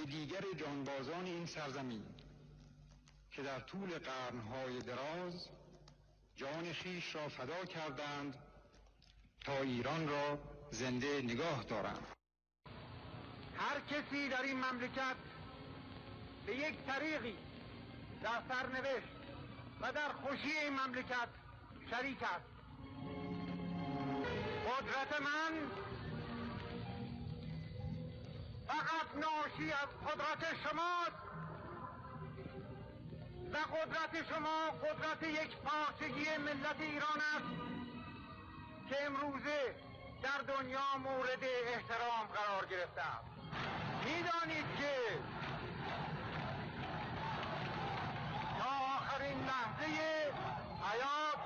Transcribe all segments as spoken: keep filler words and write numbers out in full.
دیگر جانبازان این سرزمین که در طول قرنهای دراز جان خویش را فدا کردند تا ایران را زنده نگاه دارند. هر کسی در این مملکت به یک طریقی در سرنوشت و در خوشی این مملکت شریک است. قدرت من فقط ناشی از قدرت شماست و قدرت شما قدرت یک پارچگی ملت ایران است که امروزه در دنیا مورد احترام قرار گرفته است. می‌دانید که تا آخرین لحظه حیات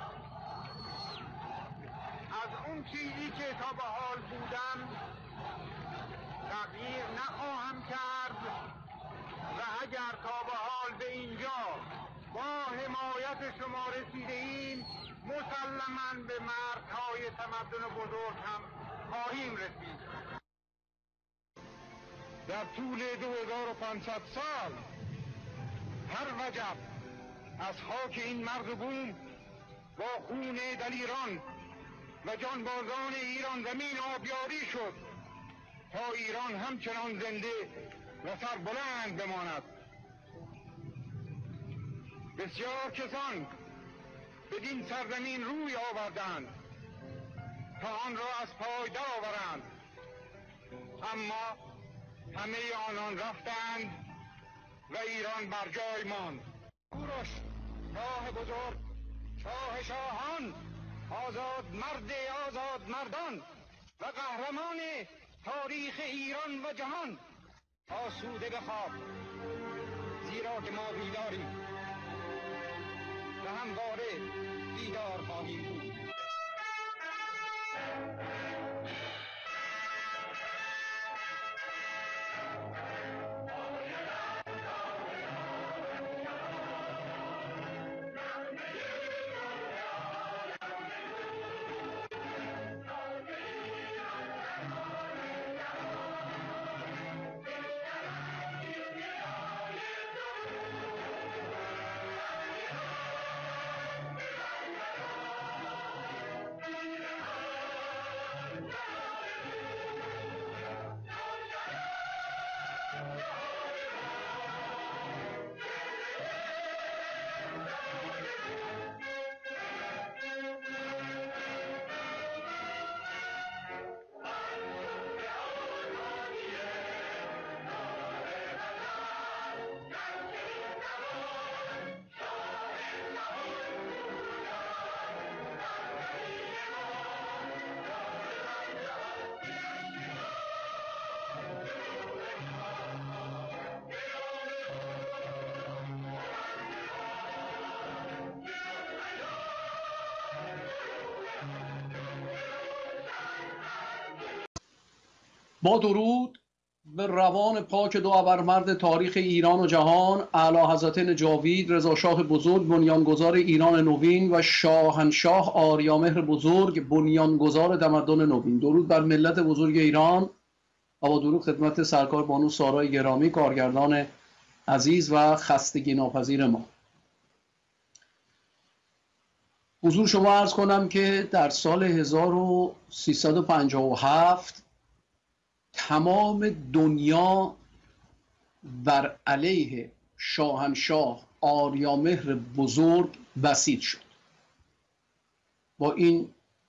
از اون چیزی که تا به حال بودم تغییر نخواهم کرد و اگر تا به حال به اینجا با حمایت شما رسیده ایم مسلماً به مردهای تمدن بزرگ هم خواهیم رسید. در طول دو هزار و پانصد سال هر وجب از خاک این مرز و بوم با خون دلیران و جانبازان ایران زمین آبیاری شد تا ایران همچنان زنده و سربلند بماند. بسیار کسان بدین سرزمین روی آوردند تا آن را از پای درآورند، اما همه آنان رفتند و ایران بر جای ماند. کوروش شاه بزرگ، شاه شاهان، آزاد مرد آزاد مردان و قهرمان تاریخ ایران و جهان، آسوده بخواب، زیرا که ما بیداریم و همواره بیدار خواهیم بود. با درود به روان پاک دو ابرمرد تاریخ ایران و جهان، اعلی حضرت جاوید رضا شاه بزرگ بنیانگذار ایران نوین و شاهنشاه آریامهر بزرگ بنیانگذار تمدن نوین. درود بر ملت بزرگ ایران و با درود خدمت سرکار بانو سارای گرامی، کارگردان عزیز و خستگی ناپذیر ما. حضور شما عرض کنم که در سال هزار و سیصد و پنجاه و هفت تمام دنیا بر علیه شاهنشاه آریامهر بزرگ بسیج شد. با این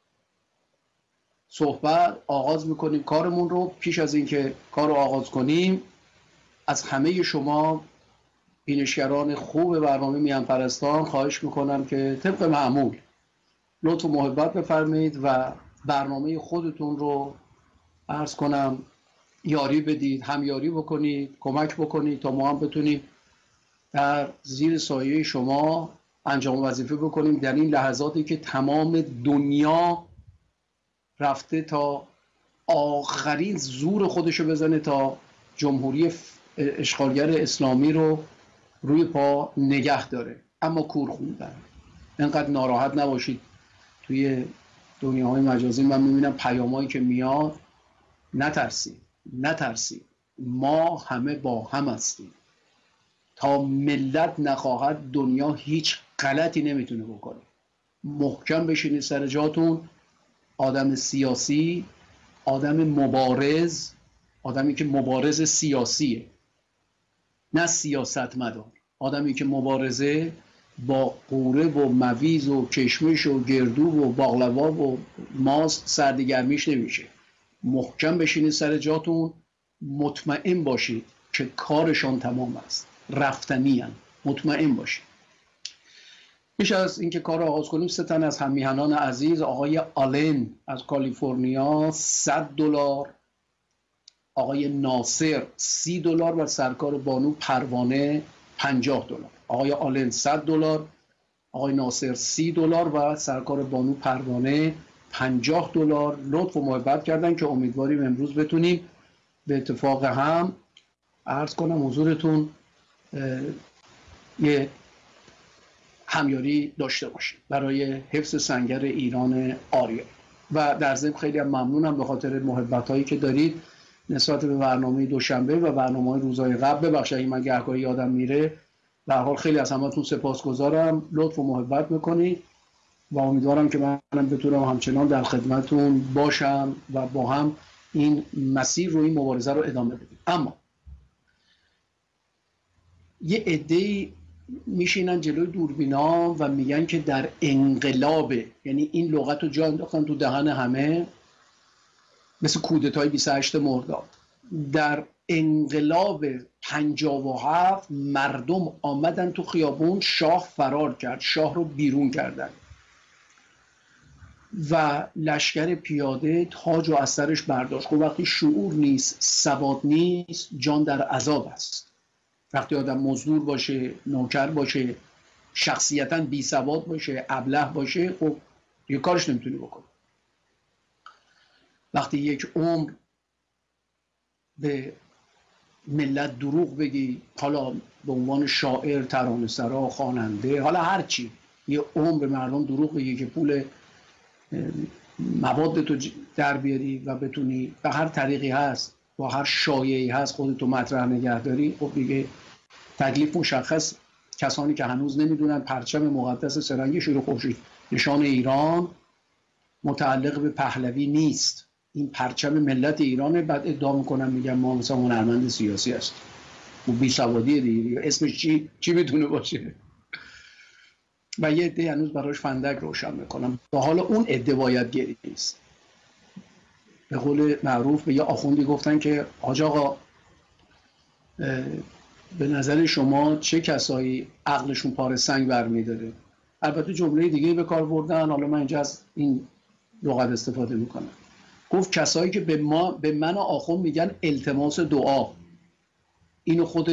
صحبت آغاز میکنیم کارمون رو. پیش از اینکه کار رو آغاز کنیم از همه شما بینشگران خوب برنامه میهن پرستان خواهش میکنم که طبق معمول لطف و محبت بفرمایید و برنامه خودتون رو عرض کنم یاری بدید، همیاری بکنید، کمک بکنید تا ما هم بتونیم در زیر سایه شما انجام وظیفه بکنیم در این لحظاتی که تمام دنیا رفته تا آخرین زور خودشو بزنه تا جمهوری اشغالگر اسلامی رو روی پا نگه داره، اما کور خوندن. اینقدر ناراحت نباشید. توی دنیاهای مجازی من میبینم پیامایی که میاد، نترسید نترسید ما همه با هم هستیم. تا ملت نخواهد دنیا هیچ غلطی نمیتونه بکنه. محکم بشینید سر جاتون. آدم سیاسی، آدم مبارز، آدمی که مبارز سیاسیه نه سیاست مدار، آدمی که مبارزه با قوره و مویز و کشمش و گردو و باقلوا و ماست سردگرمیش نمیشه. محکم بشینید سر جاتون. مطمئن باشید که کارشان تمام است، رفتنی هن. مطمئن باشید. پیش از اینکه کار آغاز کنیم سه تن از هممیهنان عزیز، آقای آلن از کالیفرنیا صد دلار، آقای ناصر سی دلار و سرکار بانو پروانه پنجاه دلار. آقای آلن صد دلار، آقای ناصر سی دلار و سرکار بانو پروانه پنجاه دلار لطف و محبت کردن که امیدواریم امروز بتونیم به اتفاق هم عرض کنم حضورتون یه همیاری داشته باشیم برای حفظ سنگر ایران آریا. و در ضمن خیلی هم ممنونم به خاطر محبت هایی که دارید نسبت به برنامه دوشنبه و برنامه روزهای قبل. ببخشید اگه من گهگاهی یادم میره. به هر حال خیلی از همتون سپاسگزارم، لطف و محبت میکنید و امیدوارم که منم بتونم همچنان در خدمتون باشم و با هم این مسیر رو، این مبارزه رو ادامه بدیم. اما یه عده‌ای میشینن جلوی دوربینا و میگن که در انقلاب، یعنی این لغت رو جا انداختن تو دهن همه مثل کودتای بیست و هشتم مرداد، در انقلاب پنجاه و هفت مردم آمدن تو خیابون، شاه فرار کرد، شاه رو بیرون کردن و لشکر پیاده تاج و استرش برداشت. خب وقتی شعور نیست، ثبات نیست، جان در عذاب است. وقتی آدم مزدور باشه، نوکر باشه، شخصیتاً بی سواد باشه، ابله باشه، خب یه کارش نمیتونی بکنه. وقتی یک عمر به ملت دروغ بگی، حالا به عنوان شاعر، ترانه‌سرا، خواننده، حالا هر چی، یه عمر به مردم دروغ بگی که پول مواد تو در بیاری و بتونی به هر طریقی هست، با هر شایعی هست خودتو مطرح نگه داری، خب دیگه تکلیف مشخص. کسانی که هنوز نمیدونن پرچم مقدس سه‌رنگی شروع خورشید نشان ایران متعلق به پهلوی نیست، این پرچم ملت ایرانه. بعد ادعا میکنن میگن ما مثلا هنرمند سیاسی هست و بی سوادی دیگه، اسمش چی چی میتونه باشه؟ و یه عده هنوز براش فندک روشن میکنم. و حالا اون عده باید گریست. به قول معروف به یه آخوندی گفتن که حاج آقا به نظر شما چه کسایی عقلشون پاره سنگ برمیداره؟ البته جمله دیگه به کار بردن، حالا من اینجا از این لغت استفاده میکنم. گفت کسایی که به ما به من آخوند میگن التماس دعا. اینو خود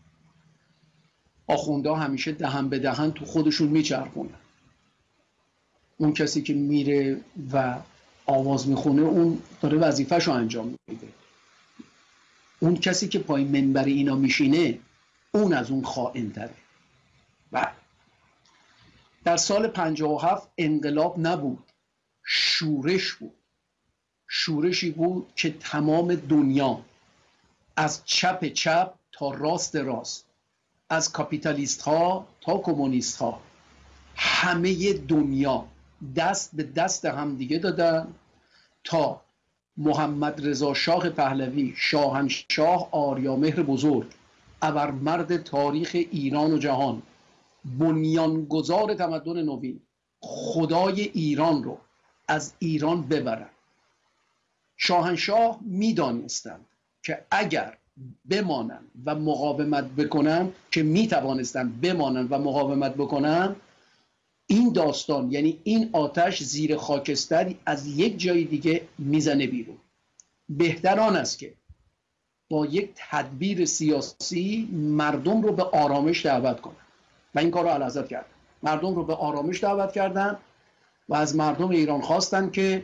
آخوندا همیشه دهن به دهن تو خودشون میچرخونن. اون کسی که میره و آواز میخونه اون داره وظیفه‌شو انجام میده. اون کسی که پای منبر اینا میشینه اون از اون خائن تره. و در سال پنجاه و هفت انقلاب نبود، شورش بود. شورشی بود که تمام دنیا از چپ چپ تا راست راست، از کاپیتالیست ها تا کمونیست ها، همه دنیا دست به دست همدیگه دادن تا محمد رضا شاه پهلوی، شاهنشاه آریامهر بزرگ، ابرمرد تاریخ ایران و جهان، بنیانگذار تمدن نوین، خدای ایران رو از ایران ببرن. شاهنشاه میدانستند که اگر بمانن و مقاومت بکنن، که میتوانستن بمانن و مقاومت بکنن، این داستان یعنی این آتش زیر خاکستر از یک جای دیگه میزنه بیرون. بهتر آن است که با یک تدبیر سیاسی مردم رو به آرامش دعوت کنن و این کار رو اعلیحضرت کردن. مردم رو به آرامش دعوت کردن و از مردم ایران خواستن که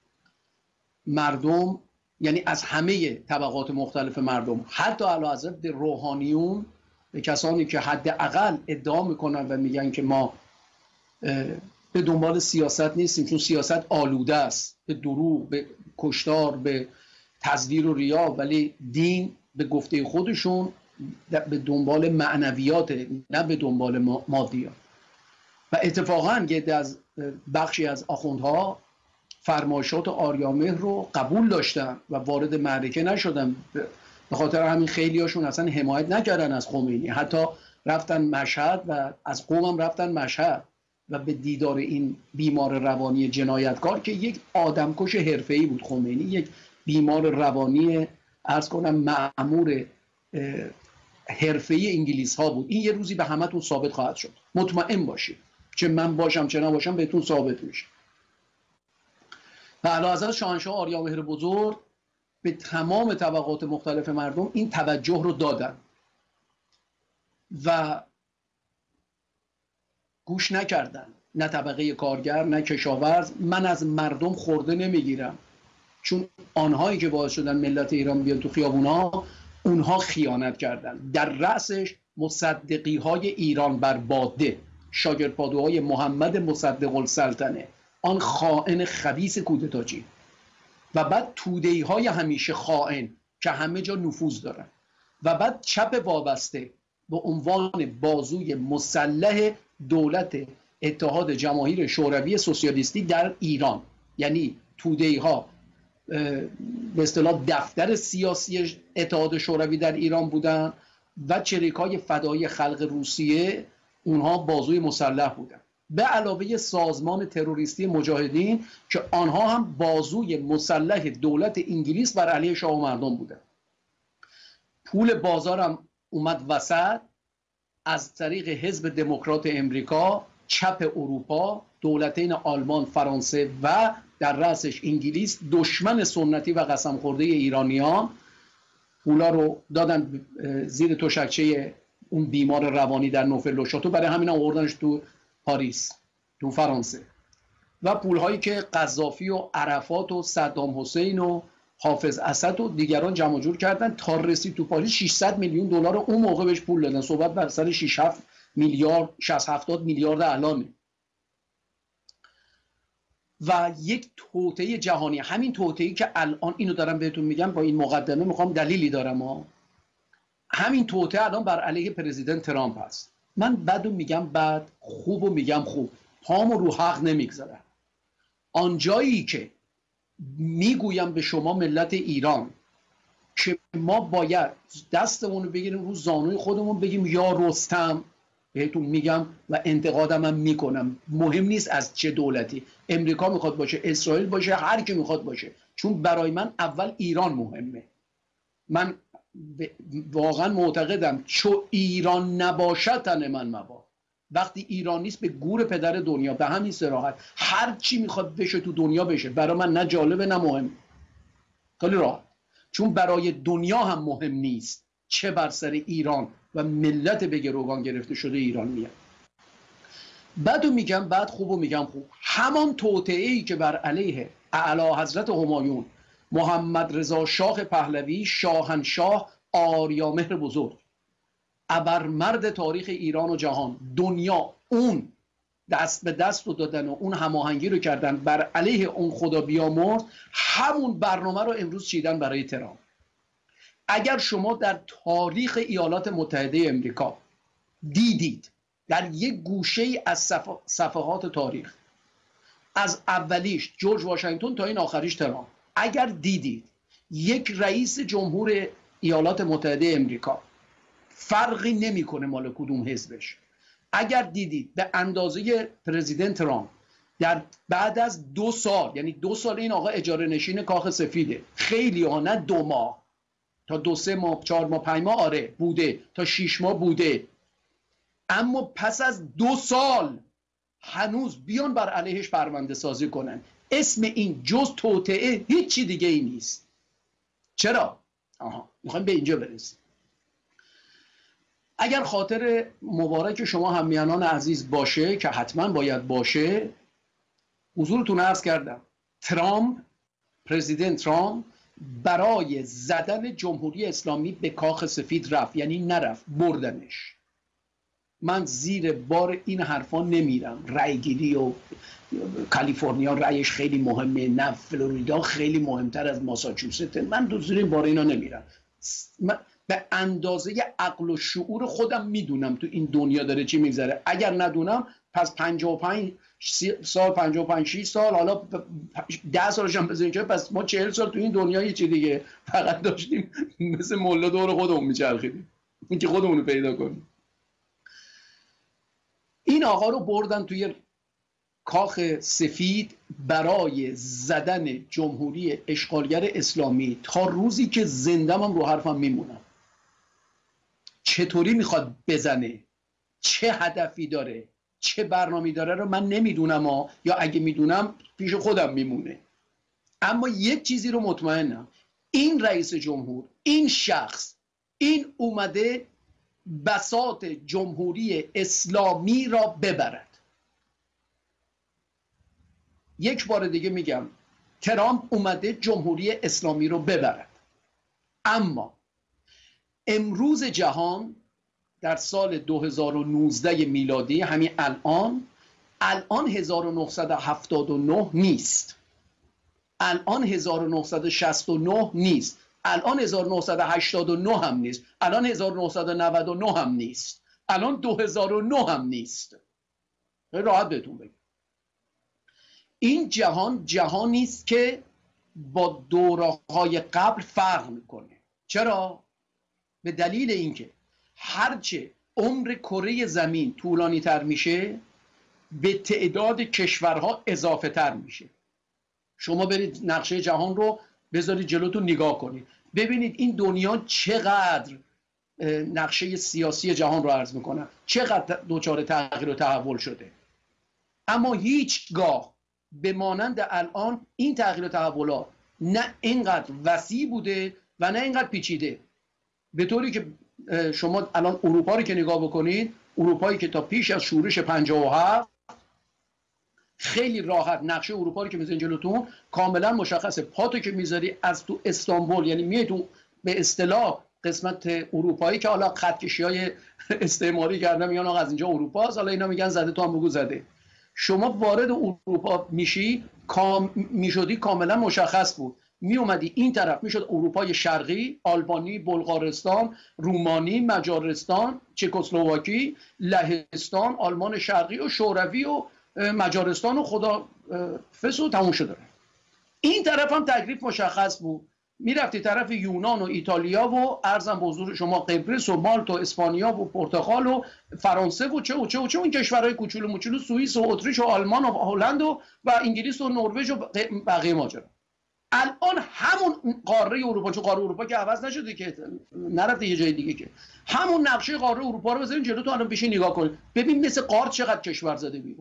مردم، یعنی از همه طبقات مختلف مردم، حتی اعلیحضرت به روحانیون، به کسانی که حداقل ادعا میکنن و میگن که ما به دنبال سیاست نیستیم چون سیاست آلوده است به دروغ، به کشتار، به تزویر و ریا، ولی دین به گفته خودشون به دنبال معنویات، نه به دنبال مادیات. و اتفاقا یه از بخشی از آخوندها فرمایشات آریامهر رو قبول داشتن و وارد معرکه نشدن. به خاطر همین خیلی هاشون اصلا حمایت نکردن از خمینی، حتی رفتن مشهد و از قم هم رفتن مشهد و به دیدار این بیمار روانی جنایتکار که یک آدمکش حرفه‌ای بود. خمینی یک بیمار روانی عرض کنم مأمور حرفه‌ای انگلیس ها بود. این یه روزی به همتون ثابت خواهد شد، مطمئن باشید، چه من باشم چه نباشم بهتون ثابت میشه. و اعلیحضرت شاهنشاه آریامهر بزرگ به تمام طبقات مختلف مردم این توجه رو دادن و گوش نکردن، نه طبقه کارگر نه کشاورز. من از مردم خورده نمیگیرم، چون آنهایی که باعث شدن ملت ایران بیان تو خیابونا اونها خیانت کردن. در رأسش مصدقی های ایران بر باده، شاگردپادوهای محمد مصدق السلطنه، آن خائن خبیث کودتاچی، و بعد توده‌ای های همیشه خائن که همه جا نفوذ دارن، و بعد چپ وابسته به عنوان بازوی مسلح دولت اتحاد جماهیر شوروی سوسیالیستی در ایران. یعنی توده‌ای ها به اصطلاح دفتر سیاسی اتحاد شوروی در ایران بودن و چریک‌های فدایی خلق روسیه اونها بازوی مسلح بودن، به علاوه سازمان تروریستی مجاهدین که آنها هم بازوی مسلح دولت انگلیس بر علیه شاه و مردم بودن. پول بازارم اومد وسط از طریق حزب دموکرات امریکا، چپ اروپا، دولتین آلمان، فرانسه و در رأسش انگلیس، دشمن سنتی و قسم خورده ایرانیان، پولا رو دادن زیر تشکچه اون بیمار روانی در نوفل لوشاتو. برای همین هم آوردنش تو پاریس، تو فرانسه. و پولهایی که قذافی و عرفات و صدام حسین و حافظ اسد و دیگران جمع جور کردن تا رسید تو پاریس ششصد میلیون دلار اون موقع بهش پول دادن. صحبت بر سر شش هفت میلیارد، شصت هفتاد میلیارد الانه. و یک توطئه جهانی، همین توطئه‌ای که الان اینو دارم بهتون میگم با این مقدمه، میخوام دلیلی دارم ها. همین توطئه الان بر علیه پرزیدنت ترامپ هست. من بدو میگم بد، خوبو میگم خوب، پامو رو حق نمیگذارم. آنجایی که میگویم به شما ملت ایران که ما باید دستمون رو بگیریم رو زانوی خودمون بگیم یا رستم، بهتون میگم و انتقادم هم میکنم، مهم نیست از چه دولتی، امریکا میخواد باشه، اسرائیل باشه، هر کی میخواد باشه، چون برای من اول ایران مهمه. من واقعا معتقدم چو ایران نباشد تن من مبا. وقتی ایران نیست به گور پدر دنیا. به همین صراحت هر چی میخواد بشه تو دنیا بشه، برای من نه جالبه نه مهم. خیلی راحت، چون برای دنیا هم مهم نیست، چه بر سر ایران و ملت به گروگان گرفته شده ایران میاد. بعدو میگم بعد، خوبو میگم خوب. همان توطئه‌ای که بر علیه اعلی حضرت همایون محمد رضا شاه پهلوی، شاهنشاه آریامهر بزرگ، ابرمرد تاریخ ایران و جهان، دنیا اون دست به دست رو دادن و اون هماهنگی رو کردن بر علیه اون خدا بیامرز، همون برنامه رو امروز چیدن برای ترامپ. اگر شما در تاریخ ایالات متحده امریکا دیدید در یک گوشه ای از صف... صفحات تاریخ، از اولیش جورج واشنگتن تا این آخریش ترامپ، اگر دیدید یک رئیس جمهور ایالات متحده امریکا فرقی نمیکنه مال کدوم حزبش، اگر دیدید به اندازه پرزیدنت ترامپ در بعد از دو سال، یعنی دو سال این آقا اجاره نشین کاخ سفیده، خیلی ها نه دو ماه، تا دو سه ماه، چهار ماه، پنج ماه آره بوده، تا شیش ماه بوده، اما پس از دو سال هنوز بیان بر علیهش پرونده سازی کنن. اسم این جز توطئه هیچی دیگه ای نیست. چرا؟ آها میخوایم به اینجا برسیم. اگر خاطر مبارک شما همیهنان عزیز باشه که حتما باید باشه، حضورتون عرض کردم ترامپ، پرزیدنت ترامپ برای زدن جمهوری اسلامی به کاخ سفید رفت، یعنی نرفت، بردنش. من زیر بار این حرفا نمیرم، رأی گیری و کالیفرنیا رأیش خیلی مهمه، نه فلوریدا خیلی مهمتر از ماساچوست، من دو زیر بار اینا نمیرم. به اندازه عقل و شعور خودم میدونم تو این دنیا داره چی میگذره. اگر ندونم پس پنجاه و پنج سال پنجاه و پنج شش سال حالا ده سالش هم بزنیم که پس ما چهل سال تو این دنیا یه چی دیگه فقط داشتیم مثل ملا دور خودمون میچرخیدیم این که خودمون رو پیدا کنیم. این آقا رو بردن توی کاخ سفید برای زدن جمهوری اشغالگر اسلامی تا روزی که زندم هم رو حرفم میمونم. چطوری میخواد بزنه، چه هدفی داره، چه برنامه‌ای داره رو من نمیدونم ها، یا اگه میدونم پیش خودم میمونه. اما یک چیزی رو مطمئنم، این رئیس جمهور، این شخص، این اومده بساط جمهوری اسلامی را ببرد. یک بار دیگه میگم ترامپ اومده جمهوری اسلامی رو ببرد. اما امروز جهان در سال دو هزار و نوزده میلادی، همین الان الان هزار و نهصد و هفتاد و نه نیست، الان هزار و نهصد و شصت و نه نیست، الان هزار و نهصد و هشتاد و نه هم نیست، الان هزار و نهصد و نود و نه هم نیست، الان دو هزار و نه هم نیست. راحت بهتون بگم این جهان جهانی است که با دوره‌های قبل فرق میکنه. چرا؟ به دلیل اینکه هرچه عمر کره زمین طولانی تر میشه به تعداد کشورها اضافه تر میشه. شما برید نقشه جهان رو بذارید جلوتون نگاه کنید ببینید این دنیا چقدر نقشه سیاسی جهان رو عرض میکنه، چقدر دچار تغییر و تحول شده. اما هیچگاه به مانند الان این تغییر و تحولات نه اینقدر وسیع بوده و نه اینقدر پیچیده. به طوری که شما الان اروپا رو که نگاه بکنید، اروپایی که تا پیش از شورش پنجاه و هفت خیلی راحت نقشه اروپا رو که میذارین جلوتون کاملا مشخصه. پاتو که میذاری از تو استانبول، یعنی میای تو به اصطلاح قسمت اروپایی که حالا خطکشی‌های استعماری کردن میگن آقا از اینجا اروپاست، حالا اینا میگن زده تو هم بگو زده. شما وارد اروپا میشی کام میشدی کاملا مشخص بود. می اومدی این طرف میشد اروپای شرقی، آلبانی، بلغارستان، رومانی، مجارستان، چکسلواکی، لهستان، آلمان شرقی و شوروی و مجارستان و خدا فس و تموم شده. این طرف هم تکلیف مشخص بود. میرفتی طرف یونان و ایتالیا و ارزم به حضور شما قبرس و مالت و اسپانیا و پرتغال و فرانسه و چه و چه و چه این کشورهای کوچولو موچولو، سوئیس و اتریش و آلمان و هلند و, و انگلیس و نروژ و بقیه ماجرا. الان همون قاره اروپا، چون قاره اروپا که عوض نشده که نرفته یه جای دیگه، که همون نقشه قاره اروپا رو بزنین جلو تو الان بشین نگاه کنید ببین مثل قارچ چقدر کشور زده بیرون.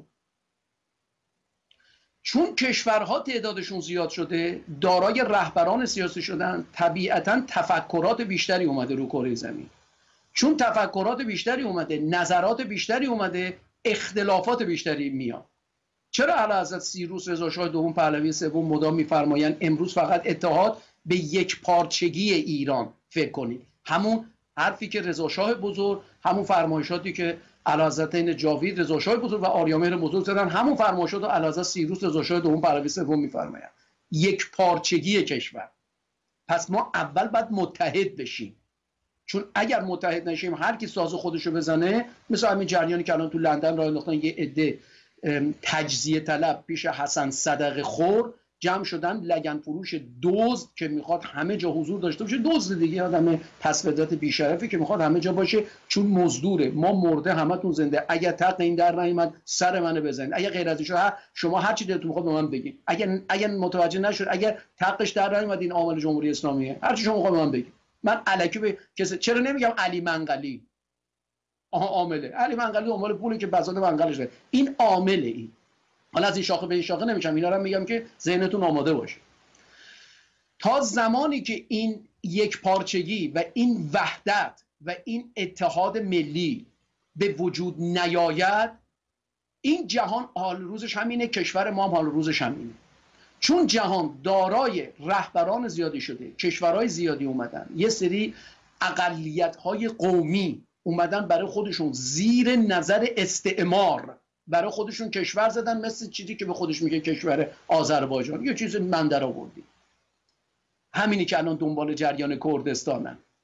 چون کشورها تعدادشون زیاد شده، دارای رهبران سیاسی شدن، طبیعتاً تفکرات بیشتری اومده رو کره زمین. چون تفکرات بیشتری اومده، نظرات بیشتری اومده، اختلافات بیشتری میاد. چرا اعلیحضرت سیروس رضا شاه دوم پهلوی سوم مدام میفرمایند امروز فقط اتحاد به یک پارچگی ایران فکر کنید؟ همون حرفی که رضا شاه بزرگ، همون فرمایشاتی که اعلیحضرتین جاوید رضا شاه بزرگ و آریامهر بزرگ زدن، همون فرمایشات رو اعلیحضرت سیروس رضا شاه دوم پهلوی سوم میفرمایند. یک پارچگی کشور. پس ما اول باید متحد بشیم، چون اگر متحد نشیم هر کی ساز خودشو بزنه، مثل همین جریانی که الان تو لندن راه انداختن یه عده تجزیه طلب پیش حسن صدقه خور جمع شدن، لگن فروش دزد که میخواد همه جا حضور داشته باشه. دزد دیگه آدم پس فطرت بیشرفی که میخواد همه جا باشه چون مزدوره. ما مرده همتون زنده. اگر تق این در نیامد سر منو بزنید. اگر غیر از این شما هر چی دلتون میخواد به من بگید. اگر اگر متوجه نشد، اگر تقش در نیامد این عامل جمهوری اسلامیه، هر چی شما میخواد به من بگید. من الکی به کسی چرا نمیگم علی منقلی؟ آها عامله. علی منقلی عامل پولی که بزاده منقلش ده. این عامله. این حالا از این شاخه به این شاخه نمیشم، اینا رو میگم که ذهنتون آماده باشه. تا زمانی که این یک پارچگی و این وحدت و این اتحاد ملی به وجود نیاید، این جهان حال روزش همینه، کشور ما هم حال روزش همینه. چون جهان دارای رهبران زیادی شده، کشورهای زیادی اومدن، یه سری اقلیت‌های قومی اومدن برای خودشون زیر نظر استعمار برای خودشون کشور زدن، مثل چیزی که به خودش میگه کشور آذربایجان، یه چیز من در آوردی. همینی که الان دنبال جریان کردستانن.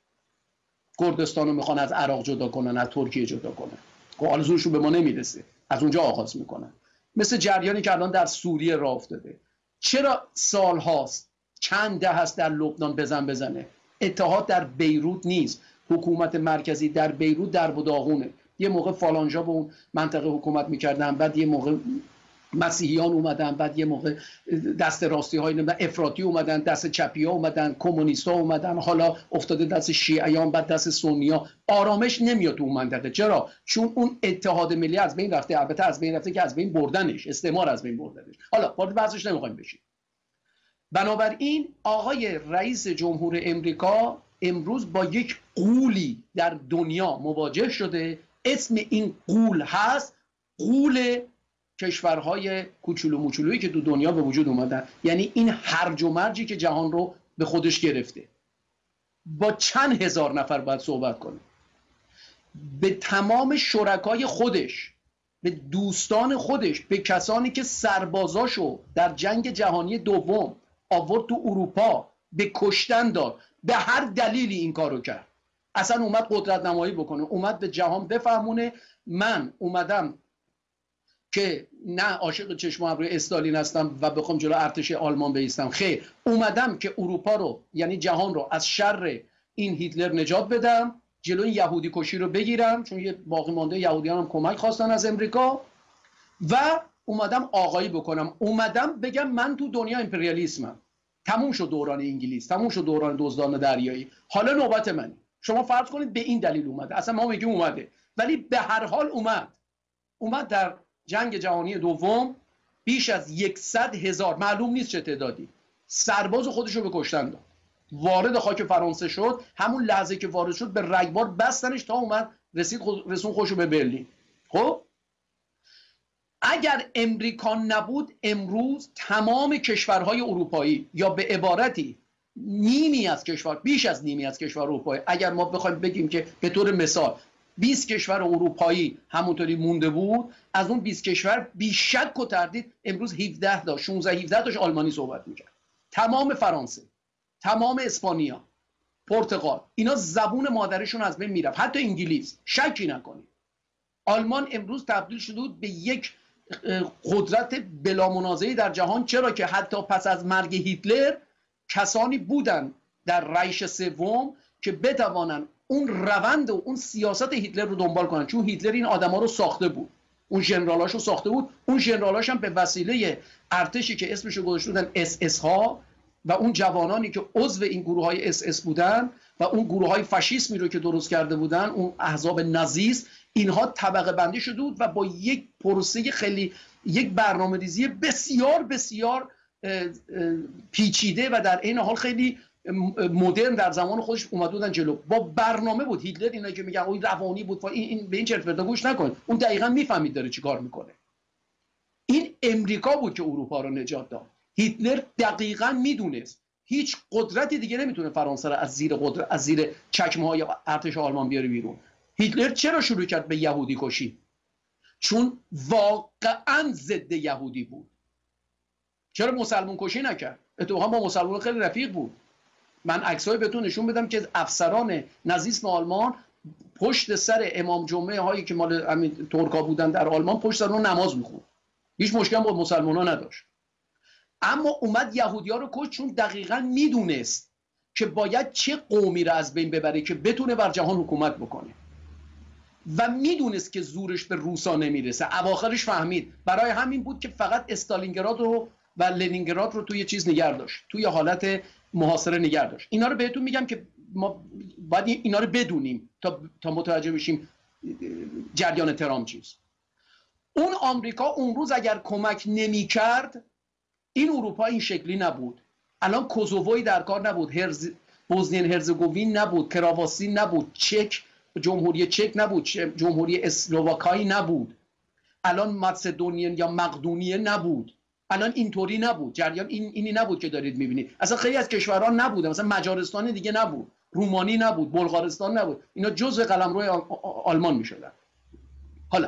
کردستان رو میخوان از عراق جدا کنن، از ترکیه جدا کنن. خب آرزوشون به ما نمیرسه، از اونجا آغاز میکنن. مثل جریانی که الان در سوریه راه افتاده. چرا سال هاست، چند ده هست در لبنان بزن بزنه؟ اتحاد در بیروت نیست، حکومت مرکزی در بیروت در و داغونه. یه موقع فالانجا به اون منطقه حکومت میکردن، بعد یه موقع مسیحیان اومدن، بعد یه موقع دست راستی های افراطی اومدن، دست چپی ها اومدن، کمونیست ها اومدن، حالا افتاده دست شیعیان، بعد دست سنی ها. آرامش نمیاد تو اون منطقه. چرا؟ چون اون اتحاد ملی از بین رفته. البته از بین رفته که از بین بردنش، استعمار از بین بردنش. حالا وارد بحثش نمیخوایم بشیم. بنابراین آقای رئیس جمهور امریکا امروز با یک غولی در دنیا مواجه شده. اسم این غول هست غول کشورهای کوچولو موچولویی که تو دنیا به وجود اومدن. یعنی این هرج و مرجی که جهان رو به خودش گرفته. با چند هزار نفر باید صحبت کنه. به تمام شرکای خودش، به دوستان خودش، به کسانی که سربازاشو در جنگ جهانی دوم آورد تو اروپا به کشتن داد، به هر دلیلی این کارو کرد. اصلا اومد قدرت نمایی بکنه، اومد به جهان بفهمونه من اومدم که نه عاشق چشم و ابروی استالین هستم و بخوام جلو ارتش آلمان بایستم. خیر، اومدم که اروپا رو، یعنی جهان رو، از شر این هیتلر نجات بدم، جلوی یهودی کشی رو بگیرم، چون یه باقی مانده یهودیان هم کمک خواستن از امریکا، و اومدم آقایی بکنم. اومدم بگم من تو دنیا امپریالیسمم. تموم شد دوران انگلیس، تموم شد دوران دزدان دریایی، حالا نوبت منه. شما فرض کنید به این دلیل اومده، اصلا ما میگیم اومده، ولی به هر حال اومد. اومد در جنگ جهانی دوم بیش از یکصد هزار، معلوم نیست چه تعدادی، سرباز خودش رو به کشتن داد. وارد خاک فرانسه شد، همون لحظه که وارد شد به رگبار بستنش تا اومد رسید خود رسون خوشو به برلین. خب اگر امریکا نبود، امروز تمام کشورهای اروپایی، یا به عبارتی نیمی از کشور، بیش از نیمی از کشور اروپایی، اگر ما بخوایم بگیم که به طور مثال بیست کشور اروپایی همونطوری مونده بود، از اون بیست کشور بیشک و تردید امروز هفده تا شانزده هفده تاش آلمانی صحبت میکرد. تمام فرانسه، تمام اسپانیا، پرتغال، اینا زبون مادرشون از بین میرفت. حتی انگلیس، شکی نکنید. آلمان امروز تبدیل شده بود به یک قدرت بلا منازعه در جهان. چرا که حتی پس از مرگ هیتلر کسانی بودن در ریش سوم که بتوانن اون روند و اون سیاست هیتلر رو دنبال کنن، چون هیتلر این آدما رو ساخته بود، اون ژنرالاش رو ساخته بود. اون ژنرالاش هم به وسیله ارتشی که اسمش رو گذاشته بودن اس اس ها و اون جوانانی که عضو این گروه های اس اس بودن و اون گروه های فاشیسمی رو که درست کرده بودن، اون احزاب نازیست، اینها طبقه بندی شده بود و با یک پروسه خیلی، یک برنامه‌ریزی بسیار بسیار پیچیده و در این حال خیلی مدرن در زمان خودش اومده بودن جلو. با برنامه بود. هیتلر اینا که میگن اون روانی بود، این, این به این چرت پرتا گوش نکن، اون دقیقاً میفهمید داره چیکار میکنه. این امریکا بود که اروپا رو نجات داد. هیتلر دقیقاً میدونست هیچ قدرتی دیگه نمیتونه فرانسه رو از زیر قدرت، از زیر چکمه های ارتش آلمان بیاره بیرون. هیتلر چرا شروع کرد به یهودی کشی؟ چون واقعاً ضد یهودی بود. چرا مسلمان کشی نکرد؟ اتفاقا با مسلمان خیلی رفیق بود. من عکسای بهتون نشون بدم که افسران نازیسم آلمان پشت سر امام جمعه هایی که مال همین ترکا بودن در آلمان پشت سر اون نماز میخوند. هیچ مشکلی با مسلمان‌ها نداشت. اما اومد یهودی‌ها رو کشت چون دقیقاً میدونست که باید چه قومی رو از بین ببره که بتونه بر جهان حکومت بکنه. و میدونست که زورش به روسا نمیرسه. اواخرش فهمید. برای همین بود که فقط استالینگراد رو و لنینگراد رو توی چیز نگه داشت، توی حالت محاصره نگه داشت. اینا رو بهتون میگم که ما باید اینا رو بدونیم تا تا متوجه بشیم جریان ترامپ چیست. اون آمریکا اون روز اگر کمک نمی‌کرد، این اروپا این شکلی نبود. الان کوزووی در کار نبود، هرز بوزنین هرزگوین نبود، کرواسی نبود، چک جمهوری چک نبود، جمهوری اسلوواکی نبود، الان مقدونیه یا مقدونیه نبود. الان اینطوری نبود. جریان این اینی نبود که دارید میبینید. اصلا خیلی از کشورها نبود. مثلا مجارستان دیگه نبود، رومانی نبود، بلغارستان نبود. اینا جزء قلمرو آلمان میشدن. حالا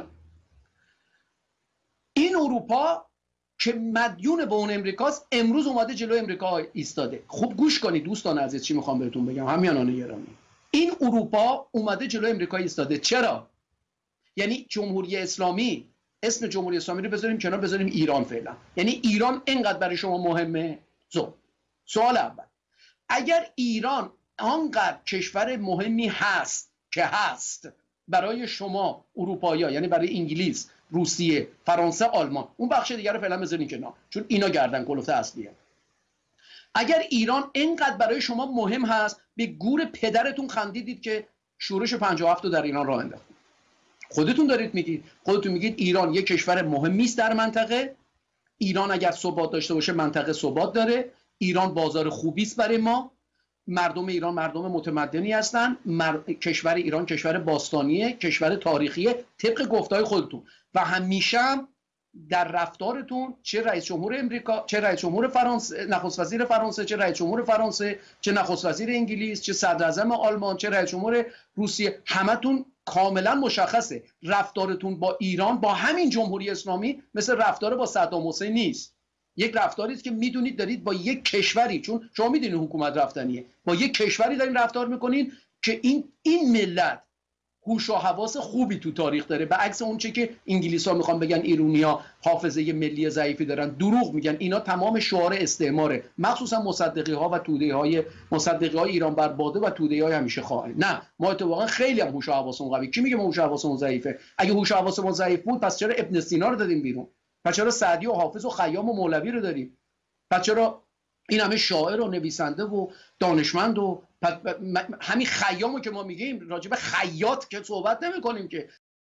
این اروپا که مدیون به اون امریکاست، امروز اومده جلو امریکا ایستاده. خوب گوش کنید دوستان عزیز چی میخوام بهتون بگم، همیانان گرامی. این اروپا اومده جلوی امریکا ایستاده. چرا؟ یعنی جمهوری اسلامی، اسم جمهوری اسلامی رو بذاریم کنار، بذاریم ایران فعلا. یعنی ایران اینقدر برای شما مهمه؟ زو. سوال اول، اگر ایران آنقدر کشور مهمی هست که هست برای شما اروپایی‌ها، یعنی برای انگلیس، روسیه، فرانسه، آلمان، اون بخش دیگر رو فعلا بذارین کنار چون اینا گردن کلفت اصلیه. اگر ایران اینقدر برای شما مهم هست، به گور پدرتون خندیدید که شورش پنجاه و هفت رو در ایران راه انداختید. خودتون دارید میگید، خودتون میگید ایران یک کشور مهمی است در منطقه. ایران اگر ثبات داشته باشه منطقه ثبات داره. ایران بازار خوبی است برای ما. مردم ایران مردم متمدنی هستن. مر... کشور ایران کشور باستانیه، کشور تاریخیه طبق گفتهای خودتون. و همیشه هم در رفتارتون، چه رئیس جمهور امریکا، چه رئیس جمهور فرانسه، نخست وزیر فرانسه، چه رئیس جمهور فرانسه، چه نخست وزیر انگلیس، چه صدر اعظم آلمان، چه رئیس جمهور روسیه، همتون کاملا مشخصه رفتارتون با ایران، با همین جمهوری اسلامی، مثل رفتار با صدام حسین نیست. یک رفتاری است که میدونید دارید با یک کشوری، چون شما میدونید حکومت رفتنیه، با یک کشوری دارین رفتار میکنین که این این ملت هوش و حواس خوبی تو تاریخ داره، به عکس اون چه که انگلیس‌ها میخوان بگن ایرونیا حافظه ملی ضعیفی دارن. دروغ میگن. اینا تمام شعار استعماره، مخصوصا مصدقی ها و توده های مصدقی های ایران بر باده و توده های همیشه خائن. نه، ما اتفاقا خیلی هم هوش و حواسمون قوی. کی میگه ما هوش و حواسمون ضعیفه؟ اگه هوش و حواسمون ضعیف بود پس چرا ابن سینا رو دادیم بیرون؟ پس چرا سعدی و حافظ و خیام و مولوی رو داریم؟ پس چرا این همه شاعر و نویسنده و دانشمند و همین خیامو که ما میگیم راجع به خیاط که صحبت نمی کنیم که.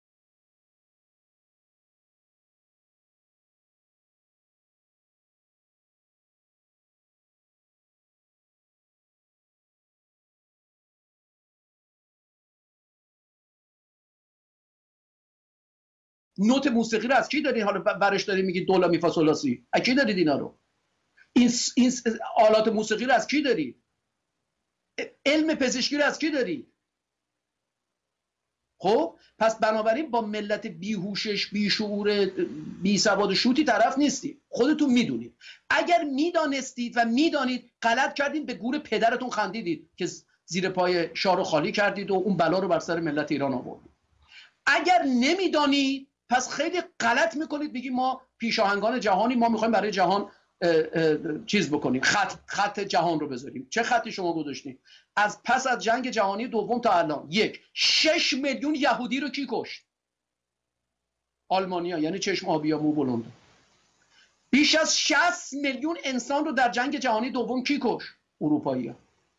نوت موسیقی رو از کی دارید؟ حالا برش دارید میگید دولا می فا صول لا سی. از کی دارید اینا رو؟ این این آلات موسیقی رو از کی دارید؟ علم پزشکی رو از کی دارید؟ خب پس بنابراین با ملت بیهوشش، بیشعور، بیسواد شوتی طرف نیستید. خودتون میدونید. اگر میدانستید و میدانید غلط کردید، به گور پدرتون خندیدید که زیر پای شاه رو خالی کردید و اون بلا رو بر سر ملت ایران آوردید. اگر نمیدانید پس خیلی غلط میکنید، میگید ما پیشاهنگان جهانی، ما میخوایم برای جهان اه اه چیز بکنیم، خط خط جهان رو بذاریم. چه خطی شما گذاشتید؟ از پس از جنگ جهانی دوم تا الان یک شش میلیون یهودی رو کی کشت؟ آلمانیا، یعنی چشم آبیا مو بلند. بیش از شصت میلیون انسان رو در جنگ جهانی دوم کی کشت؟ اروپایی‌ها.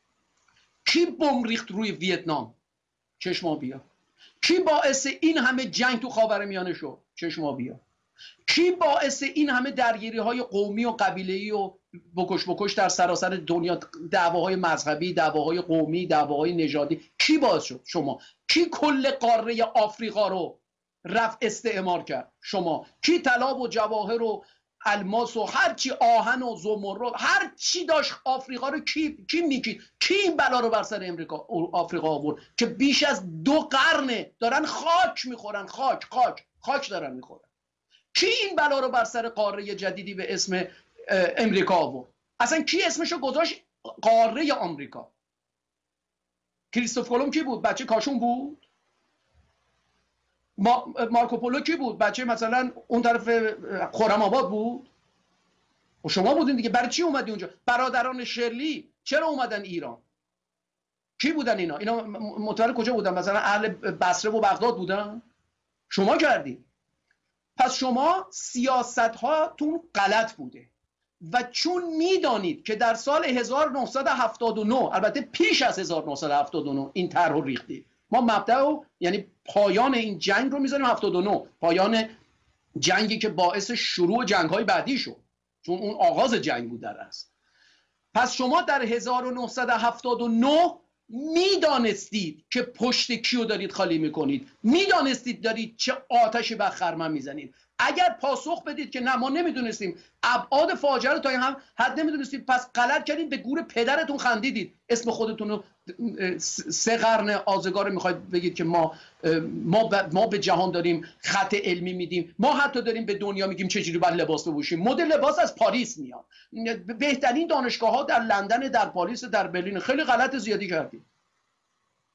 کی بمب ریخت روی ویتنام؟ چشم آبیا. کی باعث این همه جنگ تو خاورمیانه شد؟ چشم آبیا. کی باعث این همه درگیری های قومی و قبیله‌ای و بکش بکش در سراسر دنیا، دعواهای مذهبی، دعواهای قومی، دعواهای نژادی، کی باعث شد؟ شما. کی کل قاره آفریقا رو رفع استعمار کرد؟ شما. کی طلا و جواهر و الماس و هر چی، آهن و زمرد، هر چی داشت آفریقا رو کی کی میکی کی این بلا رو بر سر امریکا آفریقا آورد که بیش از دو قرنه دارن خاک میخورن، خاک خاک خاک دارن میخورن. کی این بلا رو بر سر قاره جدیدی به اسم امریکا آورد؟ اصلا کی اسمشو گذاشت قاره آمریکا؟ کریستوف کلمب کی بود؟ بچه کاشون بود؟ ما... مارکوپولو کی بود؟ بچه مثلا اون طرف خرم آباد بود؟ و شما بودین دیگه. برای چی اومدی اونجا؟ برادران شرلی چرا اومدن ایران؟ کی بودن اینا؟ اینا متولد کجا بودن؟ مثلا اهل بصره و بغداد بودن؟ شما کردی. پس شما سیاست هاتون غلط بوده و چون میدانید که در سال هزار و نهصد و هفتاد و نه، البته پیش از هزار و نهصد و هفتاد و نه این طرح رو ریختید. ما مبدأ یعنی پایان این جنگ رو میذاریم هفتاد و نه، پایان جنگی که باعث شروع جنگ‌های بعدی شد، چون اون آغاز جنگ بود در اصل. پس شما در هزار و نهصد و هفتاد و نه میدانستید که پشت کیو دارید خالی میکنید، میدانستید دارید چه آتشی بر خرمن میزنید. اگر پاسخ بدید که نه ما نمیدونستیم، ابعاد فاجعه رو تا این هم حد نمیدونستیم، پس غلط کردید، به گور پدرتون خندیدید. اسم خودتون رو سه قرن آزگار میخواید بگید که ما ما ما به جهان داریم خط علمی میدیم، ما حتی داریم به دنیا میگیم چجوری باید لباس بپوشیم. مدل لباس از پاریس میاد، بهترین دانشگاه ها در لندن، در پاریس، در برلین. خیلی غلط زیادی کردید.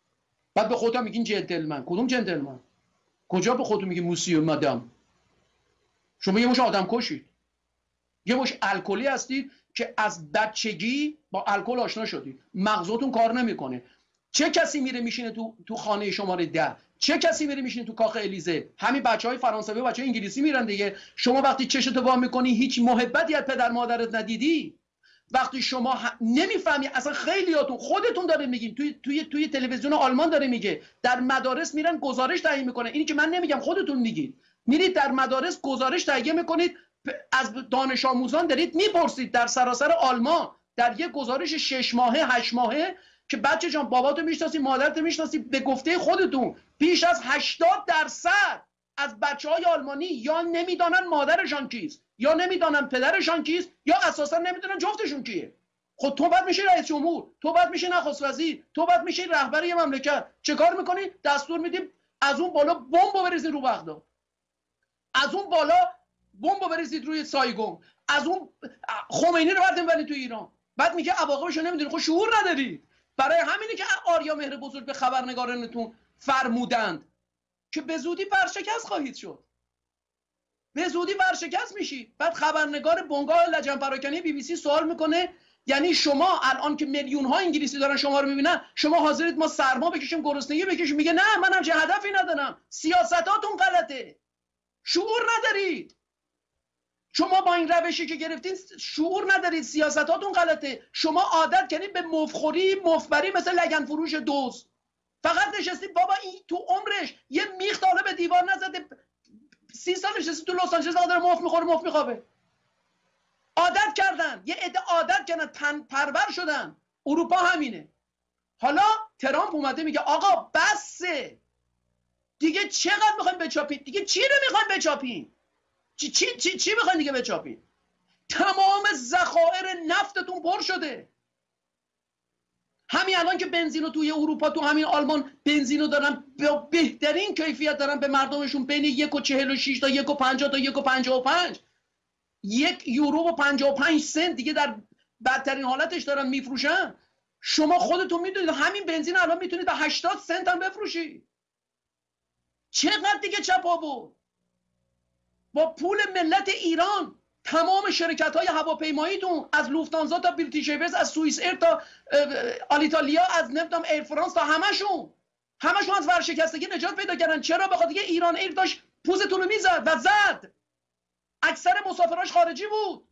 بعد به خودم میگین جنتلمن. کدوم جنتلمن؟ کجا به خودتون میگین موسیو مادام؟ شما یه مش آدم کشید، یه مش الکلی هستید که از بچگی با الکل آشنا شدید، مغزتون کار نمیکنه. چه کسی میره میشینه تو تو خانه شماره ده؟ چه کسی میره میشینه تو کاخ الیزه؟ همین بچهای فرانسوی و بچهای انگلیسی میرن دیگه. شما وقتی چشتو وا میکنی هیچ محبتی از پدر مادرت ندیدی، وقتی شما ه... نمیفهمی اصلا. خیلیاتون خودتون داره میگین، توی توی توی تلویزیون آلمان داره میگه در مدارس میرن گزارش تهیه میکنه. اینی که من نمیگم، خودتون میگید. میرید در مدارس گزارش تهیه میکنید، از دانش آموزان دارید میپرسید در سراسر آلمان در یک گزارش شش ماهه هشت ماهه که بچه جان باباتو میشناسی مادرتو میشناسی، به گفته خودتون بیش از هشتاد درصد از بچهای آلمانی یا نمیدانن مادرشان کیست، یا نمیدانن پدرشان کیست، یا اساسا نمیدونن جفتشون کیه. خب تو بعد میشی رئیس جمهور، تو بعد میشی نخست وزیر، تو بعد میشی رهبر یه مملکت، چه کار میکنی؟ دستور میدیم از اون بالا بمب بریزید رو بغداد، از اون بالا بمب بریزید روی سایگون، از اون خمینی رو بردیم ولی تو ایران. بعد میگه عواقبشو نمیدونی. خب شعور ندارید. برای همینه که آریا مهر بزرگ به خبرنگارانتون فرمودند که به زودی ورشکست خواهید شد، به زودی ورشکست میشید. بعد خبرنگار بنگاه لجن پراکنی بی بی سی سوال میکنه یعنی شما الان که میلیون ها انگلیسی دارن شما رو میبینن، شما حاضرید ما سرما بکشیم، گرسنگی بکشیم؟ میگه نه، من همچین هدفی ندارم. سیاستاتون غلطه، شعور ندارید. شما با این روشی که گرفتین شعور ندارید، سیاستاتون غلطه. شما عادت کردید به مفخوری مفبری مثل لگن فروش دوز. فقط نشستید بابا این تو عمرش یه میخ حالا به دیوار نزده، سی سال نشستی تو لس آنجلس داره مفت میخوره مفت میخوابه. عادت کردن، یه عده عادت کردن، تن پرور شدن. اروپا همینه. حالا ترامپ اومده میگه آقا بسه دیگه، چقدر میخوایم بچاپید دیگه؟ چی رو میخوایم بچاپید؟ چی چی چی چی میخواین دیگه بچاپید؟ تمام ذخایر نفتتون پر شده. همین الان که بنزینو توی اروپا، تو همین آلمان بنزینو دارن با بهترین کیفیت دارن به مردمشون بین یک و چهل و شیش تا یک و پنجاه تا یک و پنجاه و پنج، یک یورو و پنجاه و پنج سنت دیگه در بدترین حالتش دارن میفروشن. شما خودتون میدونید همین بنزین الان میتونید تا هشتاد سنت هم بفروشید. چقدر دیگه چپا بود؟ با پول ملت ایران تمام شرکت های هواپیماییتون، از لوفتانزا تا بریتیش ایرز، از سوئیس ایر تا آلیتالیا، از نمیدونم ایر فرانس تا همشون همشون از ورشکستگی نجات پیدا کردن. چرا؟ بخاطر اینکه ایران ایر داشت پوزتون رو میزد و زد. اکثر مسافراش خارجی بود.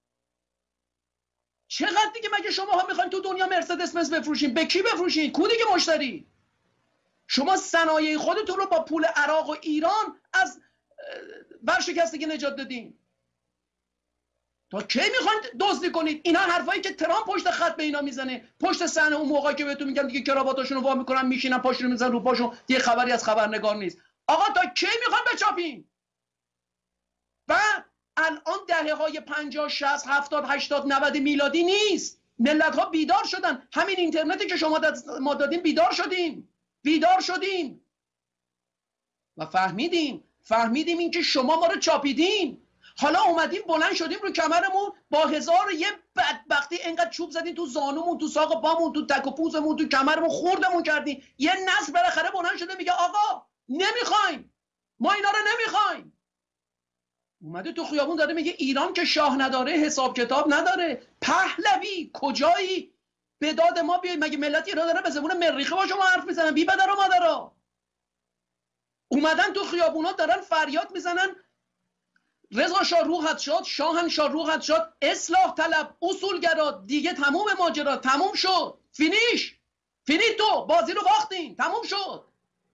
چقدر دیگه مگه شما ها میخواین تو دنیا مرسدس بنز بفروشین؟ به کی بفروشین؟ کو دیگه مشتری؟ شما صنایع خودتون رو با پول عراق و ایران از ورشکستگی نجات دادین. تا کی میخواین دزدی کنید؟ اینا حرفایی که ترامپ پشت خط به اینا میزنه، پشت صحنه اون موقعی که بهتون میگم دیگه کراواتاشون رو وا میکنن میشینن پاشون رو میزنن رو پاشون، دیگه خبری از خبرنگار نیست. آقا تا کی میخواین بچاپین؟ بعد الان دهه های پنجاه شصت هفتاد هشتاد نود میلادی نیست. ملت ها بیدار شدن. همین اینترنتی که شما ما دادیم بیدار شدیم. بیدار شدیم و فهمیدیم فهمیدیم این که شما ما رو چاپیدین. حالا اومدیم بلند شدیم رو کمرمون با هزار یه بدبختی اینقدر چوب زدیم تو زانومون، تو ساق پامون، تو تک و پوزمون، تو کمرمون خوردمون کردیم. یه نسل بالاخره بلند شده میگه آقا نمیخوایم، ما اینا رو نمیخوایم. اومده تو خیابون داره میگه ایران که شاه نداره حساب کتاب نداره. پهلوی کجایی؟ به داد ما بیای. مگه ملت ایران داره به زبون مریخه با شما حرف میزنن؟ بی پدر و مادرها اومدن تو خیابونا دارن فریاد میزنن رضا شاه روحت شد، شاهنشاه روحت شد، اصلاح طلب، اصولگرا. دیگه تموم ماجرا، تموم شد. فینیش فینیتو، بازی رو باختین، تموم شد.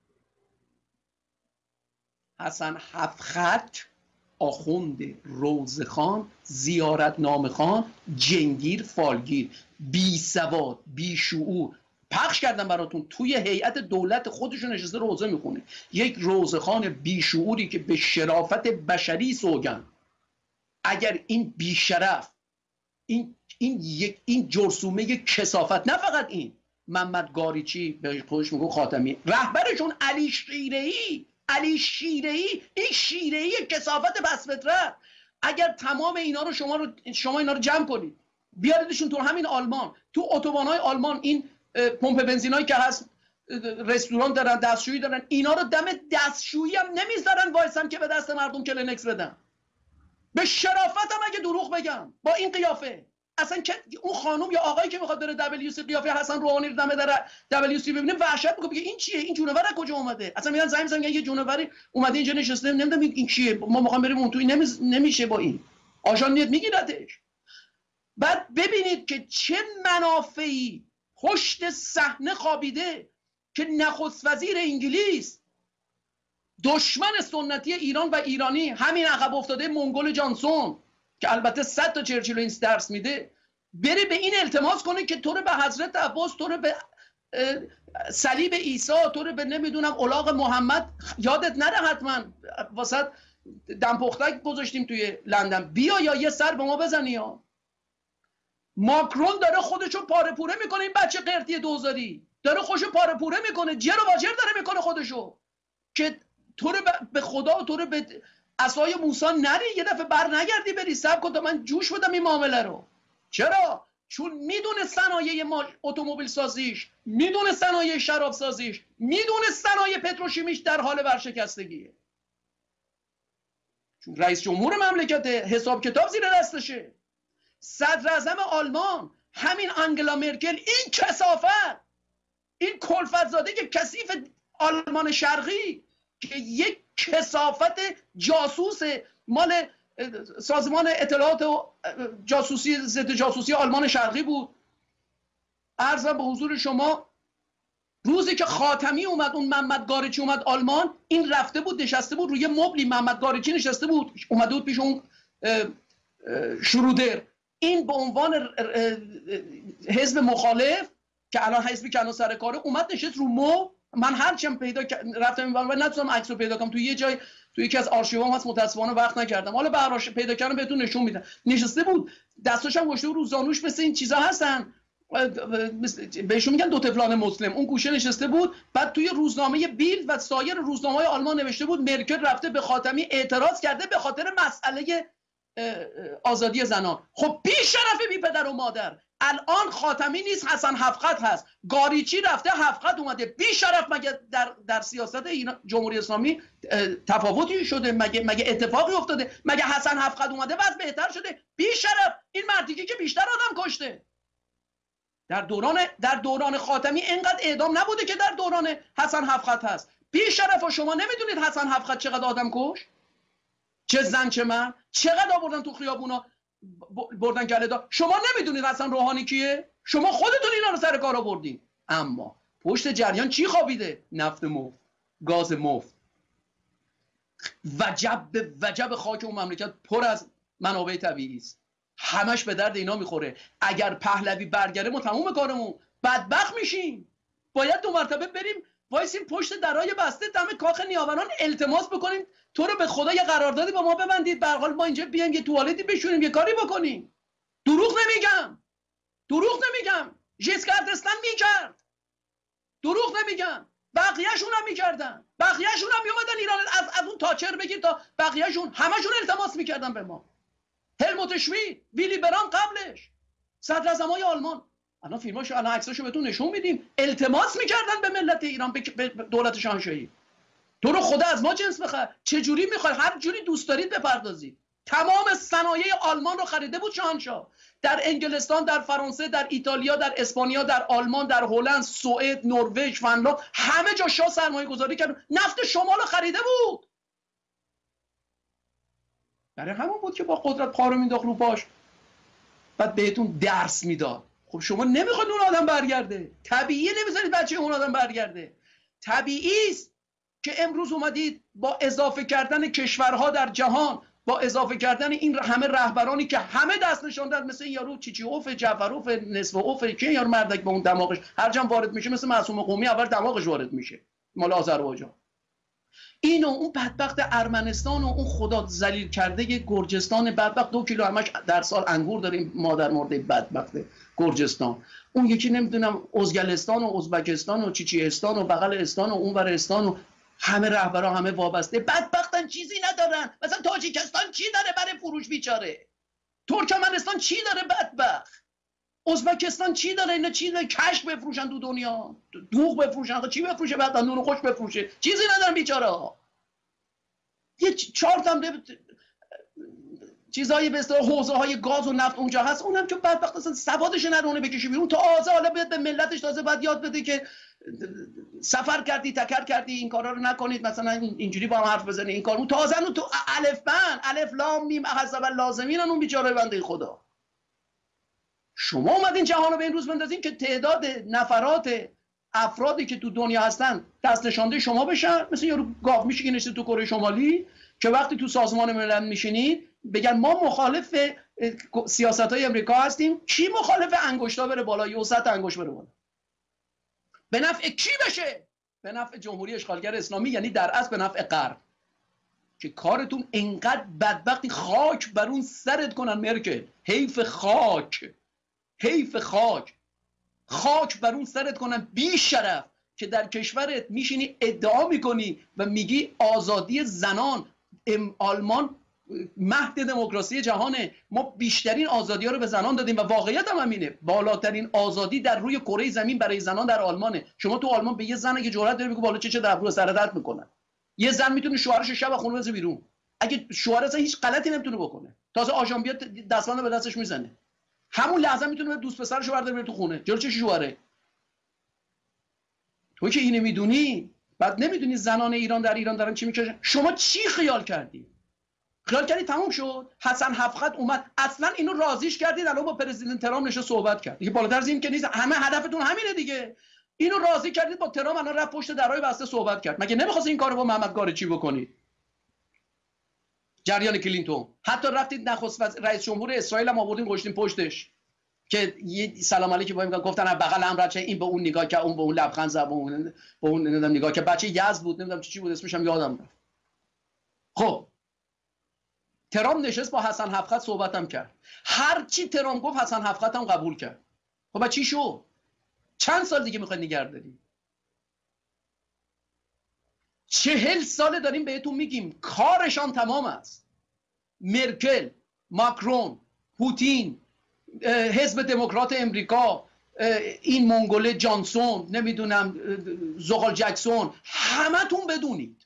حسن هفت‌خط، آخوند روزخان، زیارت نامه خان، جنگیر فالگیر، بی سواد، بی شعور. پخش کردن براتون توی هیئت دولت خودشون نشسته روزه میخونه. یک روزخان بی شعوری که به شرافت بشری سوگن. اگر این بی شرف، این این یک این جرثومه کثافت، نه فقط این محمد گاریچی به خودش میگه خاتمی، رهبرشون علی شیره‌ای علی شیره‌ای این شیره‌ای کثافت بس فطرت، اگر تمام اینا رو شما رو شما اینا رو جمع کنید بیاریدشون تو همین آلمان، تو اتوبان‌های آلمان، این پمپ بنزینایی که هست رستوران دارن، دستشویی دارن، اینا رو دم دستشویی هم نمیذارن وایسن که به دست مردم کلینکس بدن. به شرافت هم اگه دروغ بگم با این قیافه، اصلا که اون خانم یا آقایی که میخواد بره دبلیو سی قیافه حسن روحانی رو دم در دبلیو سی ببینه وحشت میکنه، بگه این چیه؟ این جونور از کجا اومده؟ اصلا میگن زنگ میزنن یه جونوری اومده اینجا نشسته، نمیدونم این کیه، ما میخوام بریم اون توی نمیز... نمیشه با این آژان نیت میگیردش. بعد ببینید که چه منافعی پشت صحنه خوابیده که نخست وزیر انگلیس، دشمن سنتی ایران و ایرانی، همین عقب افتاده منگول جانسون که البته صد تا چرچیل و این درس میده، بره به این التماس کنه که تو رو به حضرت عباس، تو رو به صلیب عیسی، تو رو به نمیدونم الاغ محمد، یادت نره حتما واسه دم پختک گذاشتیم توی لندن، بیا یا یه سر به ما بزنی. یا ماکرون داره خودشو پاره پوره میکنه، این بچه قرتی دوزاری داره خودشو پاره پوره میکنه، جر و واجر داره میکنه خودشو که تو رو به خدا و تو رو به عصای موسی نری، یه دفعه بر نگردی بری. صبر کن تا من جوش بدم این معامله رو. چرا؟ چون میدونه صنایع اتومبیل سازیش، میدونه صنایع شراب سازیش، میدونه صنایع پتروشیمیش در حال ورشکستگیه. چون رئیس جمهور مملکت حساب کتاب زیر دستشه. صدر اعظم آلمان همین آنگلا مرکل، این کثافت، این کلفت زاده که کثیف آلمان شرقی که یک کثافت جاسوس مال سازمان اطلاعات و جاسوسی ضد جاسوسی آلمان شرقی بود. عرضم به حضور شما روزی که خاتمی اومد، اون محمد گارچی اومد آلمان، این رفته بود نشسته بود روی مبلی، محمد گارچی نشسته بود اومده بود پیش اون شرودر، این به عنوان حزب مخالف که الان حزبی که الان سر کاره اومد نشست رو مبل. من هرچم پیدا رفتم این و نتونم عکس رو پیدا کنم، توی یه جای توی یکی از آرشیوام هست، متاسفانه وقت نکردم، حالا براش پیدا کردم بهتون نشون میدم. نشسته بود دستاش هم گشته رو زانوش، مثل این چیزا هستن بهشون میگن دو طفلان مسلم، اون گوشه نشسته بود. بعد توی روزنامه بیلد و سایر روزنامه‌های آلمان نوشته بود مرکل رفته به خاتمی اعتراض کرده به خاطر مسئله آزادی زنان. خب بی شرف بی پدر و مادر، الان خاتمی نیست، حسن حفقت هست، گاریچی رفته حفقت اومده. بی شرف مگه در در سیاست جمهوری اسلامی تفاوتی شده؟ مگه مگه اتفاقی افتاده؟ مگه حسن حفقت اومده وضع بهتر شده؟ بی شرف، این مردی که بیشتر آدم کشته در دوران در دوران خاتمی اینقدر اعدام نبوده که در دوران حسن حفقت هست. بی شرف، و شما نمیدونید حسن حفقت چقدر آدم کش؟ چه زن چه من، چقدر آوردن تو خیابونا بردن کله‌دار. شما نمیدونید حسن روحانی کیه؟ شما خودتون اینا رو سر کار آوردین. اما پشت جریان چی خوابیده؟ نفت مفت، گاز مفت. وجب به وجب خاک اون مملکت پر از منابع طبیعی است، همش به درد اینا میخوره. اگر پهلوی برگره ما تموم کارمون، بدبخت میشیم. باید دو مرتبه بریم وایسیم پشت درای بسته دم کاخ نیاوران التماس بکنیم تو رو به خدا یه قراردادی با ما ببندید، به هر حال ما اینجا بیایم یه توالتی بشوریم، یه کاری بکنیم. دروغ نمیگم، دروغ نمیگم. ژیسکار دستن میکرد، دروغ نمیگم. بقیه‌شون هم میکردن، بقیه‌شون هم میومدن ایران، از از اون تاچر بگیر تا بقیه‌شون همشون التماس میکردن به ما. هلموت شمید، ویلی بران قبلش، صدر اعظمای آلمان، الان فیلماشو الان عکساشو بهتون نشون میدیم، التماس میکردن به ملت ایران، به دولت شاهنشاهی، تو رو خدا از ما جنس بخر. چه جوری میخوای؟ هر جوری دوست دارید بپردازید. تمام صنایع آلمان رو خریده بود شاهنشاه، در انگلستان، در فرانسه، در ایتالیا، در اسپانیا، در آلمان، در هلند، سوئد، نروژ، فنلاند، همه جا شاه سرمایه گذاری کرد. نفت شمال رو خریده بود. برای همون بود که با قدرت پا رو مینداخت رو پاش، بعد بهتون درس میداد. خب شما نمیخواید اون آدم برگرده، طبیعیه نمیذارید بچه اون آدم برگرده. طبیعی است که امروز اومدید با اضافه کردن کشورها در جهان، با اضافه کردن این همه رهبرانی که همه دست نشاندن، مثل این یارو چیچیوف، جعفروف، نصف اوف، که یارو مردک به اون دماغش هر جام وارد میشه مثل معصوم قومی اول دماغش وارد میشه، مال آذربایجان. اینو اون بدبخت ارمنستان و اون خدا ذلیل کرده گرجستان بدبخت، دو کیلو همش در سال انگور داریم مادر مرده بدبخت گرجستان. اون یکی نمیدونم ازگلستان و ازبکستان و چیچیستان و بغل استان و اونورستان و همه رهبران همه وابسته بدبختن، چیزی ندارن. مثلا تاجیکستان چی داره برای فروش بیچاره؟ ترکمنستان چی داره بدبخت؟ ازبکستان چی داره؟ اینا چی داره؟ کشک بفروشن تو دنیا، دوغ بفروشن، چی بفروشه؟ بعد نون خوش بفروشه، چیزی ندارن بیچاره. یه چهار تا چیزایی به اصطلاح حوزه های گاز و نفت اونجا هست، اونم که بدبخت اصلا سوادش نرونه بکشه بیرون. تازه حالا بیاد به ملتش تازه بعد یاد بده که سفر کردی، تکر کردی، این کارا رو نکنید، مثلا اینجوری با هم حرف بزنی، این کارو تازه اون تو الف بن الف لام میم حذف اللازمین اون بیچاره بنده خدا. شما اومدین جهان رو به این روز بندازین که تعداد نفرات افرادی که تو دنیا هستن دست نشانده شما بشن، مثل یارو گاو میشه که نشسته تو کره شمالی که وقتی تو سازمان ملل میشینید بگن ما مخالف سیاست‌های امریکا هستیم. کی مخالف انگشتا بره بالا، یه وسط انگشت بره بالا؟ به نفع کی بشه؟ به نفع جمهوری اشغالگر اسلامی، یعنی در اصل به نفع غرب. که کارتون انقدر بدبختی خاک بر اون سرت کنن مرکل، حیف خاک، حیف خاک، خاک بر اون سرت کنن بی شرف که در کشورت میشینی ادعا میکنی و میگی آزادی زنان، آلمان مهد دموکراسی جهانه، ما بیشترین آزادی ها رو به زنان دادیم و واقعیت هم همینه. بالاترین آزادی در روی کره زمین برای زنان در آلمانه. شما تو آلمان به یه زن اگه جرأت داری بگو بالا چه چه در رو سر درد میکنن. یه زن میتونه شوهرش شب خونه بزنه بیرون، اگه شوهرش هیچ غلطی نمیتونه بکنه، تازه آژان بیاد دستمال به دستش میزنه، همون لحظه میتونه دوست پسرشو برداره بره تو خونه جلو چه شوهره. تو که اینو میدونی، بعد نمیدونی زنان ایران در ایران دارن چی میکشن. شما چی خیال کردی؟ خیال کردی تموم شد؟ حسن حفقت اومد اصلا اینو راضیش کردید الان با پرزیدنت ترامپ نشه صحبت کرد دیگه، بالاتر از این که نیست. همه هدفتون همینه دیگه، اینو راضی کردید با ترامپ الان رفت پشت درای بسته صحبت کرد. مگه نمیخواست این کارو با محمد گارچی بکنید؟ جریان کلینتون حتی رفتید نخست رئیس جمهور اسرائیل هم آوردین گشتین پشتش که یه سلام علیکی با این گفتن بغل هم رد، این به اون نگاه که اون به اون لبخند زد، اون به اون نمیدونم نگاه که بچه یزد بود، نمیدونم چی چی بود اسمش هم یادم رفت. خب ترامپ نشست با حسن حفقت صحبتم کرد، هر چی ترامپ گفت حسن حفقت هم قبول کرد. خب چی شو؟ چند سال دیگه میخواید نگهداری؟ چهل ساله داریم بهتون میگیم کارشان تمام است. مرکل، ماکرون، پوتین، حزب دموکرات امریکا، این منگوله جانسون، نمیدونم زغال جکسون، همتون بدونید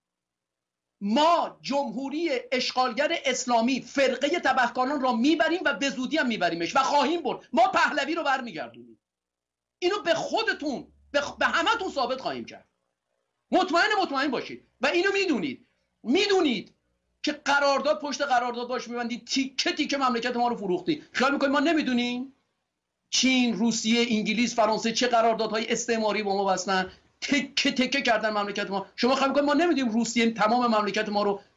ما جمهوری اشغالگر اسلامی فرقه تبهکاران را میبریم و به زودی هم میبریمش و خواهیم برد. ما پهلوی رو برمیگردونیم. اینو به خودتون به, خ... به همتون ثابت خواهیم کرد. مطمئن مطمئن باشید و اینو میدونید. میدونید که قرارداد پشت قرارداد باش میبندید، تیکه تیکه مملکت ما رو فروختی. خیال میکنید ما نمیدونیم؟ چین، روسیه، انگلیس، فرانسه چه قراردادهای استعماری با ما بستن، تکه تکه کردن مملکت ما. شما خیال میکنید ما نمیدونیم روسیه تمام مملکت ما رو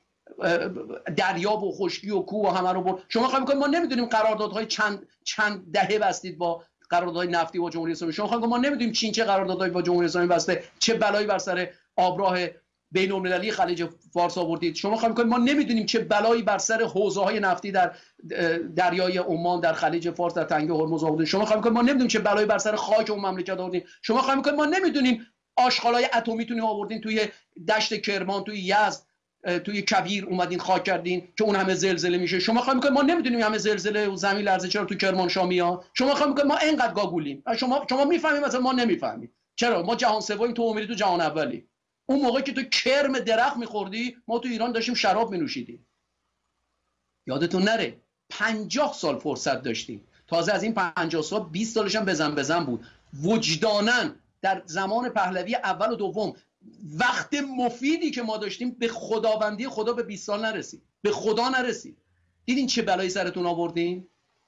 دریاب و خشکی و کوه و همه رو برد؟ شما خیال میکنید ما نمیدونیم قراردادهای چند چند دهه بستید با قراردادهای نفتی با جمهوری اسلامی؟ شما خیال میکنید ما نمیدونیم چین چه قراردادهایی با جمهوری اسلامی بسته، چه بلایی بر سر آبراه بین المللی خلیج فارس آوردید؟ شما خیال میکنید ما نمیدونیم چه بلایی بر سر حوزه‌های نفتی در دریای عمان، در خلیج فارس، در تنگه هرمز آوردید؟ شما خیال میکنید ما نمیدونیم چه بلایی بر سر خاک اون مملکت آوردید؟ شما خیال میکنید ما نمیدونیم آشغالای اتمیتون آوردین توی دشت کرمان، توی یزد، توی کویر اومدین خاک کردین که اون همه زلزله میشه؟ شما خیال میکنید ما نمیدونیم همه زلزله و زمین لرزه چرا تو کرمانشاه‌ها؟ شما خیال میکنید ما اینقدر گاگولیم؟ شما شما میفهمید مثلا ما نمیفهمیم؟ چرا ما جهان سومیم، تو امیدی تو جهان اولی. اون موقع که تو کرم درخت میخوردی ما تو ایران داشتیم شراب مینوشیدیم. یادتون نره پنجاه سال فرصت داشتیم، تازه از این پنجاه سال بیست سالش هم بزن بزن بود. وجداناً در زمان پهلوی اول و دوم وقت مفیدی که ما داشتیم به خداوندی خدا به بیست سال نرسید، به خدا نرسید. دیدین چه بلایی سرتون آوردین؟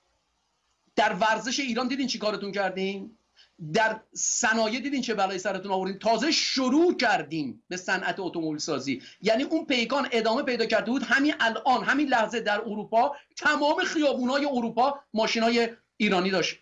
در ورزش ایران دیدین چی کارتون کردین؟ در صنایع دیدین چه بلایی سرتون آوردین؟ تازه شروع کردیم به صنعت اتومبیل سازی. یعنی اون پیکان ادامه پیدا کرده بود. همین الان همین لحظه در اروپا تمام خیابونای اروپا ماشینای ایرانی داشت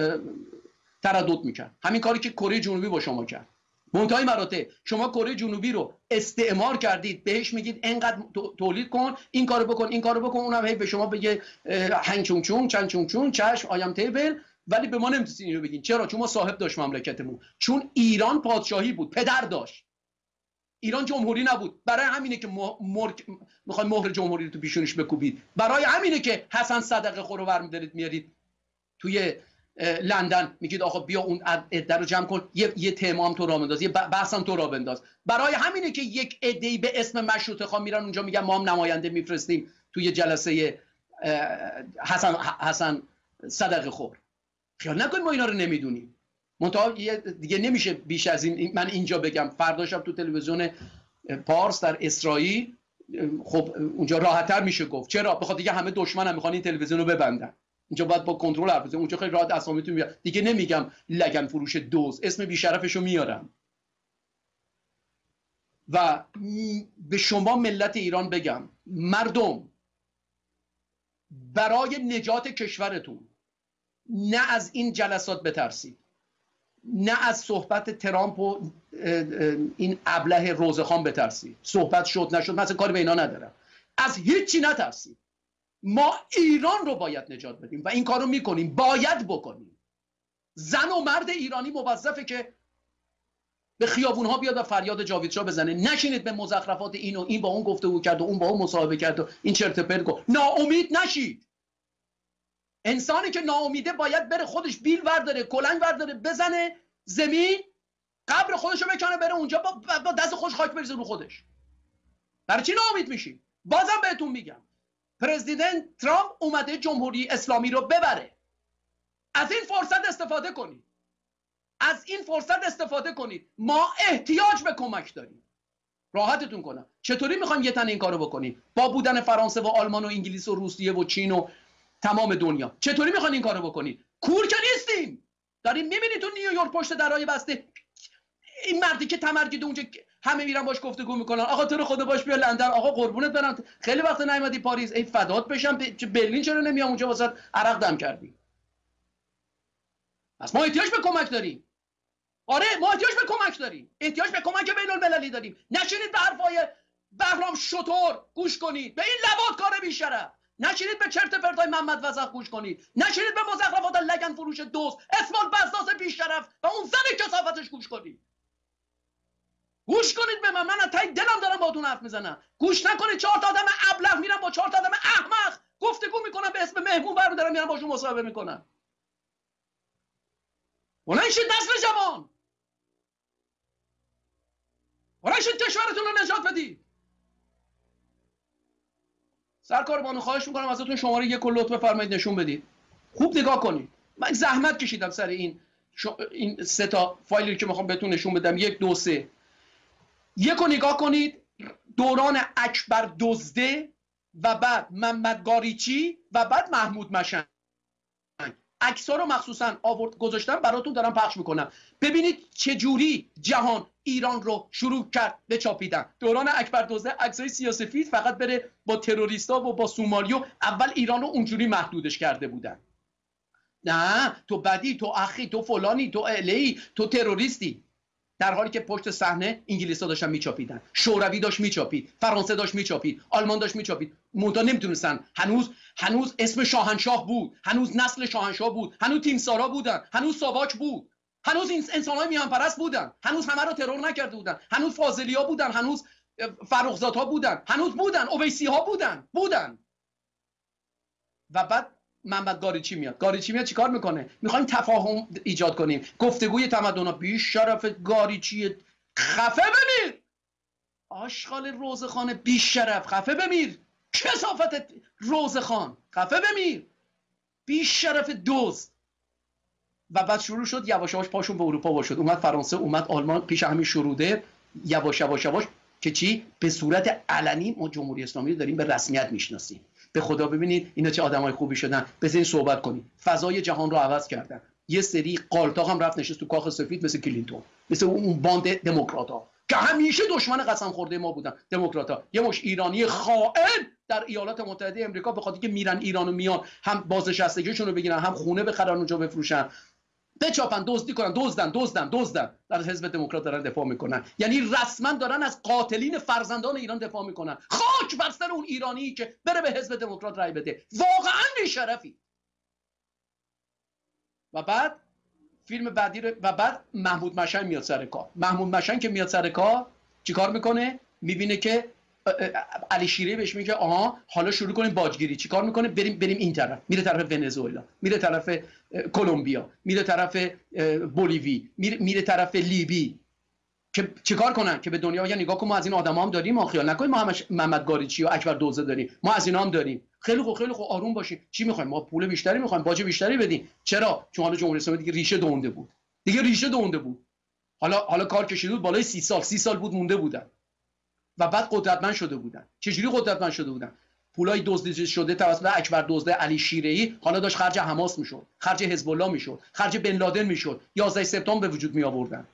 تردد میکرد. همین کاری که کره جنوبی با شما کرد. منتهای مراتب شما کره جنوبی رو استعمار کردید، بهش میگید انقدر تولید کن، این کارو بکن، این کارو بکن، اونم هی به شما بگه هنگ چون چون چند چون چون چشم آیم تیبل، ولی به ما نمیتونید اینو بگین. چرا؟ چون ما صاحب داشت مملکتمون. چون ایران پادشاهی بود، پدر داشت. ایران جمهوری نبود. برای همینه که مهر میخواید مهر جمهوری رو تو پیشونیش بکوبید. برای همینه که حسن صدقه خور رو برمی‌دارید میارید توی لندن میگید آقا بیا اون عده رو جمع کن، یه یه تمام تو راه بنداز، یه بحثم تو راه بنداز. برای همینه که یک عده‌ای به اسم مشروطه خواه میرن اونجا میگن ما هم نماینده میفرستیم توی جلسه حسن حسن صدقه خور. خیال نکنید ما اینا رو نمیدونیم. منتها دیگه نمیشه بیش از این من اینجا بگم. فردا شب تو تلویزیون پارس در اسرائیل، خب اونجا راحت‌تر میشه گفت. چرا؟ بخاطر دیگه همه دشمن هم میخوان این تلویزیون رو ببندن. اینجا باید با کنترل حرف بزنیم. اونجا خیلی راحت اسامیتون میاد. دیگه نمیگم لگن فروش دوز، اسم بی‌شرفشو میارم. و به شما ملت ایران بگم، مردم برای نجات کشورتون نه از این جلسات بترسید، نه از صحبت ترامپ و این ابله روزخان بترسید. صحبت شد نشد مثلا کاری به اینا ندارم. از هیچی نترسید. ما ایران رو باید نجات بدیم و این کار رو میکنیم، باید بکنیم. زن و مرد ایرانی موظفه که به خیابون ها بیاد و فریاد جاوید شاه بزنه. نشینید به مزخرفات این و این با اون گفتگو کرد و اون با اون مصاحبه کرد و این چرت و پرت گفت. ناامید نشید. انسانی که ناامیده باید بره خودش بیل ورداره، کلنگ ورداره، بزنه زمین، قبر خودش رو بکنه، بره اونجا با دست خوش خاک بریزه رو خودش. برای چی ناامید میشی؟ بازم بهتون میگم پرزیدنت ترامپ اومده جمهوری اسلامی رو ببره. از این فرصت استفاده کنید. از این فرصت استفاده کنید. ما احتیاج به کمک داریم. راحتتون کنم. چطوری میخوایم یه تن این کارو بکنیم؟ با بودن فرانسه و آلمان و انگلیس و روسیه و چین و تمام دنیا. چطوری میخواین این کارو بکنید؟ کور که نیستیم. داریم میبینید تو نیویورک پشت درهای بسته این مردی که تمرگید اونجا همه میرن باش گفتگو میکنن. آقا تو رو خدا باش بیا لندن. آقا قربونت برم خیلی وقت نیومدی پاریس. ای فدات بشم. برلین چرا نمیام اونجا واسه عرق دم کردی؟ پس ما احتیاج به کمک داریم. آره ما احتیاج به کمک داریم. احتیاج به کمک بین المللی داریم. نشینید به حرفای بهرام شطور گوش کنید. به این لواط کار بی‌شرف. نشینید به چرت پرتای محمد وزق گوش کنید. نشینید به مزخرفات لگن فروش دوست اسمال بزاز بی‌شرف و اون زن کثافتش گوش کنید. گوش کنید به من. من از ته دلم دارم باهاتون حرف میزنم. گوش نکنید. چهار تا آدم ابله میرن با چهار تا آدم احمق گفتگو میکنن، به اسم مهمون برمی‌دارن میرن باشون مصاحبه میکنن. بلند شید نسل جوان. بلند شید کشورتون رو نجات بدید. سرکار بانو خواهش میکنم ازتون شماره یک رو لطف بفرمایید نشون بدید. خوب نگاه کنید. من زحمت کشیدم سر این شو... این سه تا فایلی که میخوام بهتون نشون بدم. یک دو سه. یک رو نگاه کنید. دوران اکبر دزده و بعد محمد گاریچی و بعد محمود مشنگ. عکس‌ها رو مخصوصا آورد گذاشتم براتون دارم پخش میکنم. ببینید چه جوری جهان ایران رو شروع کرد به چاپیدن. دوران اکبر دزده عکسای سیاه‌سفید فقط بره با تروریستا و با سومالیو. اول ایران رو اونجوری محدودش کرده بودن. نه تو بدی، تو اخی، تو فلانی، تو الهی، تو تروریستی. در حالی که پشت صحنه انگلیس‌ها داشتن میچاپیدن، شوروی داشت میچاپید، فرانسه داشت میچاپید، آلمان داشت میچاپید. منتها نمیتونستن. هنوز هنوز اسم شاهنشاه بود، هنوز نسل شاهنشاه بود، هنوز تیمسارا بودن، هنوز ساواک بود، هنوز این انسان‌های میانپرست بودن، هنوز همه رو ترور نکرده بودن، هنوز فاضلیا بودن، هنوز فرخزادها بودن، هنوز بودن، اویسی‌ها بودن، بودن. و بعد محمد گاریچی میاد. گاریچی میاد چیکار میکنه؟ میخوایم تفاهم ایجاد کنیم، گفتگوی تمدن‌ها. بی شرف گاریچی خفه بمیر. آشغال روزخان بی شرف خفه بمیر. کثافت روزخان خفه بمیر. بی شرف دوز. و بعد شروع شد یواش یواش پاشون به اروپا وا شد. اومد فرانسه، اومد آلمان. پیش همین شروده یواش یواش یواش که چی؟ به صورت علنی ما جمهوری اسلامی رو داریم به رسمیت میشناسیم. به خدا ببینید اینا چه آدمای خوبی شدن. بزنین صحبت کنیم. فضای جهان رو عوض کردن. یه سری قالتاق هم رفت نشست تو کاخ سفید مثل کلینتون، مثل اون باند دموکرات‌ها که همیشه دشمن قسم خورده ما بودن. دموکرات‌ها یه مش ایرانی خائن در ایالات متحده آمریکا به خاطر که میرن ایرانو میان هم بازنشستگیشون رو بگیرن، هم خونه بخرن اونجا بفروشن، بچاپن، دزدی کنن، دزدن دزدن دزدن در حزب دموکرات دارن دفاع میکنن. یعنی رسما دارن از قاتلین فرزندان ایران دفاع میکنن. خاک بر سر اون ایرانی که بره به حزب دموکرات رای بده. واقعا بی‌شرفی. و بعد فیلم بعدی رو و بعد محمود مشنگ میاد سر کار. محمود مشنگ که میاد سر کار چیکار میکنه؟ میبینه که علی شیره بهش میگه آها حالا شروع کنیم باجگیری. چیکار میکنه؟ بریم بریم این طرف، میره طرف ونزوئلا، میره طرف کلمبیا، میره طرف بولیوی، میره میره طرف لیبی که چیکار کنن؟ که به دنیا بگن نگاه کن ما از این آدما هم داریم، ما خیال نکنیم ما همش محمد گاریچی و اکبر دوزه داریم، ما از اینا هم داریم. خیلی خوب خیلی خوب آروم باشین. چی میخوایم؟ ما پول بیشتری میخوایم، باج بیشتری بدین. چرا؟ چون حالا جمهوری اسلامی دیگه ریشه دونده بود، دیگه ریشه دونده بود. حالا حالا کار کشیده بود بالای سی سال، سی سال بود مونده بودن و بعد قدرتمند شده بودن. چجوری قدرتمند شده بودن؟ پولای دزدیده شده توسط اکبر دزده علی شیره‌ای حالا داشت خرج حماس میشد، خرج حزب الله میشد، خرج بن لادن میشد. یازده سپتامبر به وجود می آوردن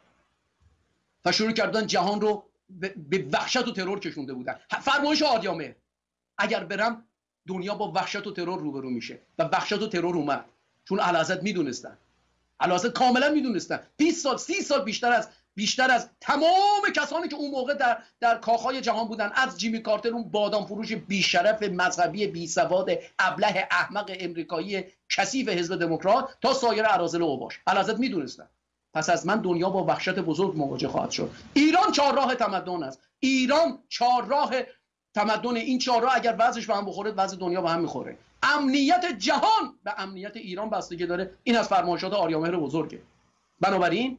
و شروع کردن جهان رو به وحشت و ترور کشونده بودن. فرمایش آریامه اگر برم دنیا با وحشت و ترور روبرو میشه و وحشت و ترور اومد، چون اعلیحضرت میدونستن، اعلیحضرت کاملا میدونستن. بیست سال سی سال بیشتر از بیشتر از تمام کسانی که اون موقع در در کاخهای جهان بودن، از جیمی کارتر اون بادام فروش بیشرف مذهبی بی سواد ابله احمق امریکایی کثیف حزب دموکرات تا سایر اراذل اوباش، اعلیحضرت میدونستن. پس از من دنیا با وحشت بزرگ مواجه خواهد شد. ایران چهارراه تمدن است. ایران چهارراه تمدن. این چهارراه اگر وضعش به هم بخوره وضع دنیا به هم میخوره. امنیت جهان به امنیت ایران بستگی داره. این از فرمایشات آریامهر بزرگه. بنابراین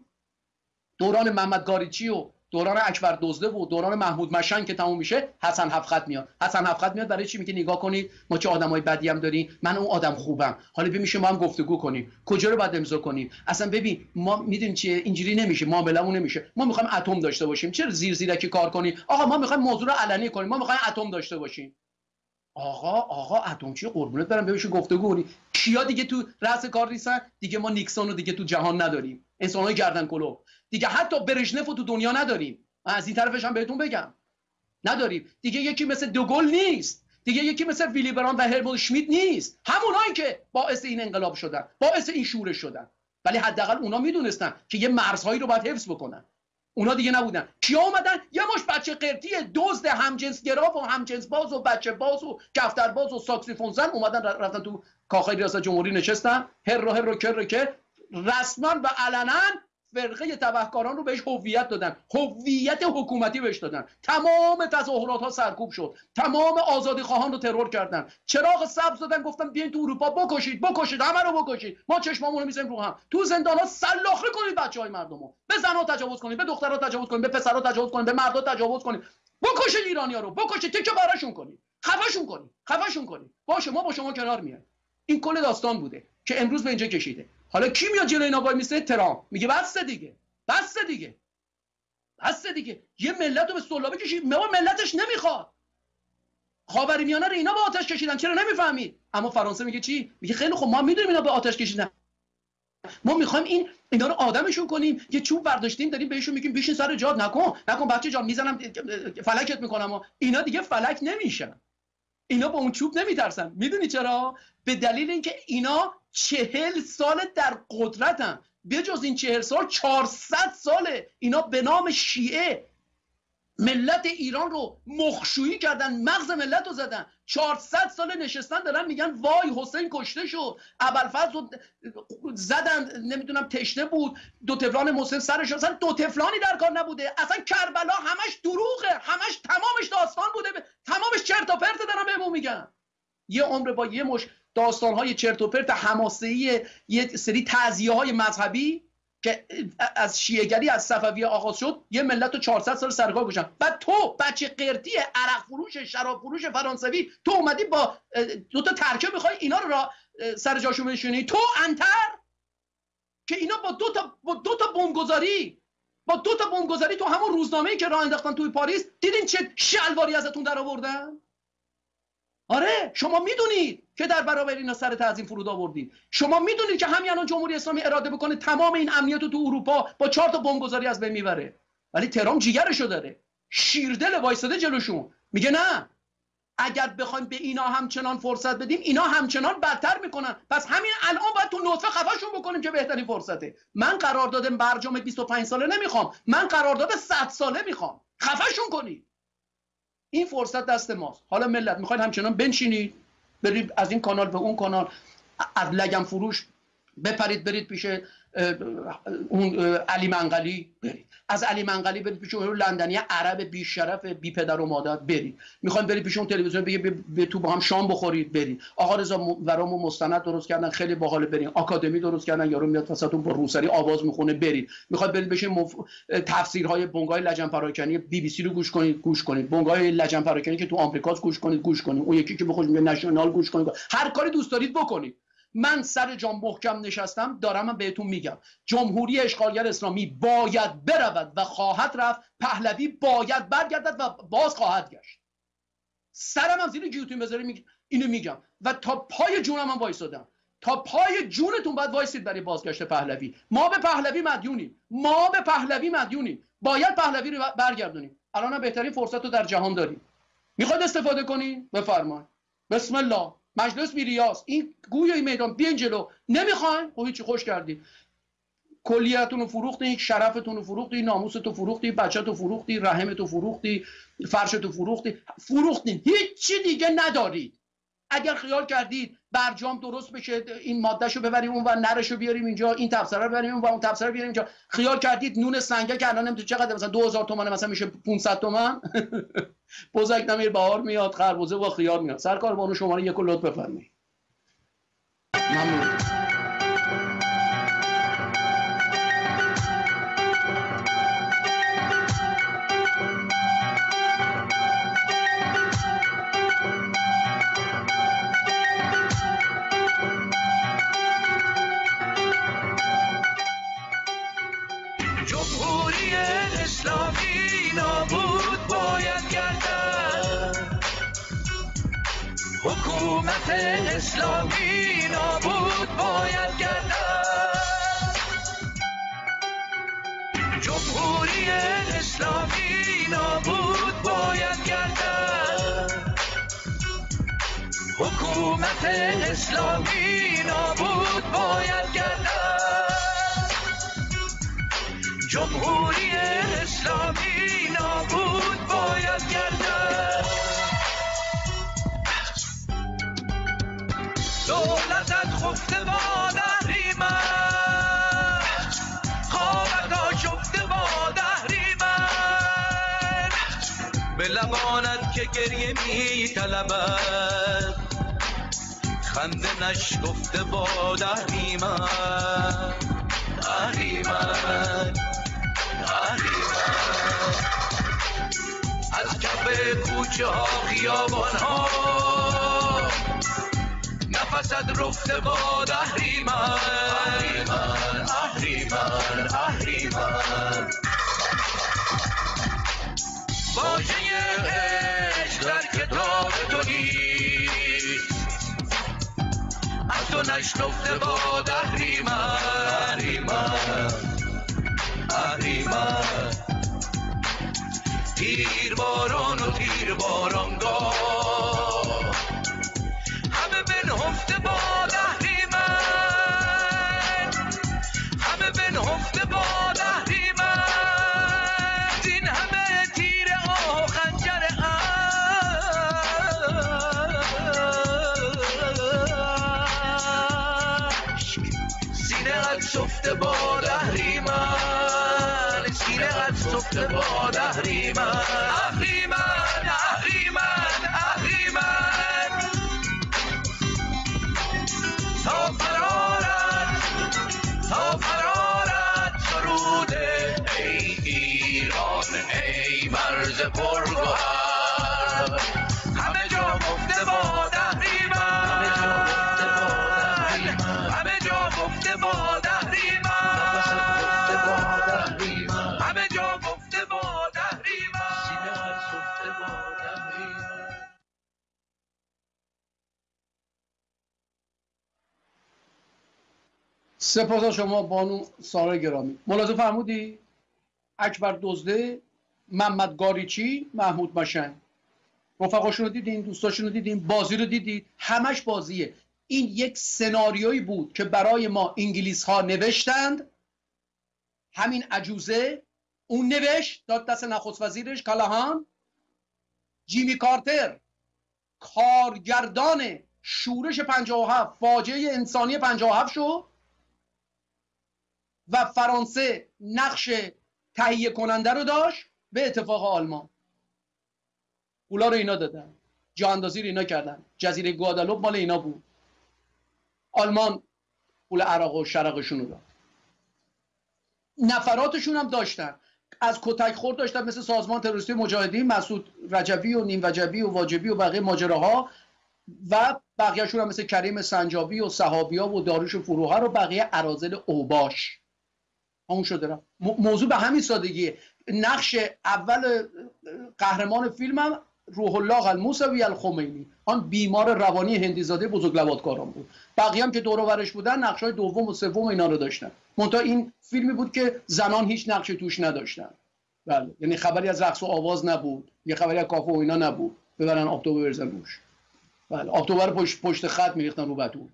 دوران محمد گاریچی و دوران اکبر دزده و دوران محمود مشنگ که تموم میشه، حسن هفخط میاد. حسن هفخط میاد برای چی؟ میگه نگاه کنید ما چه آدمای بدی هم داریم، من اون آدم خوبم، حالا ببین میشه ما هم گفتگو کنیم، کجا رو باید امضا کنیم، اصلا ببین ما میدونیم چیه، اینجوری نمیشه، معاملمون نمیشه، ما میخوایم اتم داشته باشیم، چرا زیر زیرکی کار کنی؟ آقا ما میخوایم موضوع رو علنی کنیم، ما میخوایم اتم داشته باشیم. آقا آقا اتم چیه؟ قربونت برم ببین گفتگو کنی. کیا دیگه تو رأس کار نیستن؟ دیگه ما نیکسون رو دیگه تو جهان نداریم، انسان‌های گردن کلوف. دیگه حتی برژنف رو تو دنیا نداریم. من از این طرفش هم بهتون بگم نداریم. دیگه یکی مثل دوگل نیست، دیگه یکی مثل ویلی برانت و هرمن شمیت نیست، همونایی که باعث این انقلاب شدن، باعث این شورش شدن. ولی حداقل اونا میدونستن که یه مرزهایی رو باید حفظ بکنن. اونا دیگه نبودن. کیا اومدن؟ یه مش بچه قرتی دزد همجنسگرا و همجنس باز و بچه باز و کفتر باز و ساکسیفون زن اومدن رفتن تو کاخهای ریاست جمهوری نشستن، هر رو هر رو کر رو کر، رسما و علنا فرقه تبهکاران رو بهش هویت دادن، هویت حکومتی بهش دادن. تمام تظاهرات ها سرکوب شد، تمام آزادی خواهان رو ترور کردن، چراغ سبز دادن، گفتن بیاین تو اروپا بکشید بکشید همه رو بکشید، ما چشمامون رو می‌ذاریم رو هم، تو زندان‌ها سلاخی کنید بچه‌های مردمو، به زن‌ها تجاوز کنید، به دخترها تجاوز کنید، به پسرها تجاوز کنید، به مردا تجاوز کنید، بکشید ایرانی‌ها رو، بکشید، تیکه پاره‌شون کنید، خفه‌شون کنید، خفه‌شون کنید. باشه ما با شما کنار میایم. این کل داستان بوده که امروز به اینجا کشیده. حالا کی میاد جلوی اینا وای میسته؟ ترامپ میگه بس دیگه، بس دیگه، بس دیگه. یه ملت رو به سلابه کشید، ما ملتش نمیخواد. خاورمیانه رو اینا به آتش کشیدن، چرا نمیفهمید؟ اما فرانسه میگه چی؟ میگه خیلی خب ما میدونیم اینا به آتش کشیدن، ما میخوایم این اینا رو آدمشون کنیم. یه چوب برداشتیم داریم بهشون میگیم بشین سر جات، نکن نکن بچه جان میزنم فلکت میکنم. اینا دیگه فلک نمیشن، اینا با اون چوب نمیترسن. میدونی چرا؟ به دلیل اینکه اینا چهل سال در قدرتن. بجز این چهل سال چهارصد ساله اینا به نام شیعه ملت ایران رو مخشویی کردن، مغز ملت رو زدن. چهارصد سال نشستن دارن میگن وای حسین کشته شد، ابوالفضل رو زدن، نمیدونم تشنه بود، دو تفلان محسن سرش، اصلا دو تفلانی در کار نبوده، اصلا کربلا همش دروغه، همش تمامش داستان بوده، تمامش چرت و پرت دارن بهمون میگن. یه عمر با یه مش داستان‌های چرت و پرت حماسه‌ای، یه سری تعزیه‌های مذهبی که از شیعه‌گری از صفویه آغاز شد، یه ملت رو چهارصد سال سرکار گذاشتن. بعد تو بچه قرتی عرق فروش شراب فروش فرانسوی تو اومدی با دو تا ترکه میخوای اینا رو را سر جاشون بنشونی؟ تو انتر که اینا با دو تا با دو تا بمبگذاری با دو تا بمبگذاری تو همون روزنامه‌ای که راه انداختن توی پاریس، دیدین چه شلواری ازتون در آوردن؟ آره شما میدونید که در برابر اینا سر تعظیم فرود آوردید. شما میدونید که همین الان جمهوری اسلامی اراده بکنه تمام این امنیت رو تو اروپا با چهار تا بمبگذاری از بین میبره. ولی ترامپ جیگرشو داره، شیردل وایساده جلوشون، میگه نه اگر بخوایم به اینا همچنان فرصت بدیم اینا همچنان بدتر میکنن، پس همین الان باید تو نطفه خفاشون بکنیم که بهترین فرصته. من قرارداد برجام بیست و پنج ساله نمیخوام، من قرارداد صد ساله میخوام، خفاشون کنید. این فرصت دست ماست. حالا ملت میخواید همچنان بنشینید برید از این کانال به اون کانال، از لگم فروش بپرید برید پیش اون علی منقلی برید، از علی منقلی برید پیش اون لندنی عرب بی شرف بی پدر و مادر برید، میخواین برید پیش اون تلویزیون بگه به تو با هم شام بخورید برید. آقا رضا ورامو مستند درست کردن خیلی باحال برید، آکادمی درست کردن یارو میاد وسطتون با روسری آواز میخونه برید. میخواید برید بشین مف... تفسیرهای بنگاه لجن پراکنی بی بی سی رو گوش کنید گوش کنید، بنگاه لجن پراکنی که تو آمریکاست گوش کنید گوش کنید، اون یکی که بخوش میگه نشنال گوش کنید، هر کاری دوست دارید بکنید. من سر جام محکم نشستم دارم من بهتون میگم جمهوری اشغالگر اسلامی باید برود و خواهد رفت، پهلوی باید برگردد و باز خواهد گشت. سرم هم زیر گیوتین بذاری می... اینو میگم و تا پای جونم هم وایسادم، تا پای جونتون باید وایسید برای بازگشت پهلوی. ما به پهلوی مدیونیم، ما به پهلوی مدیونیم، باید پهلوی رو برگردونیم. الان بهترین فرصت رو در جهان داریم، میخواد استفاده کنی بفرمایید، بسم الله، مجلس بیریاس، این گوی میدان بیاین جلو. نمیخواین خب هیچی، خوش کردی، کلیتون رو فروختی، شرفتون رو فروختی، ناموستون رو فروختی، بچه‌تون رو فروختی، رحمتون رو فروختی، فرشتون رو فروختی، فروختین، هیچی دیگه ندارید. اگر خیال کردید برجام درست بشه این مادهشو ببریم اون و نرشو بیاریم اینجا، این تبصره رو ببریم اون و اون تبصره رو بیاریم اینجا، خیال کردید نون سنگه که الان نمیدونم چقدر مثلا دو هزار تومانه مثلا میشه پانصد تومن بزرگ نمیر بهار میاد، خربوزه با خیار میاد. سرکار بانو شماره یک رو لطف بفرمایید. ممنون. جمهوری اسلامی نابود باید گردد، حکومت اسلامی نابود باید گردد، جمهوری اسلامی نابود باید گردد، حکومت اسلامی نابود باید گردد، جمهوری اسلامی نابود باید گردد. دولتت خفته باد اهریمن، خوابت آشفته باد اهریمن، به لبانت که گریه می طلبد خنده نشکفته باد اهریمن، اهریمن از کف کوچه ها خیابان ها نفست رفته باد اهریمن، اهریمن اهریمن اهریمن واژه عشق در کتاب تو نیست، از تو نشنفته باد اهریمن، اهریمن اهریمن تیر باران و تیر بارانگاه همه بنهفته باد اهریمن، همه بنهفته باد اهریمن، این همه تیر آه و خنجر اشک سینه قد سفته باد اهریمن، سینه قد سفته باد اهریمن، اهریمن اهریمن اهریمن تا فرارت تا فرارت سرود ای ایران ای مرز پرگوهر، همه جا گفته باد اهریمن، همه جا گفته باد اهریمن، همه جا گفته باد اهریمن. سپاس از شما بانو سارا گرامی. ملاحظه فرمودی؟ اکبر دزده، محمد گاریچی، محمود مشنگ، رفقاشون رو دیدین، دوستاشون رو دیدین، بازی رو دیدید، همش بازیه. این یک سناریویی بود که برای ما انگلیس ها نوشتند، همین عجوزه اون نوشت، داد دست نخست وزیرش کالاهان، جیمی کارتر کارگردان شورش پنجاه و هفت، فاجعه انسانی پنجاه و هفت شد، و فرانسه نقش تهیه کننده رو داشت به اتفاق آلمان. پولا رو اینا دادن، جا اندازی رو اینا کردن، جزیره گوادالوپ مال اینا بود، آلمان پول عراق و شرقشون رو داد. نفراتشون هم داشتن، از کتک خورد داشتن مثل سازمان تروریستی مجاهدین، مسعود رجبی و نیم وجبی و واجبی و بقیه ماجراها، و بقیه‌شون هم مثل کریم سنجابی و صحابیا و داریوش فروها رو بقیه اراذل اوباش. همون شده رفت. موضوع به همین سادگیه. نقش اول قهرمان فیلمم روح الله الموسوی الخمینی، آن بیمار روانی هندیزاده بزرگلوادکاران بود. بقیه هم که دور و برش بودن نقش‌های دوم و سوم اینا رو داشتن. منتها این فیلمی بود که زنان هیچ نقشی توش نداشتن. بله، یعنی خبری از رقص و آواز نبود، یه خبری از کافه و اینا نبود. ببرن آبتو برزن روش. بله، آبتو رو پشت پشت خط می‌ریختن رو بتول.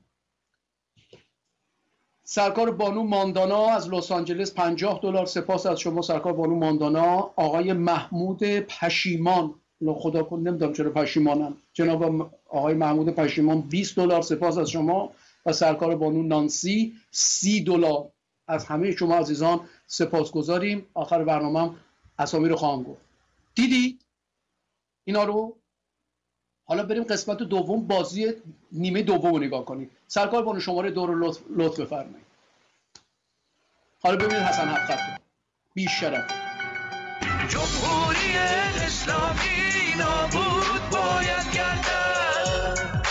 سرکار بانو ماندانا از لس آنجلس پنجاه دلار. سپاس از شما سرکار بانو ماندانا. آقای محمود پشیمان، خدا کن نمیدونم چرا پشیمانم، جناب آقای محمود پشیمان بیست دلار. سپاس از شما. و سرکار بانو نانسی سی دلار. از همه شما عزیزان سپاسگزاریم. آخر برنامه اسامی رو خواهم گفت. دیدی اینا رو؟ حالا بریم قسمت دوم، بازی نیمه دوم رو نگاه کنیم. سرکار بانو شماره دو رو لطف, لطف بفرمایید. حالا ببینید حسن حقیقت بیش شرف. جمهوری اسلامی نابود باید گردد،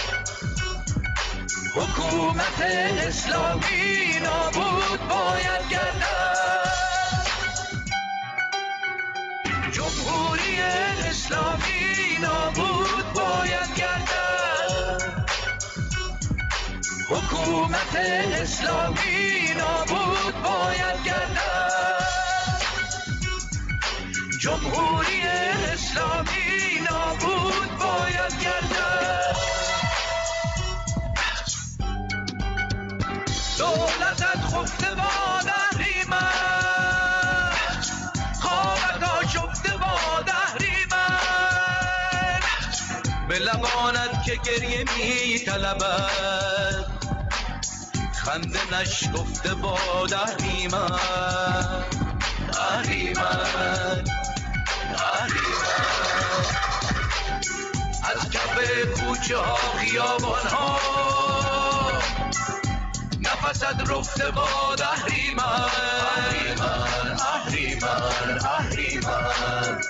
حکومت اسلامی نابود باید گردد، جمهوری اسلامی نابود باید گردد، حکومت اسلامی نابود باید گردد، جمهوری اسلامی نابود باید گردد. دولتت خفته باد اهریمن، خوابت آشفته باد اهریمن، به لبانت که گریه می طلبد، خنده نشکفته باد اهریمن، اهریمن اهریمن، از کف کوچه ها خیابان ها نفست رفته باد اهریمن، اهریمن اهریمن اهریمن،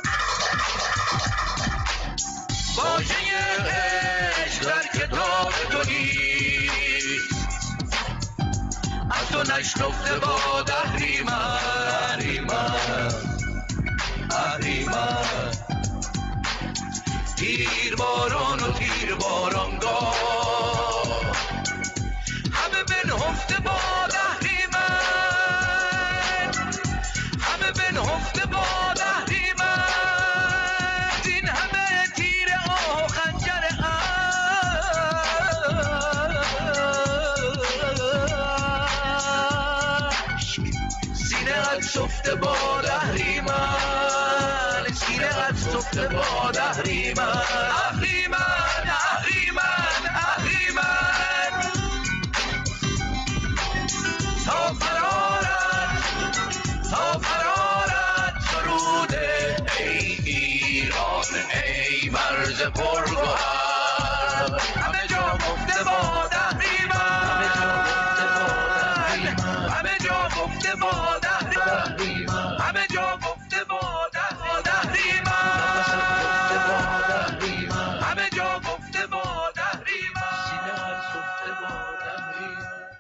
واژه عشق در کتاب تو نیست، از تو نشنفته باد اهریمن، اهریمن اهریمن، تیر باران و تیر بارانگاه همه بنهفته باد اهریمن، همه بنهفته باد اهریمن، این همه تیر آه و خنجر اشک، سینه ات سفته باد اهریمن، سینه ات سفته باد اهریمن، اهریمن اهریمن اهریمن، تا فرارد تا فرارد سرود ای ایران ای مرز پرگوهر، همه جا گفته باد اهریمن، همه جا گفته باد اهریمن، همه جا گفته باد اهریمن، همه جا گفته باد اهریمن، سینه سفته باد اهریمن.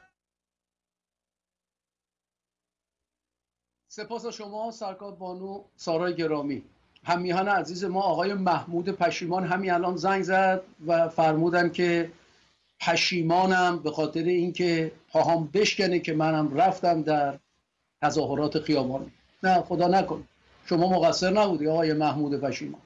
سپاس از شما سرکار بانو سارای گرامی. همیهن عزیز ما آقای محمود پشیمان همین الان زنگ زد و فرمودن که پشیمانم به خاطر اینکه پاهام بشکنه که منم رفتم در تظاهرات خیابانی. نه خدا نکن، شما مقصر نبودی آقای محمود پشیمان.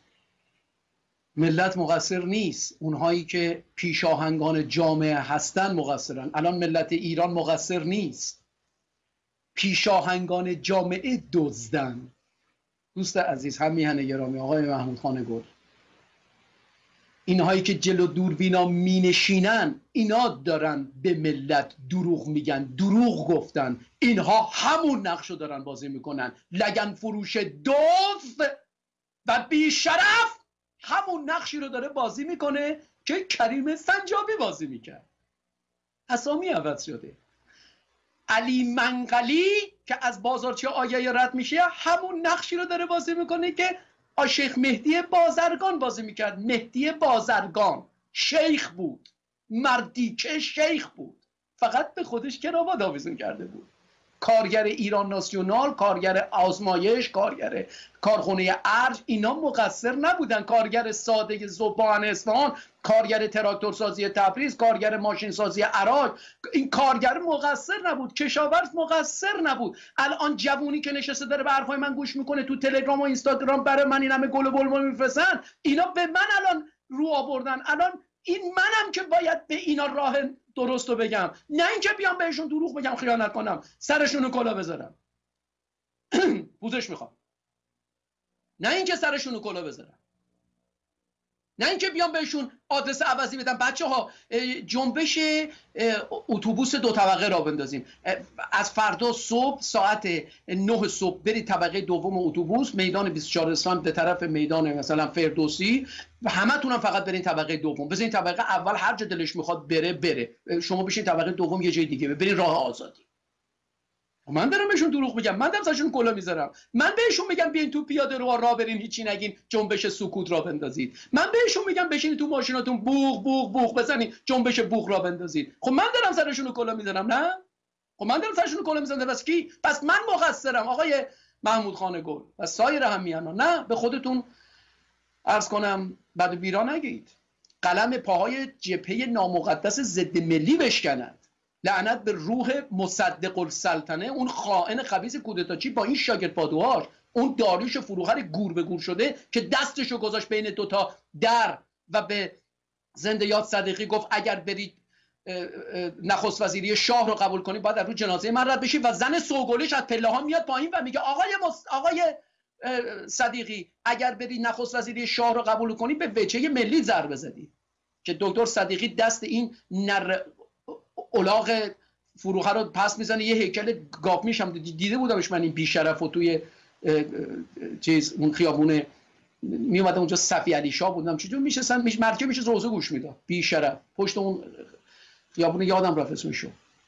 ملت مقصر نیست، اونهایی که پیشاهنگان جامعه هستن مقصرن. الان ملت ایران مقصر نیست، پیشاهنگان جامعه دزدن. دوست عزیز هم میهن گرامی آقای محمود خان گل، اینهایی که جلو دوربینا می نشینن اینا دارن به ملت دروغ میگن، دروغ گفتن. اینها همون نقشو دارن بازی میکنن. لگن فروش دزد و بیشرف همون نقشی رو داره بازی میکنه که کریم سنجابی بازی میکرد. اسامی عوض شده. علی منقلی که از بازارچی آگهی رد میشه همون نقشی رو داره بازی میکنه که شیخ مهدی بازرگان بازی میکرد. مهدی بازرگان شیخ بود، مردی که شیخ بود، فقط به خودش کراوات آویزون کرده بود. کارگر ایران ناسیونال، کارگر آزمایش، کارگر کارخونه ارج، اینا مقصر نبودن. کارگر ساده زبان اصفهان، کارگر تراکتورسازی تبریز، کارگر ماشین سازی عراق، این کارگر مقصر نبود. کشاورز مقصر نبود. الان جوونی که نشسته داره به حرفای من گوش میکنه تو تلگرام و اینستاگرام برای من این همه گل و بلبل میفرستن، اینا به من الان رو آوردن. الان این منم که باید به اینا راه درست رو بگم، نه اینکه بیام بهشون دروغ بگم، خیانت کنم، سرشون رو کلا بذارم. پوزش میخوام. نه اینکه سرشون رو کلا بذارم، نه اینکه بیام بهشون آدرس عوضی بدم. بچه ها جنبش اتوبوس دو طبقه را بندازیم. از فردا صبح ساعت نه صبح برید طبقه دوم اتوبوس، میدان بیست و چهار اسفند به طرف میدان مثلا فردوسی، و همه تونم فقط برین طبقه دوم. بزنین طبقه اول هر جا دلش میخواد بره بره، شما بشین طبقه دوم یه جای دیگه برین راه آزادی. من دارم بهشون دروغ میگم؟ من دارم سرشون کلا میذارم؟ من بهشون میگم بیاین تو پیاده رو راه برین، هیچی نگین، جنبش سکوت را بندازید؟ من بهشون میگم بشینید تو ماشیناتون بوق بوق بوق بزنید، جنبش بوق را بندازید؟ خب من دارم سرشون کلا میذارم؟ نه، خب من دارم سرشون کلا میذارم. پس کی؟ پس من مقصرم آقای محمود خان گل و سایر همیانا؟ نه، به خودتون عرض کنم بد بیرا نگید. قلم پاهای جبهه نامقدس ضد ملی بشکنند. لعنت به روح مصدق السلطنه، اون خائن خبیث کودتاچی با این شاگرد پادوهاش، اون داریوش فروخر گور به گور شده که دستشو گذاشت بین دوتا در و به زنده یاد صدیقی گفت اگر برید نخست وزیری شاه رو قبول کنید باید در رو جنازه من رد بشید، و زن سوگلیش از پله ها میاد پایین و میگه آقای مص... آقای صدیقی اگر برید نخست وزیری شاه رو قبول کنید به وجهه ملی ضربه زدید. که دکتر صدیقی دست این نر الاغ فروخه رو پس میزنه، یه هیکل گاف میشم دیده بودمش من این بیشرف و توی چیز اون خیابونه می اومدم اونجا صفی علی شاه بودم چجور میشستن میش مرکب میشه روزه گوش میداد بیشرف پشت اون خیابونه، یادم رفت اسمشو،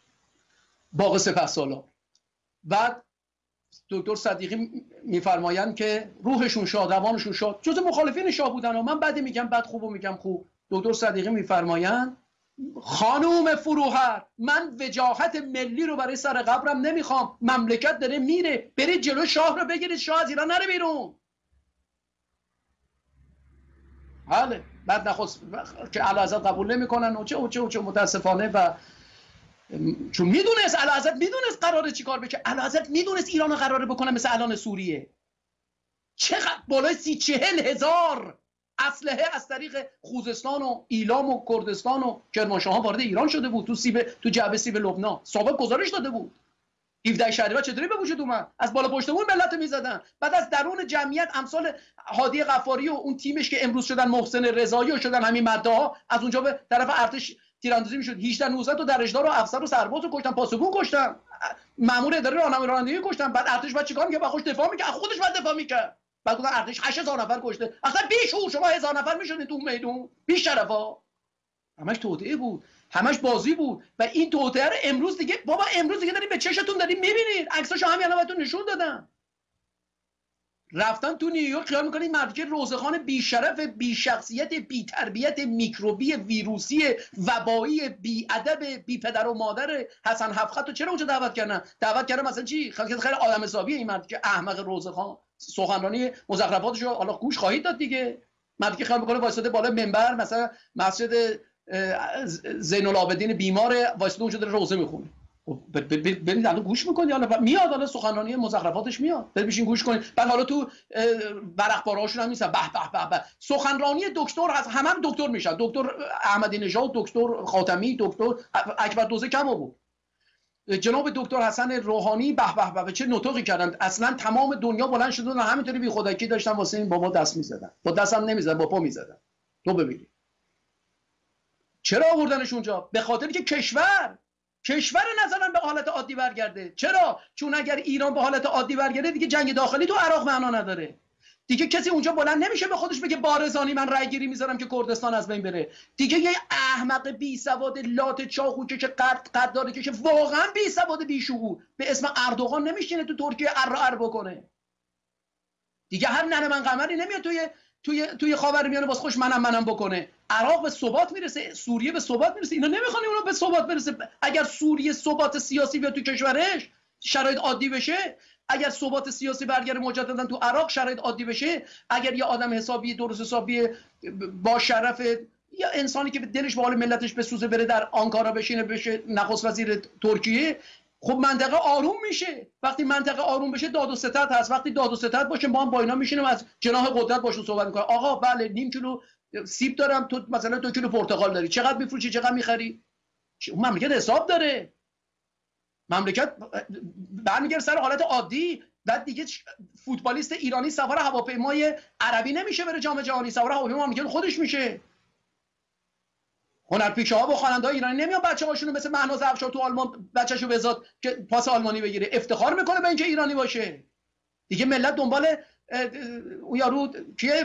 باغ سپهسالار. بعد دکتر صدیقی میفرمایند که روحشون شاد، روانشون شاد، جز مخالفین شاه بودن و من بعد میگم بعد خوبو میگم خوب. دکتر صدیقی میفرمایند خانوم فروهر، من وجاهت ملی رو برای سر قبرم نمیخوام، مملکت داره میره، برید جلو شاه رو بگیرید شاه از ایران نره بیرون. بله، بعد نخست که اعلیحضرت قبول نمیکنن و چه و چه و چه متاسفانه، و چون میدونست اعلیحضرت میدونست قراره چیکار بشه، اعلیحضرت میدونست ایران رو قراره بکنه مثل الان سوریه. چقدر بالای سی چهل هزار اسلحه از طریق خوزستان و ایلام و کردستان و کرمانشاه وارد ایران شده بود، تو سیب تو جعبه سیب لبنان سابق گزارش داده بود. هفده شهریور چطوری به وجود اومد؟ از بالا پشت اون ملت میزدن. بعد از درون جمعیت امثال هادی غفاری و اون تیمش که امروز شدن محسن رضایی و شدن همین مداها، از اونجا به طرف ارتش تیراندازی میشد. هجده نوزده تا درجدار و افسر و سرباز رو کشتن، پاسبون کشتن، مأمور اداره راهنمایی رانندگی کشتن. بعد ارتش بعد چیکار میکرد؟ خودش دفاع میکرد، خودش بعد دفاع میکرد. بعد گفتن ارتش هشت هزار نفر کشته. اصلا بیشعور شما هزار نفر میشدین تو میدون؟ بی شرفا. همش توطئه بود، همش بازی بود. و این توطئه رو امروز دیگه بابا امروز دیگه دارین به چشتون دارین میبینید. عکساشو همین الان بهتون نشون دادم. رفتن تو نیویورک خیال میکنین مرکز روزخان بی شرف، بی شخصیت، بی تربیت، میکروبی، ویروسی، وبایی، بی ادب، بی پدر و مادر حسن هفخط رو چرا اونجا دعوت کردن؟ دعوت کردن مثلا چی؟ خیلی خیلی آدم حسابیه این مرد که احمق روزخان. سخنرانی مزخرفاتش رو حالا گوش خواهید داد دیگه. مردی که خیال میکنه وایساده بالا منبر مثلا مسجد زین العابدین بیمار، وایساده اونجا داره روزه میخونه. برید الان گوش میکنید، حالا میاد حالا سخنرانی مزخرفاتش میاد، برید بشین گوش کنید. بعد حالا تو ورق بارهاشون هم نیستن به به به به سخنرانی دکتر هست، همه هم دکتر میشن، دکتر احمدی نژاد، دکتر خاتمی، دکتر اکبر دوزه کم بود، جناب دکتر حسن روحانی به به به چه نطقی کردن. اصلا تمام دنیا بلند شدن همینطوری بی خودکی داشتن واسه این بابا دست میزدن، با دست هم نمیزدن با پا میزدن. تو ببینید چرا آوردنش اونجا؟ به خاطر که کشور کشور نظرن به حالت عادی برگرده. چرا؟ چون اگر ایران به حالت عادی برگرده دیگه جنگ داخلی تو عراق معنا نداره. دیگه کسی اونجا بلند نمیشه به خودش بگه بارزانی من رای گیری میذارم که کردستان از بین بره. دیگه یه احمق بی سواد لات چاقو که قد قد داره که واقعا بی سواد بی شعور به اسم اردوغان نمیشینه تو ترکیه ار ار بکنه. دیگه هر ننه من قمری نمیاد توی توی توی خاورمیانه باز خوش منم منم بکنه. عراق به ثبات میرسه، سوریه به ثبات میرسه، اینا نمیخوان اونا به ثبات برسه. اگر سوریه ثبات سیاسی بیاد تو کشورش شرایط عادی بشه، اگر ثبات سیاسی برگره مجددا تو عراق شرایط عادی بشه، اگر یه آدم حسابی درست حسابی با شرف یا انسانی که دلش به حال ملتش بسوزه بره در آنکارا بشینه بشه نخست وزیر ترکیه، خب منطقه آروم میشه. وقتی منطقه آروم بشه داد و ستد هست. وقتی داد و ستد باشه ما هم با اینا میشینیم از جناح قدرت باشون صحبت میکنیم. آقا بله نیم کیلو سیب دارم، تو مثلا دو کیلو پرتقال داری، چقدر میفروشی چقدر میخری؟ اون مملکت حساب داره. مملکت برمیگرده سر حالت عادی. بعد دیگه فوتبالیست ایرانی سوار هواپیمای عربی نمیشه بره جام جهانی، سوار هواپیما مملکت خودش میشه. هنرپیشه ها و خواننده های ایرانی نمیان بچه‌هاشونو مثل مهناز افشار تو آلمان بچه‌شو بذات که پاس آلمانی بگیره، افتخار میکنه به اینکه ایرانی باشه. دیگه ملت دنبال اون یارو کیه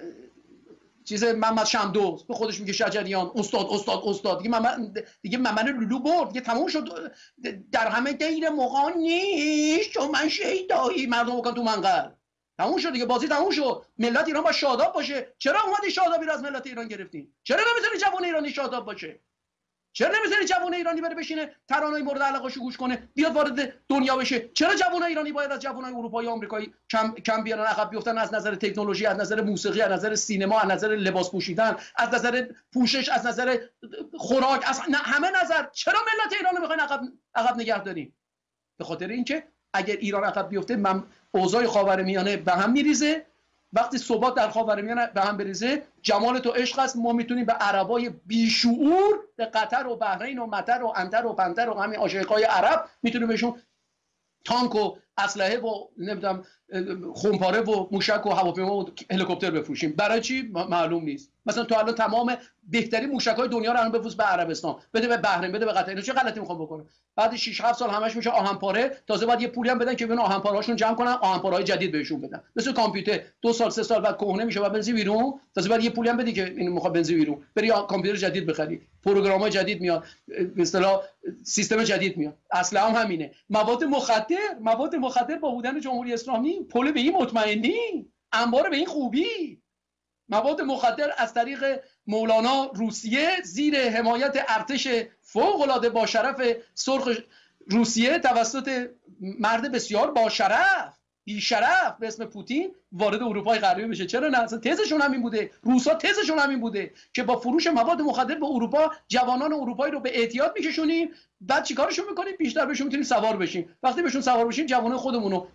چیز محمد شمدوز به خودش میگه شجریان استاد استاد استاد دیگه محمد دیگه محمد لولو برد دیگه تموم شد. در همه دیر موقع نیست و من شیدایی مردم بکن تو منقل تموم شد دیگه، بازی تموم شد. ملت ایران با شاداب باشه. چرا اومدی شادابی رو از ملت ایران گرفتین؟ چرا نمیذاری جوان ایرانی شاداب باشه؟ چرا نمیذاری جوان ایرانی بره بشینه ترانه‌های مورد علاقه‌شو گوش کنه بیاد وارد دنیا بشه؟ چرا جوان ایرانی باید از جوانای اروپایی و آمریکایی کم کم بیارن عقب بیفتن از نظر تکنولوژی، از نظر موسیقی، از نظر سینما، از نظر لباس پوشیدن، از نظر پوشش، از نظر خوراک، از همه نظر؟ چرا ملت ایران رو میخواین عقب عقب نگه دارین؟ به خاطر اینکه اگر ایران عقب بیفته من اوضاع خاورمیانه به هم میریزه. وقتی ثبات در خاورمیانه به هم بریزه جمال تو عشق است. ما میتونیم به عربای بیشعور به قطر و بحرین و مطر و انتر و پنتر و همین عاشقای عرب میتونیم بهشون تانک و اسلحه و نمیدونم خونپاره و موشک و هواپیما و هلیکوپتر بفروشیم. برای چی معلوم نیست. مثلا تو الان تمام بهترین موشک‌های دنیا رو الان بفروش به عربستان، بده به بحرین، بده به قطر. اینا چه غلطی میخوام بکنه؟ بعد شش هفت سال همش میشه آهنپاره، تازه بعد یه پولی هم بدن که ببین آهنپاره‌هاشون جمع کنن، آهنپاره‌های جدید بهشون بدن. مثل کامپیوتر دو سال سه سال بعد کهنه میشه و بنزین بیرون، تازه بعد یه پولی هم بدی که اینو میخواد بنزین بیرون، بری کامپیوتر جدید بخری، پروگرام‌های جدید میاد، به اصطلاح سیستم جدید میاد. اصلا هم همینه. مواد مخدر، مواد مخدر با بودن جمهوری اسلامی پول به این مطمئنی، انبار به این خوبی. مواد مخدر از طریق مولانا روسیه زیر حمایت ارتش فوق‌العاده با شرف سرخ روسیه توسط مرد بسیار با شرف بی شرف به اسم پوتین وارد اروپای غربی بشه. چرا نه؟ اصلا تزشون همین بوده. روسا تزشون همین بوده که با فروش مواد مخدر به اروپا جوانان اروپایی رو به اعتیاد میکشونیم. بعد چیکارشون میکنیم؟ بیشتر بهشون میتونیم سوار بشیم. وقتی بهشون سوار بشیم جوانان خودمون رو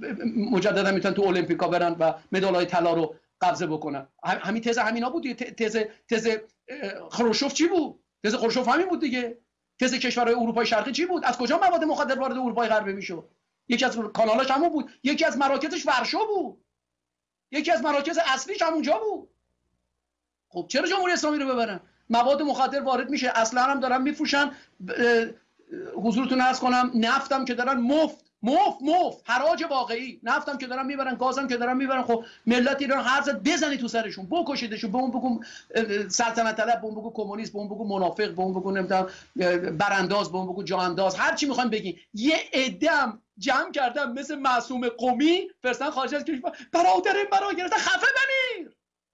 مجددا میتونن تو المپیکا برن و مدال‌های طلا رو قبضه بکنن. همین تز همینا بود. تز تز خروشوف چی بود؟ تز خروشوف همین بود دیگه. تز کشورهای اروپای شرقی چی بود؟ از کجا مواد مخدر وارد اروپای غربی میشد؟ یکی از کانالاش همون بود. یکی از مراکزش ورشو بود. یکی از مراکز اصلیش همونجا بود. خب چرا جمهوری اسلامی رو ببرن؟ مواد مخدر وارد میشه، اصلا هم دارن میفروشن. حضورتون عرض کنم نفتم که دارن مفت مفت مفت حراج واقعی، نفتم که دارن میبرن، گازم که دارن میبرن. خب ملت ایران هر زد بزنی تو سرشون، بکشیدشون، به اون بگو سلطنت طلب، به اون بگو کمونیست، به اون بگو منافق، به اون بگو نمیدونم برانداز، به اون بگو جانداز، هر چی میخوایم بگین. یه عده‌ام جمع کردم مثل معصوم قمی فرستن خارج از کشور، برادر مرا گرفتن، خفه بمیر.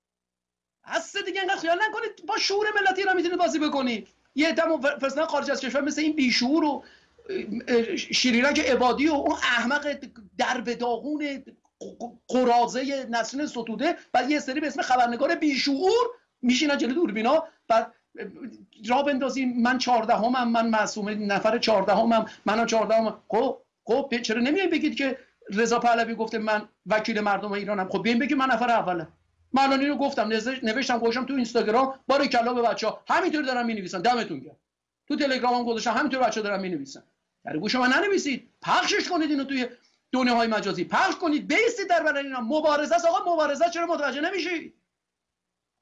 هست دیگه اینقدر خیال نکنید با شعور ملت ایران میتونید بازی بکنید. یه عده‌ام فرستن خارج از کشور مثل این بیشعور و شیرینک عبادی و اون احمق درب داغون قراضه نسرین ستوده، بعد یه سری به اسم خبرنگار بیشعور میشینن جلوی دوربینا، بعد را بندازیم من چهاردهمم، من معصومه نفر چهاردهمم، منم چهاردهمم. خب خب چرا نمیای بگید که رضا پهلوی گفته من وکیل مردم ایرانم؟ خب بیاین بگید من نفر اولم. من الان اینو گفتم، نوشتم گوشم تو اینستاگرام، باریکلا به بچه‌ها همینطوری دارن مینویسن. دمتون گرم. تو تلگرامم گذاشتم همینطوری بچه‌ها دارن مینویسن. در گوش من ننویسید، پخشش کنید اینو توی دنیاهای مجازی، پخش کنید، بیستید در برابر اینا. مبارزه است آقا، مبارزه. چرا متوجه نمیشید؟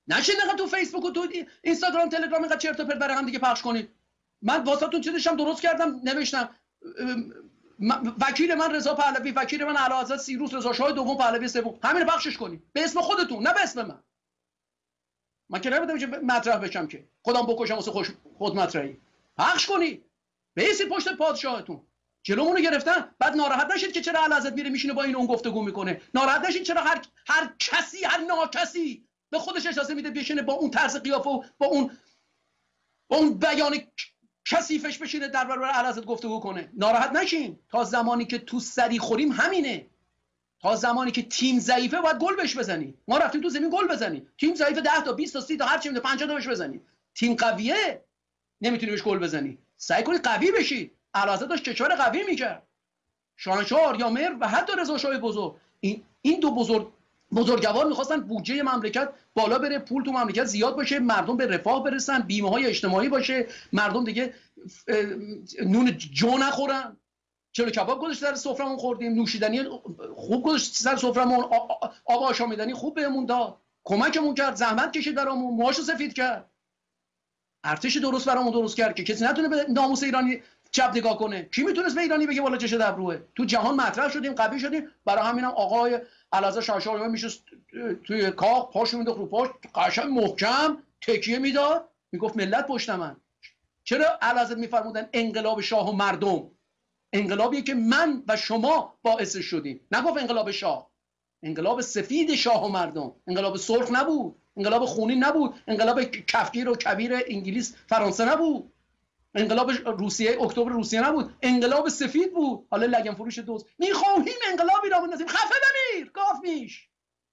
نشین نقا تو فیسبوک و تو اینستاگرام تلگرام اینقدر چرت و پرت برای هم دیگه پخش کنید. من واسهتون چیزشم درست کردم نوشتم وکیل من رضا پهلوی، وکیل من اعلیحضرت سیروس رضا شاه دوم پهلوی سوم، همین پخشش کنید به اسم خودتون نه به اسم من. من که نمیدونم چه مطرح بشم که خودم بکشم واسه خوش خود مطرحی. پخش کنید بیسید پشت پادشاهتون. جلومونو گرفتن بعد ناراحت نشید که چرا اعلیحضرت میره میشینه با این اون گفتگو میکنه. ناراحت نشید چرا هر هر کسی هر ناکسی به خودش اجازه میده بشینه با اون طرز قیافه و با اون با اون بیان کثیفش بشینه در برابر اعلیحضرت گفتگو کنه. ناراحت نشین. تا زمانی که تو سری خوریم همینه. تا زمانی که تیم ضعیفه باید گل بهش بزنی. ما رفتیم تو زمین گل بزنیم. تیم ضعیفه ده تا بیست تا سی تا هر چی میده پنجاه تا بهش بزنی. تیم قویه نمیتونی بهش گل بزنی. سعی کنید قوی بشید. اعلیحضرت داشت کشور قوی میکرد. شاهنشاه آریامهر و حتی رضا شاه بزرگ این این دو بزرگ بزرگوار میخواستن بودجه مملکت بالا بره، پول تو مملکت زیاد باشه، مردم به رفاه برسن، بیمه های اجتماعی باشه، مردم دیگه نون جو نخورن. چلو کباب گذاشت سر سفرمون خوردیم، نوشیدنی خوب گذاشت سر سفرمون، آب آشامیدنی خوب بهمون داد، کمکمون کرد، زحمت کشید برامون، موهاشو سفید کرد، ارتش درست برامون درست کرد که کسی نتونه به ناموس ایرانی چپ نگاه کنه. کی میتونست به ایرانی بگه والا چشه دبروه؟ تو جهان مطرح شدیم، قوی شدیم. برای همینم آقای اعلیحضرت شاهنشاه میشه توی کاخ پاشو مینداخت رو پاش قشنگ محکم تکیه میداد، میگفت ملت پشت من. چرا اعلیحضرت میفرمودن انقلاب شاه و مردم؟ انقلابیه که من و شما باعث شدیم. نگفت انقلاب شاه، انقلاب سفید شاه و مردم. انقلاب سرخ نبود، انقلاب خونین نبود، انقلاب کفگیر و کبیر انگلیس فرانسه نبود، انقلاب روسیه اکتبر روسیه نبود، انقلاب سفید بود. حالا لگن فروش دوز میخواهیم انقلابی را بندازیم. خفه بمیر گاف میش.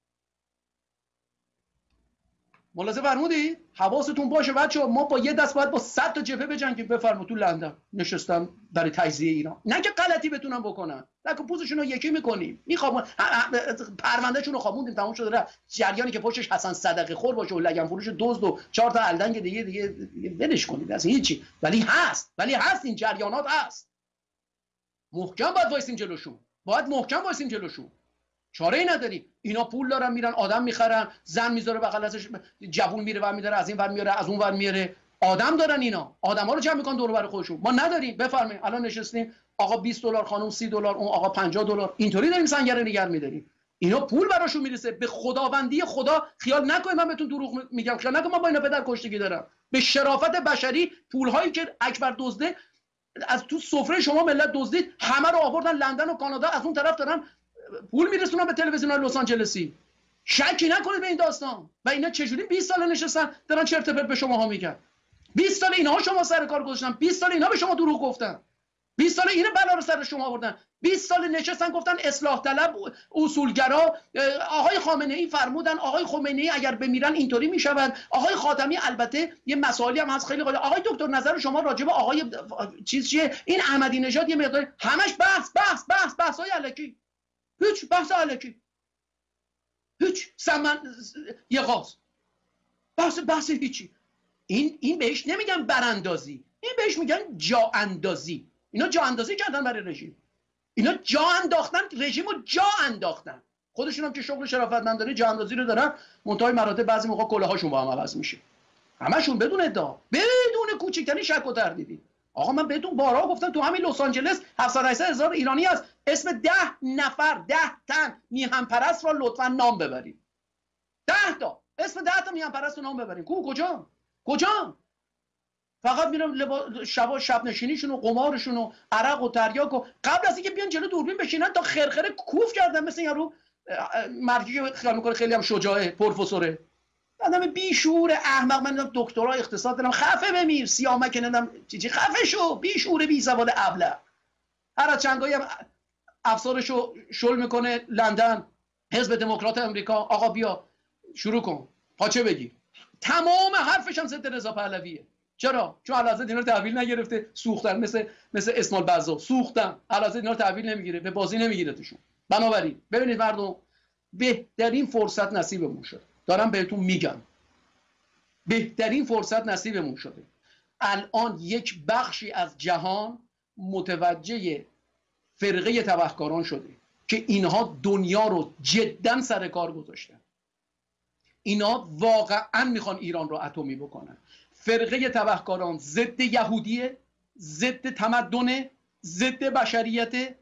ملاحظه فرمودید؟ حواستون باشه بچه‌ها، ما با یه دست باید با صد تا جبهه بجنگیم. بفرمایید تو لندن نشستم برای تجزیه ایران، نه که غلطی بتونن بکنن، نه که پوزشون رو یکی میکنیم. میخوام پروندهشون رو خوابوندیم تموم شده رفت. جریانی که پشتش حسن صدقه خور باشه و لگن فروش دزد و چهار تا الدنگ دیگه دیگه ولش کنید از هیچی. ولی هست، ولی هست، این جریانات هست. محکم باید وایسیم جلوشون، باید محکم وایسیم جلوشون. چاره ای نداری. اینا پول دارن میرن آدم میخرن، زن میذاره بغل ازش، جوون میره و میداره، از این ور میاره از اون ور میاره. آدم دارن اینا، آدما رو جمع میکنن دور و بر خودشون. ما نداریم. بفرمایید الان نشستیم آقا بیست دلار، خانم سی دلار، اون آقا پنجاه دلار، اینطوری داریم سنگره نگر میداریم. اینا پول براشون میرسه. به خداوندی خدا خیال نکنید من بهتون دروغ میگم، خیال نکنید من با اینا پدر کشتگی دارم. به شرافت بشری پولهایی که اکبر دزده از تو سفره شما ملت دزدید همه رو آوردن لندن و کانادا، از اون طرف دارن پول میرسونن به تلویزیون‌های لس آنجلسی. شکی نکنید به این داستان. و اینا چجوری بیست سال نشستن دارن چرت و پرت به شماها میگن. بیست سال اینها شما سر کار گذاشتن، بیست سال اینها به شما دروغ گفتن، بیست سال این بلا رو سر شما آوردن، بیست سال نشستن گفتن اصلاح طلب، اصولگرا. آقای خامنه‌ای فرمودن آقای خمینی اگر بمیرن اینطوری میشود. آقای خاتمی البته یه مسائلی هم هست خیلی قالی. آقای دکتر نظر شما راجع به آقای چیز چیه؟ این احمدی نژاد یه مقدار همش بحث بحث بحث بحث‌های الکی. هیچ بحث الکی، هیچ سمن یه غاز بحث بحث هیچی. این این بهش نمیگن براندازی، این بهش میگن جا اندازی. اینا جا اندازی کردن برای رژیم. اینا جا انداختن، رژیم رو جا انداختن. خودشون هم که شغل شرافتمندانه جا اندازی رو دارن، منتهای مراتب بعضی موقع کلاهاشون با هم عوض میشه. همشون بدون ادعا، بدون کوچکترین شک و تردیدی. آقا من بهتون بارها گفتم تو همین لس آنجلس هفتصد هشتصد هزار ایرانی هست، اسم ده نفر ده تن میهن پرست را لطفا نام ببرید. ده تا اسم ده تا میهن پرست رو نام ببرید. کو کجا کجا؟ فقط میرم لبا... شب شب نشینیشون و قمارشون و عرق و تریاک و قبل از اینکه بیان جلو دوربین بشینن تا خرخره کوف کردن، مثل یارو مردی که خیال میکنه خیلی هم شجاعه، پروفسوره. آدم بی شعور احمق. من دکترا اقتصاد دارم، خفه بمیر. سیامک ندم چی چی، خفه شو. بی شعور بی سواد ابله. هر از چنگایی هم افسارشو شل میکنه لندن، حزب دموکرات امریکا. آقا بیا شروع کن پاچه بگیر. تمام حرفش هم ضد رضا پهلویه. چرا؟ چون اعلیحضرت اینا رو تحویل نگرفته، سوختن. مثل مثل اسماعیل بزا سوختن. اعلیحضرت اینا رو تحویل نمیگیره، به بازی نمیگیرتشون. بنابراین ببینید مردم، بهترین فرصت نصیبمون شد. دارم بهتون میگم بهترین فرصت نصیبمون شده. الان یک بخشی از جهان متوجه فرقه تبهکاران شده که اینها دنیا رو جدا سر کار گذاشتن. اینا واقعا میخوان ایران رو اتمی بکنن. فرقه تبهکاران ضد یهودیه، ضد تمدن، ضد بشریت،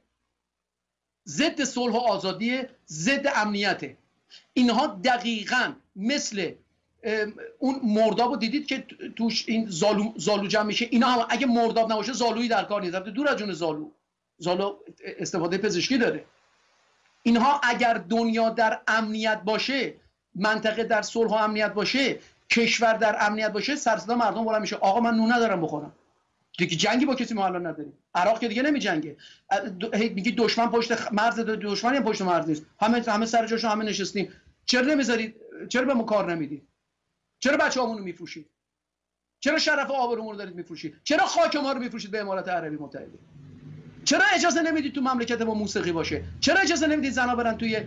ضد صلح و آزادیه، ضد امنیته. اینها دقیقاً مثل اون مرداب رو دیدید که توش این زالو, زالو جمع میشه، اینا هم اگه مرداب نباشه زالویی در کار نیست، دور از جون زالو. زالو استفاده پزشکی داره. اینها اگر دنیا در امنیت باشه، منطقه در صلح و امنیت باشه، کشور در امنیت باشه، سرصدا مردم بلند میشه آقا من نون ندارم بخورم. دیگه جنگی با کسی ما الان نداریم. عراق که دیگه نمی جنگه. میگی دشمن پشت مرز، دشمن هم پشت مرز نیست. همه همه سر جاشون همه نشستیم. چرا نمیذارید؟ چرا به ما کار نمیدید؟ چرا بچه‌هامون رو میفروشید؟ چرا شرف و آبرومون رو دارید میفروشید؟ چرا خاک ما رو میفروشید به امارات عربی متحده؟ چرا اجازه نمیدید تو مملکت ما موسیقی باشه؟ چرا اجازه نمیدید زنا برن توی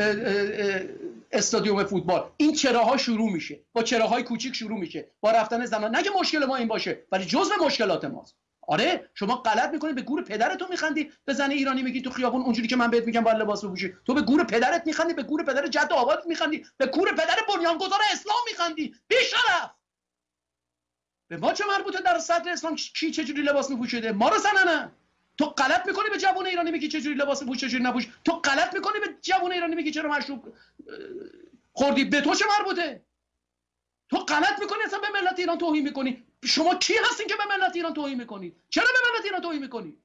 استادیوم فوتبال؟ این چراها شروع میشه، با چراهای کوچیک شروع میشه، با رفتن زنا. نه که مشکل ما این باشه، ولی جزء مشکلات ماست. آره شما غلط میکنید، به گور پدرتون میخندی، به زن ایرانی میگی تو خیابون اونجوری که من بهت میگم باید لباس بپوشی. تو به گور پدرت میخندی، به گور پدر جد آبادت میخندی، به گور پدر بنیانگذار اسلام میخندی. بی شرف. به ما چه مربوطه در صدر اسلام کی چه جوری لباس میپوشیده؟ ما رو سننه. تو غلط میکنی به جوان ایرانی میگی چه جوری لباس بپوش چه جوری نپوش. تو غلط میکنی به جوان ایرانی میگی چرا مشروب خوردی. به تو چه مربوطه؟ تو غلط میکنی اصلا به ملت ایران توهین میکنی. شما کی هستین که به ملت ایران توهین میکنی؟ چرا به ملت ایران توهین میکنی؟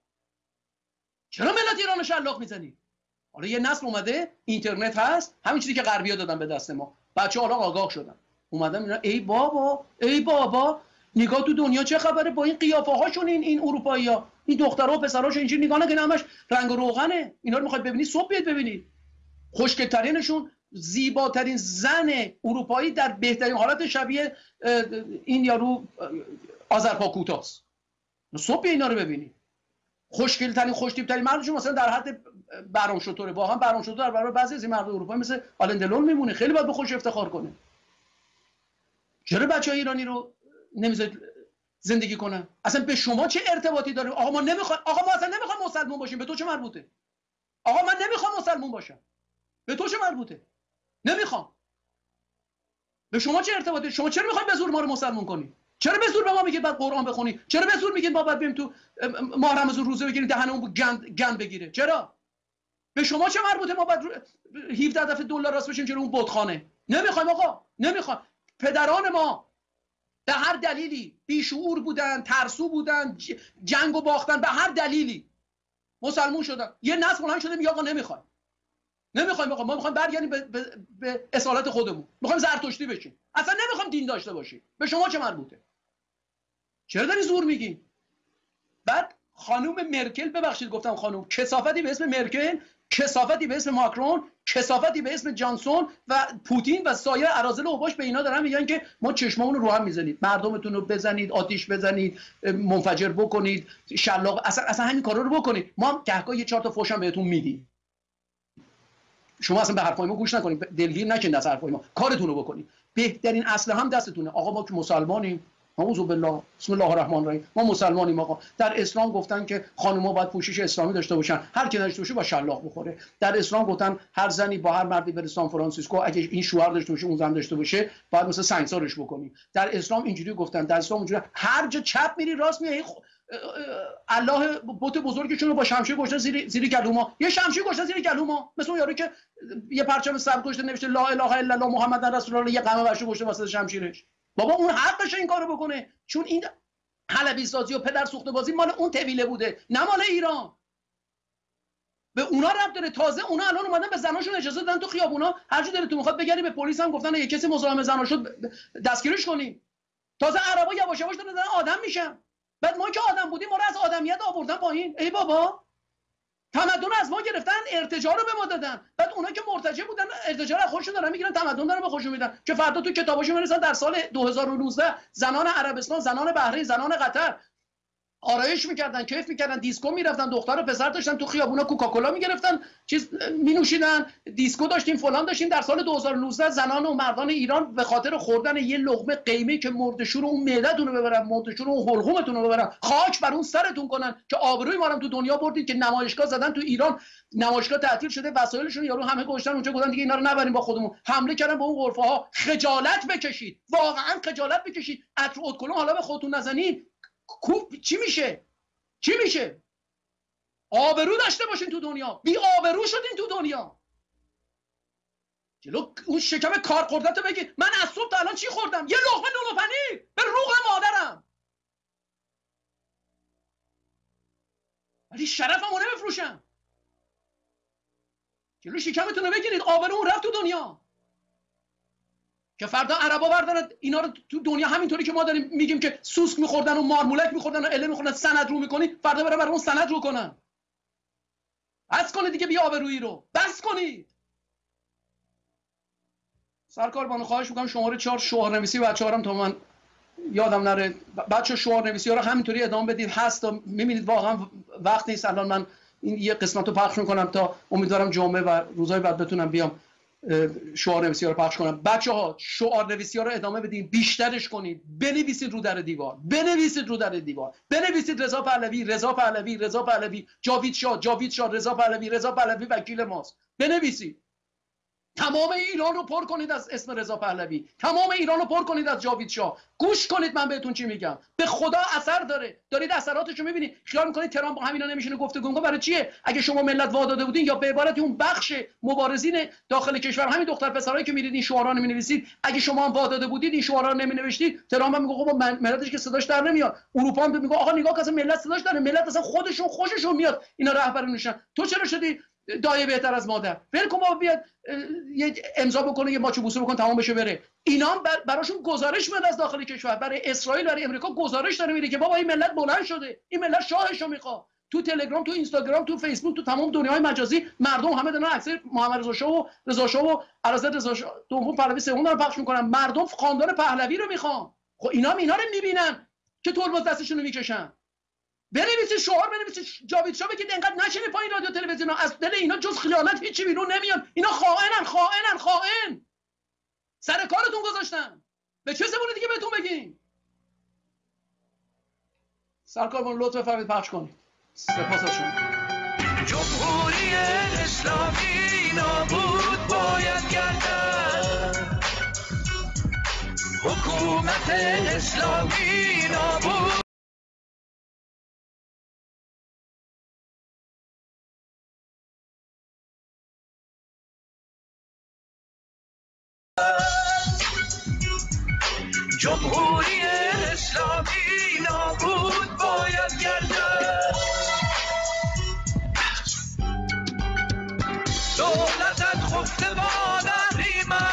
چرا ملت ایران رو شلاق میزنی؟ حالا یه نسل اومده، اینترنت هست، همین چیزی که غربی‌ها دادن به دست ما، بچه‌ها حالا آگاه شدن، اومدن میگن ای بابا ای بابا نگاه تو دنیا چه خبره با این قیافه هاشون، این این اروپایی‌ها، این دخترها و پسراشون اینجوری نگاه نکنن، همش رنگ و روغنه. اینا رو میخواید ببینید صبح بیاید ببینید. خوشگل‌ترینشون زیباترین زن اروپایی در بهترین حالت شبیه این یارو آذرپاکوتاست. صبح اینا رو ببینید. خوشگل‌ترین خوش‌تیپ‌ترین مردشون مثلا در حد برام شطوره. واقعا برام شطور در برابر بعضی از این مرد اروپایی مثل آلن دلون میمونه. خیلی باید به خودش افتخار کنه. چرا بچه‌های ایرانی رو نمیذارید زندگی کنن؟ اصلا به شما چه ارتباطی داره؟ آقا ما نمیخوام، آقا ما اصلا نمیخوام مسلمان باشیم. به تو چه مربوطه؟ آقا من نمیخوام مسلمان باشم. به تو چه مربوطه؟ نمیخوام. به شما چه ارتباطی؟ شما چرا میخواید به زور ما رو مسلمان کنی؟ چرا به زور به ما میگید بعد قرآن بخونی؟ چرا به زور میگید ما باید بریم تو ماه رمضان روزه بگیریم دهنمون گند گند بگیره؟ چرا؟ به شما چه مربوطه ما باید هفده دفعه دلار راست بشیم جلوی اون بتخانه؟ نمیخوایم آقا، نمیخوام. پدران ما به هر دلیلی بیشعور بودن، ترسو بودن، جنگو باختن، به هر دلیلی مسلمون شدن. یه نسل بلند شده میگه آقا نمیخوایم. نمیخوایم آقا، ما میخوایم برگردیم به, به, به اصالت خودمون. میخوایم زرتشتی بشیم. اصلا نمیخوایم دین داشته باشیم. به شما چه مربوطه؟ چرا داری زور میگی؟ بعد خانم مرکل، ببخشید گفتم خانم، کثافتی به اسم مرکل، کثافتی به اسم ماکرون، کثافتی به اسم جانسون و پوتین و سایر اراذل اوباش به اینا دارن میگن که ما چشممون رو رو هم میزنید، مردمتون رو بزنید، آتیش بزنید، منفجر بکنید، شلاق، اصلا اصلا همین کارا رو بکنید. ما هم گهگاه یه چهار تا فوش هم بهتون میدیم. شما اصلا به حرفای ما گوش نکنید، دلگیر نکنید از حرفای ما، کارتون رو بکنید. بهترین اسلحه هم دستتونه. آقا ما که مسلمانیم، اعوذ بالله، بسم الله الرحمن الرحیم، ما مسلمانیم آقا. در اسلام گفتن که خانم‌ها باید پوشش اسلامی داشته باشن، هر کی داشته باشه با شلاق بخوره. در اسلام گفتن هر زنی با هر مردی بره سان فرانسیسکو، اگه این شوهر داشته باشه اون زن داشته باشه باید مثلا سنگسارش بکنیم. در اسلام اینجوری گفتن، در اسلام اونجوری هر جا چپ میری راست میای الله بت بزرگشون رو با شمشیر گشتن زیر زیر گلوما، یه شمشیر گشتن زیر گلوما، مثل اون یارو که یه پرچم سبز گشته نوشته لا اله الا الله محمد رسول الله، یه قمه برش گشته واسه شمشیرش. بابا اون حقشه این کارو بکنه، چون این حلبی سازی و پدر سوخته بازی مال اون طویله بوده، نه مال ایران. به اونا ربط داره. تازه اونا الان اومدن به زناشون اجازه دادن تو خیابونا هر جا دلتون میخواد بگری، به پلیس هم گفتن اگه کسی مزاحم زنا شد دستگیرش کنیم. تازه عربا یواش یواش دارن آدم میشن. بعد ما که آدم بودیم ما رو از آدمیت آوردن پایین. ای بابا، تمدن از ما گرفتن، ارتجاع رو به ما دادن. بعد اونا که مرتجع بودن ارتجاع رو خودشون دارن میگیرن، تمدن دارن به خودشون میدن که فردا تو کتاباشون میرسن در سال دو هزار و نوزده زنان عربستان، زنان بحرین، زنان قطر آرایش میکردن، کیف میکردن، دیسکو میرفتن، دختر و پسر داشتن تو خیابونا کوکاکولا میگرفتن، چیز مینوشیدن، دیسکو داشتیم، فلان داشتیم. در سال دو هزار و نوزده زنان و مردان ایران به خاطر خوردن یه لقمه قیمه که مردشور اون معده‌تون رو ببرن، مردشور اون حلقومتون رو ببرن، خاک بر اون سرتون کنن که آبروی ما رو تو دنیا بردید، که نمایشگاه زدن تو ایران، نمایشگاه تعطیل شده، وسایلشون یارو همه گذاشتن اونجا، گفتن دیگه اینا رو نبریم با خودمون، حمله کردن به اون غرفه ها. خجالت بکشید، واقعا خجالت بکشید. عطر ادکلون حالا به خودتون نزنید، چی میشه؟ چی میشه؟ آبرو داشته باشین تو دنیا، بی آبرو شدین تو دنیا. جلو اون شکم کار خوردت بگی من از صبح تا الان چی خوردم؟ یه لقمه نون و پنیر به روغ مادرم، ولی شرفمو نمیفروشم. جلو شکمتون رو بگیرید، آبرو رفت تو دنیا، که فردا عربا بردارن اینا رو تو دنیا همینطوری که ما داریم میگیم که سوسک میخوردن و مارمولک میخوردن و اله میخوردن، سند رو میکنی، فردا برن برای اون سند رو کنن. بس کنید دیگه بی آبرویی رو، بس کنید. سرکار بانو خواهش میکنم شماره چهار شعار نویسی بچه‌ها رو تا من یادم نره، بچه شعار نویسی ها رو همینطوری ادامه بدید. هست میبینید واقعا وقت نیست الان من این یه قسمت رو پخش میکنم تا امیدوارم جمعه و روزهای بعد بتونم بیام شعار نویسی ها رو پخش کنم. بچه ها شعار نویسی ها رو ادامه بدین، بیشترش کنید، بنویسید رو در دیوار، بنویسید رو در دیوار، بنویسید رضا پهلوی، رضا پهلوی، رضا پهلوی، جاوید شاه، جاوید شاه، رضا پهلوی، رضا پهلوی وکیل ماست. بنویسید، تمام ایران رو پر کنید از اسم رضا پهلوی، تمام ایران رو پر کنید از جاوید شاه. گوش کنید من بهتون چی میگم، به خدا اثر داره. دارید اثراتش رو میبینید. خیال میکنید ترامپ با همینا نمیشینه گفتگو کنه؟ برای چیه؟ اگه شما ملت واداده بودین، یا به عبارتی اون بخش مبارزین داخل کشور، همین دختر پسرایی که میرید این شعارا رو مینویسید، اگه شما هم واداده بودید این شعارا رو نمینوشتید، ترامپ هم میگه خب ملتش که صداش در نمیاد، اروپا هم میگه آقا نگاه که ملت صداش در، ملت اصلا خودشون خوششون میاد اینا رهبرونشن. تو چرا شدی دایه بهتر از مادر؟ ول کن بابا، بیاد یه امضا بکنه، یه ماچو بوسه بکن، تمام بشه بره. اینا بر براشون گزارش میاد از داخل کشور، برای اسرائیل، برای امریکا گزارش داره میره که بابا این ملت بلند شده، این ملت شاهشو میخواد. تو تلگرام، تو اینستاگرام، تو فیسبوک، تو تمام دنیای مجازی مردم همه دارن عکس محمد رضا شاه و رضا شاه و علازد رضا شاه دوم پهلوی سوم دارن پخش میکنن. مردم خاندان پهلوی رو میخوان. خب اینا اینا رو میبینن که ترمز دستشون رو میکشن. بنویسید شعار، بنویسید جاوید شاه، بگید انقدر نشینه پایین رادیو تلویزیون، از دل اینا جز خیانت هیچی بیرون نمیاد. اینا خائنن، خائنن، خائن. سر کارتون گذاشتن. به چه زبونی دیگه بهتون بگیم؟ سرکارمون لطف فرمایید پخش کنید. سپاس از شما. جمهوری اسلامی نابود باید گردد، حکومت اسلامی نابود. جمهوری اسلامی نابود باید گردد، دولتت خفته باد اهریمن،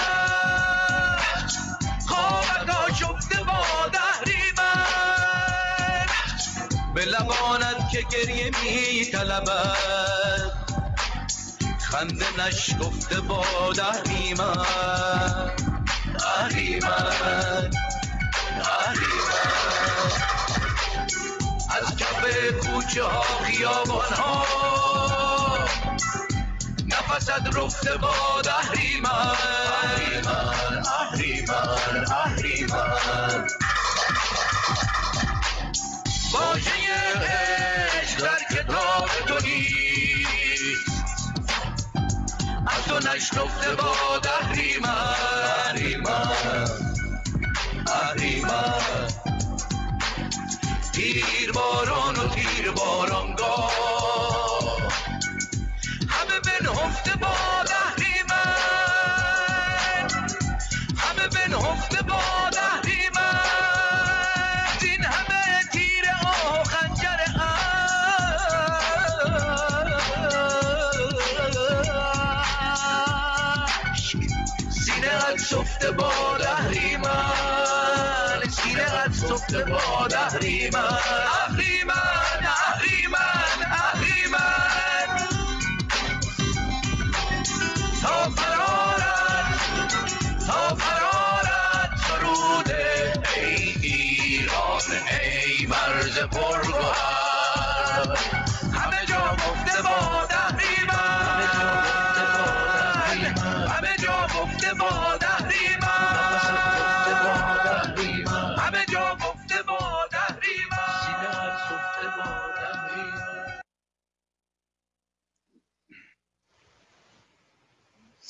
خوابت آشفته باد اهریمن، به لبانت که گریه می طلبد، خنده نشکفته باد اهریمن، اهریمن، اهریمن. از کف کوچه ها خیابان ها نفست رفته باد اهریمن، اهریمن، اهریمن، اهریمن. واژه عشق در کتاب تو نیست، از تو نشکفته باد اهریمن، اهریمن، اهریمن. تیر باران و تیر بارانگاه همه بنهفته باد اهریمن، همه بنهفته باد اهریمن. این همه تیر آه و خنجر اشک، سینه ات سفته باد اهریمن، سینه ات سفته باد اهریمن، اهریمن، اهریمن، اهریمن. تا فرارت، تا فرارت سرود ای ایران، ای مرز پرگوهر.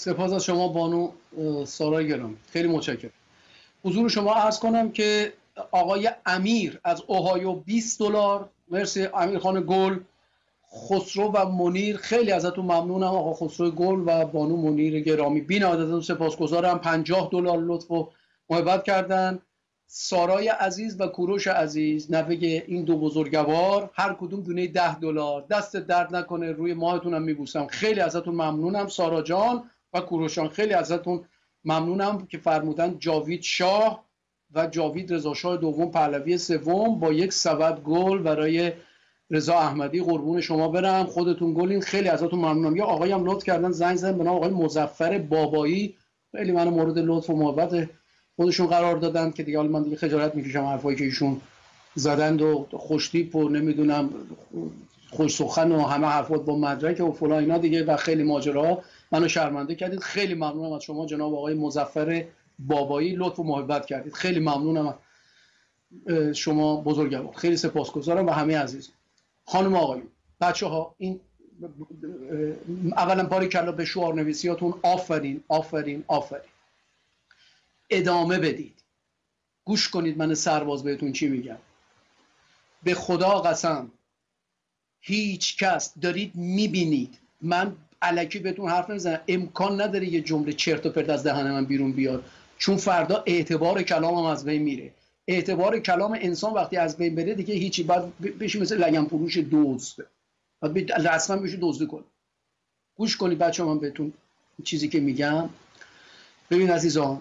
سپاس از شما بانو سارای گرامی، خیلی متشکرم. حضور شما عرض کنم که آقای امیر از اوهایو بیست دلار، مرسی امیر خان گل. خسرو و منیر خیلی ازتون ممنونم، آقا خسرو گل و بانو منیر گرامی بی‌نهایت سپاسگزارم، پنجاه دلار لطف و محبت کردن. سارای عزیز و کوروش عزیز نوه این دو بزرگوار هر کدوم دونه ده دلار، دست درد نکنه، روی ماهتونم میبوسم، خیلی ازتون ممنونم. سارا جان و کوروشان خیلی ازتون ممنونم که فرمودن جاوید شاه و جاوید رضا شاه دوم پهلوی سوم با یک سبد گل برای رضا احمدی، قربون شما برم، خودتون گلین، خیلی ازتون ممنونم. یا آقایی هم لطف کردن زنگ زدن به نام آقای مظفر بابایی، خیلی منو مورد لطف و محبت خودشون قرار دادن که دیگه حالا من دیگه خجالت میکشم حرفایی که ایشون زدند و خوشتیپ و نمیدونم خوش سخن و همه حرفات با مدرک و فلان اینا دیگه و خیلی ماجراها، منو شرمنده کردید. خیلی ممنونم از شما جناب آقای مظفر بابایی، لطف و محبت کردید، خیلی ممنونم شما بزرگوار، خیلی سپاسگزارم و همه عزیز. خانم آقایون بچه ها، این اولا باری کلا به شعار نویسیاتون آفرین آفرین آفرین، ادامه بدید، گوش کنید من سرباز بهتون چی میگم. به خدا قسم هیچ کس دارید میبینید، من الکی بهتون حرف نمیزنم، امکان نداره یه جمله چرت و پرت از دهن من بیرون بیاد، چون فردا اعتبار کلامم از بین میره. اعتبار کلام انسان وقتی از بین بره دیگه هیچی، بعد بشه مثل لگن فروش دزد، بعد رسما بشه دزدی کنه. گوش کنید بچه من بهتون چیزی که میگم. ببین عزیزان،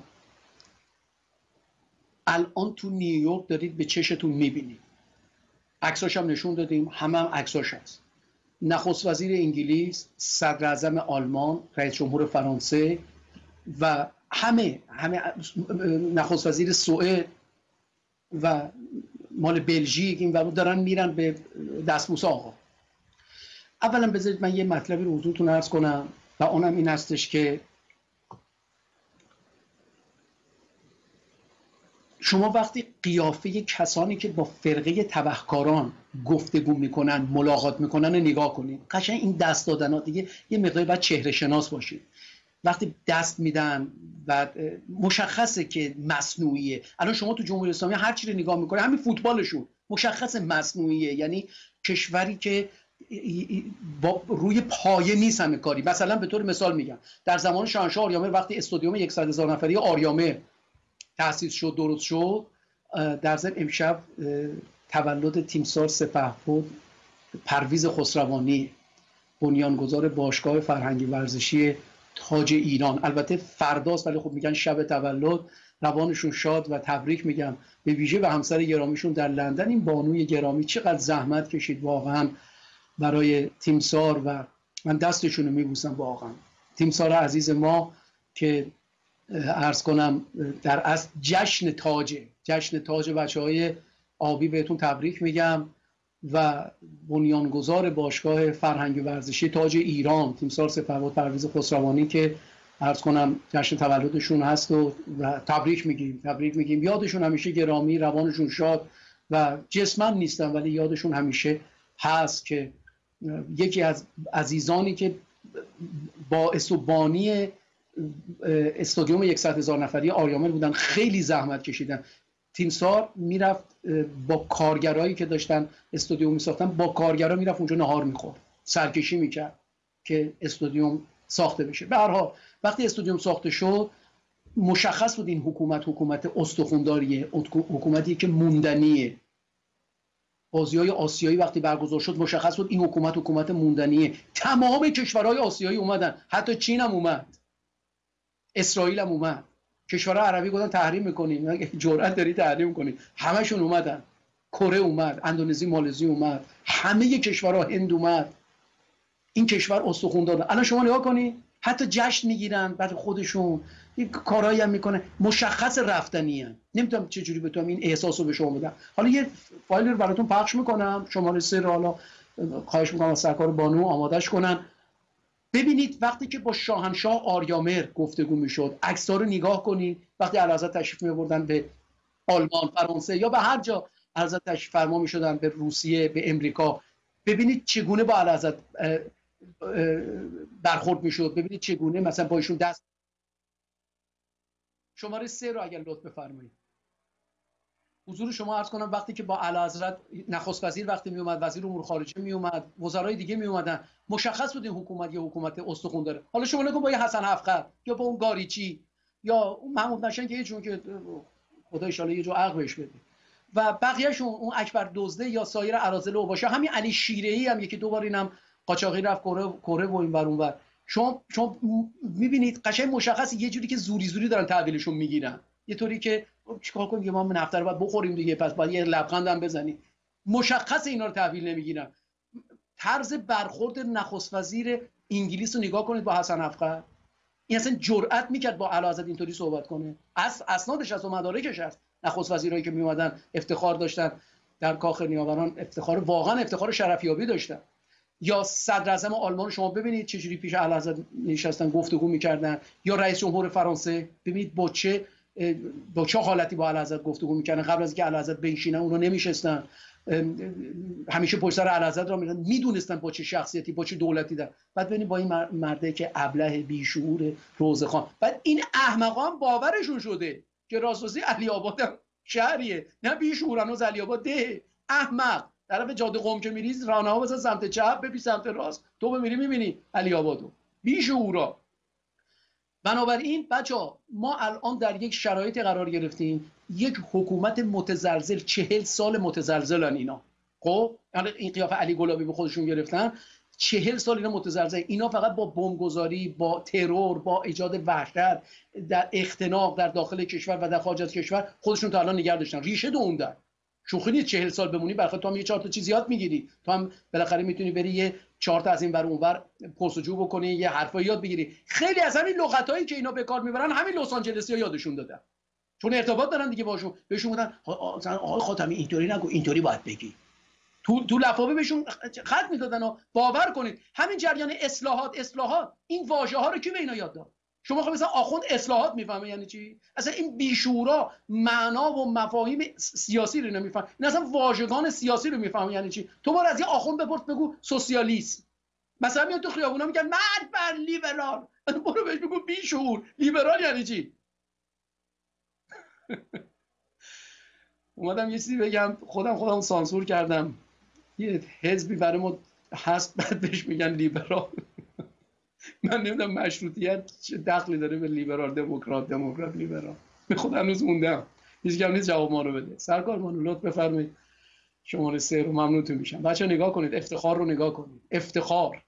الان تو نیویورک دارید به چشتون میبینید، عکساش هم نشون دادیم، همه هم عکساش هست. نخست وزیر انگلیس، صدر اعظم آلمان، رئیس جمهور فرانسه و همه همه نخست وزیر سوئد و مال بلژیک این و دارن میرن به دستبوس آقا. اولا بذارید من یه مطلبی رو حضورتون عرض کنم و اونم این هستش که شما وقتی قیافه کسانی که با فرقه تبهکاران گفتگو میکنن، ملاقات میکنن نگاه کنید، قشنگ این دست دادن ها دیگه یه مقداری باید چهره شناس باشید. وقتی دست میدن و مشخصه که مصنوعیه. الان شما تو جمهوری اسلامی هر چی رو نگاه میکنه، همین فوتبالشون مشخص مصنوعیه، یعنی کشوری که با روی پایه نیست همه کاری. مثلا به طور مثال میگم در زمان شاهنشاه آریامر وقتی استادیوم صد هزار نفری آریامر تأسیس شد، درست شد، در ضمن امشب تولد تیمسار سپهبد پرویز خسروانی، بنیانگذار باشگاه فرهنگی ورزشی تاج ایران، البته فرداست ولی خب میگن شب تولد، روانشون شاد و تبریک میگم، به ویژه به همسر گرامیشون در لندن. این بانوی گرامی چقدر زحمت کشید واقعا برای تیمسار و من دستشون رو میبوسم واقعا. تیمسار عزیز ما که عرض کنم در اصل جشن تاجه، جشن تاج بچه های آبی بهتون تبریک میگم و بنیانگذار باشگاه فرهنگی ورزشی تاج ایران تیمسار سپهبد پرویز خسروانی که عرض کنم جشن تولدشون هست و, و تبریک میگیم تبریک میگیم یادشون همیشه گرامی، روانشون شاد و جسمن نیستن ولی یادشون همیشه هست که یکی از عزیزانی که باعث و بانی استادیوم صد هزار نفری آریامر بودن، خیلی زحمت کشیدن. تیمسار میرفت با کارگرایی که داشتن استادیوم میساختن، با کارگرا میرفت اونجا نهار میخورد، سرکشی میکرد که استادیوم ساخته بشه. به هر حال وقتی استادیوم ساخته شد مشخص بود این حکومت حکومت استخونداریه، حکومتی که موندنیه. بازی‌های آسیایی وقتی برگزار شد مشخص بود این حکومت حکومت موندنیه. تمام کشورهای آسیایی اومدن، حتی چین هم اومد، اسرائیل هم اومد، کشورها عربی گفتن تحریم میکنیم، اگه جرأت داری تحریم کنیم، همشون اومدن. کره اومد، اندونزی، مالزی اومد، همه کشورها، هند اومد. این کشور استخوان داره. الان شما نگاه کنید حتی جشن میگیرن بعد خودشون این کارهایی هم میکنه، مشخص رفتنی هم. نمیتونم چه جوری بتونم این احساس رو به شما بدم. حالا یه فایل رو براتون پخش میکنم، شماره سه رو حالا خواهش میکنم از سرکار بانو آمادش کنن. ببینید وقتی که با شاهنشاه آریامر گفتگو میشد، عکس‌ها رو نگاه کنید. وقتی اعلیحضرت تشریف می‌بردن به آلمان، فرانسه یا به هر جا اعلیحضرت تشریف فرما می‌شدن، به روسیه، به امریکا، ببینید چگونه با اعلیحضرت برخورد میشد. ببینید چگونه مثلا با ایشون دست. شماره سه رو اگر لطف بفرمایید. حضور شما عرض کنم وقتی که با اعلیحضرت نخست وزیر وقتی می اومد، وزیر امور خارجه می اومد، وزرای دیگه می اومدن، مشخص بود این حکومت یه حکومت استخوان داره. حالا شما نگو با یه حسن حفقر یا با اون گاریچی یا اون محمود نشن که یه جون که خدا ان شاء الله یه جو عقل بهش بده و بقیه‌شون، اون اکبر دزده یا سایر اراذل و باشه، همین علی شیره‌ای هم یکی دو بار اینم قاچاقی رفت کره کره و این ور اون ور. شما شما می‌بینید قشنگ مشخص یه جوری که زوری زوری دارن تحویلشون میگیرن، یه طوری که چیکار کنیم که ما نفت رو باید بخوریم دیگه، پس باید یه لبخند هم بزنیم. مشخص اینا رو تحویل نمیگیرن. طرز برخورد نخست وزیر انگلیس رو نگاه کنید با حسن حفقر. این اصلا جرئت میکرد با اعلیحضرت اینطوری صحبت کنه؟ اصل اسنادش از و مدارکش هست. نخست وزیرایی که میومدن افتخار داشتن در کاخ نیاوران، افتخار واقعا افتخار شرفیابی داشتن. یا صدر اعظم آلمان شما ببینید چجوری پیش اعلیحضرت نشستن گفتگو میکردن، یا رئیس جمهور فرانسه ببینید با چه با چه حالتی با اعلیحضرت گفتگو میکردن. قبل از اینکه اعلیحضرت بنشینن اونو نمیشستن، همیشه پشت سر اعلیحضرت را میرن، میدونستن با چه شخصیتی با چه دولتی دارن. بعد ببینید با این مرده که ابله بیشعور روزخان، بعد این احمقا باورشون شده که راسوسی علی آباد شهریه، نه بیشعورن از علی آباد ده. احمق طرف جاده قم که میری راهنما بزن سمت چپ، ببین سمت راست، تو بمیری میبینی علی آبادو. بیشعورا. بنابراین بچه‌ها ما الان در یک شرایطی قرار گرفتیم، یک حکومت متزلزل، چهل سال متزلزلن اینا. خب این قیافه علی گلابی به خودشون گرفتن، چهل سال اینا متزلزل. اینا فقط با بمبگذاری، با ترور، با ایجاد وحشت در اختناق در داخل کشور و در خارج از کشور خودشون تا الان نگه داشتن. ریشه دووندن. شوخی نیست چهل سال بمونی، برخلاف تو هم یه چهار تا چیز یاد میگیری، تو هم بالاخره میتونی بری یه چهار تا از این ور اون ور پرسجو بکنی، یه حرفا یاد بگیری. خیلی از همین لغتایی که اینا به کار میبرن همین لس آنجلسی‌ها یادشون دادن، چون ارتباط دارن دیگه باشون. بهشون گفتن آقای خاتمی اینطوری نگو، اینطوری باید بگی. تو تو لفافه بهشون خط میدادن و باور کنید همین جریان اصلاحات اصلاحات این واژه ها رو کی به اینا یاد داد؟ شما خب مثلا آخوند اصلاحات میفهمه یعنی چی؟ اصلا این بیشورا معنا و مفاهیم سیاسی رو نمیفهمه، این اصلا واژگان سیاسی رو میفهمه یعنی چی. تو بار از یه آخوند بپرس بگو سوسیالیسم، مثلا میاد تو خیابونا میگن مرد بر لیبرال، برو بهش بگو بیشور. لیبرال یعنی چی؟ اومدم یه چیزی بگم، خودم خودم سانسور کردم. یه حزبی برای ما هست بعد بهش میگن لیبرال. من نمیدونم مشروطیت چه دخلی داره به لیبرال دموکرات دموکرات لیبرال. به خود هنوز موندم، هیچ کم نیست جواب ما رو بده. سرکار منو لطف بفرمایید شماره سه رو، ممنونتون میشم. بچه نگاه کنید، افتخار رو نگاه کنید، افتخار.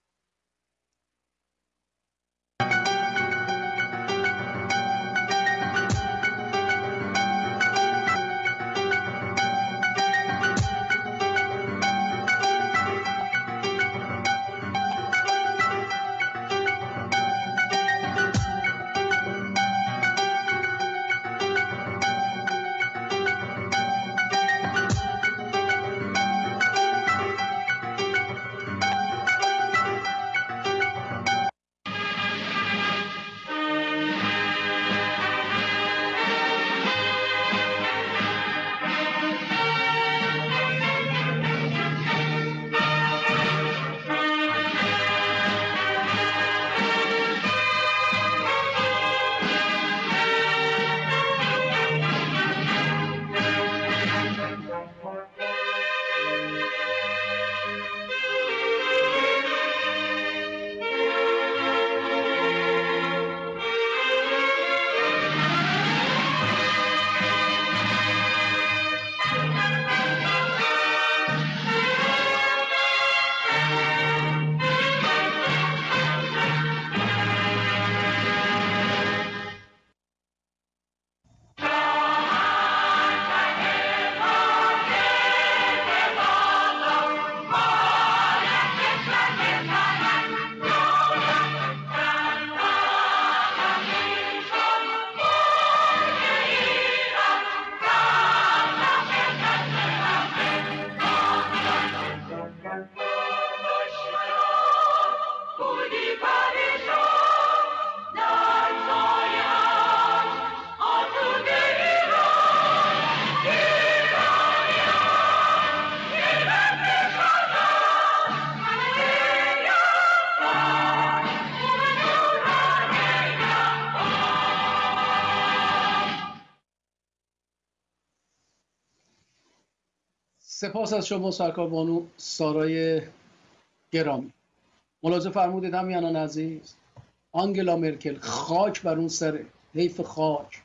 سپاس از شما سرکار بانو سارای گرامی. ملاحظه فرمودید همیهنان عزیز، آنگلا مرکل خاک بر اون سره، حیف خاک،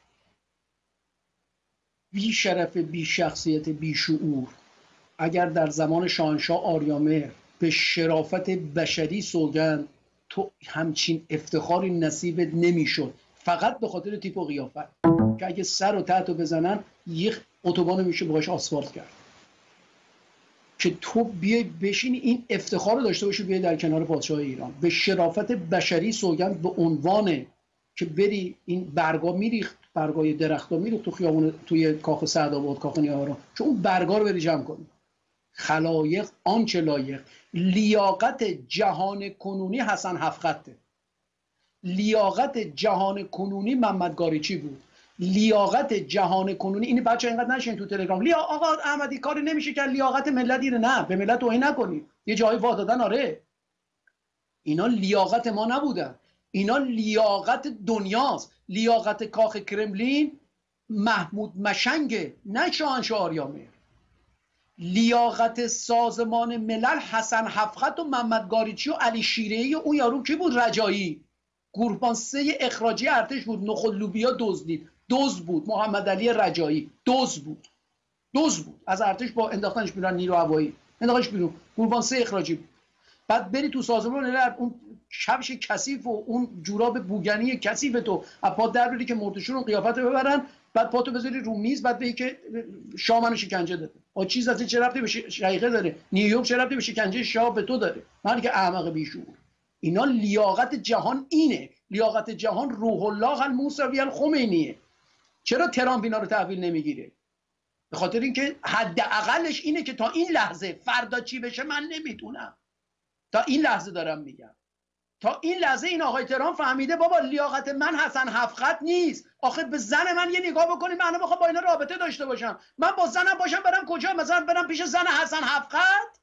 بی شرف، بی شخصیت، بی شعور. اگر در زمان شاهنشاه آریامهر به شرافت بشری سوگند، تو همچین افتخاری نصیبت نمیشد، فقط به خاطر تیپ و قیافت که اگه سر و تحت رو بزنن یک اتوبان میشه باهاش آسفالت کرد. که تو بیای بشین این افتخار رو داشته باشی، بیای در کنار پادشاه ایران به شرافت بشری سوگند، به عنوان که بری این برگا میریخت، برگای درختا میریخت تو خیابون، توی کاخ سعدآباد، کاخ نیاوران، چون اون برگا رو بری جمع کنی. خلایق آنچه لایق. لیاقت جهان کنونی حسن هفخطه، لیاقت جهان کنونی محمد گاریچی بود، لیاقت جهان کنونی. این بچه اینقدر نشین تو تلگرام لیا آقا احمدی کاری نمیشه که لیاقت ملت ایره. نه، به ملت توهین نکنید، یه جایی وا دادن. آره اینا لیاقت ما نبودن، اینا لیاقت دنیاست. لیاقت کاخ کرملین محمود مشنگه، نه شاهنشاه آریامهر. لیاقت سازمان ملل حسن هفخط و محمد گاریچی و علی شیره‌ای و اون یارو کی بود؟ رجایی. گروهبان سه اخراجی ارتش بود، نخل لوبیا دزدید، دزد بود. محمد علی رجایی دزد بود، دزد بود. از ارتش با انداختنش بیرون نیرو هوایی، انداختنش بیرون. گروهبان سه اخراجی بود. بعد بری تو سازمان ملل، اون کفش کثیف و اون جوراب بوگنی کثیف تو از پا در بری که مردشون رو قیافت ببرن، بعد پاتو بذاری رو میز، بعد بگی که شاه منو شکنجه داده. آ چیز از این چه ربطی به شیخه داره؟ نیویورک چه ربطی به شکنجه شاه به تو داره؟ من که احمق بیشعور. اینا لیاقت جهان اینه. لیاقت جهان روح الله الموسوی الخمینیه. چرا ترامپ اینا رو تحویل نمیگیره؟ به خاطر اینکه حداقلش اینه که تا این لحظه، فردا چی بشه من نمیدونم. تا این لحظه دارم میگم، تا این لحظه این آقای ترامپ فهمیده بابا لیاقت من حسن هفخط نیست. آخه به زن من یه نگاه بکنید، من بخوام با اینا رابطه داشته باشم، من با زنم باشم برم کجا؟ مثلا برم پیش زن حسن هفخط؟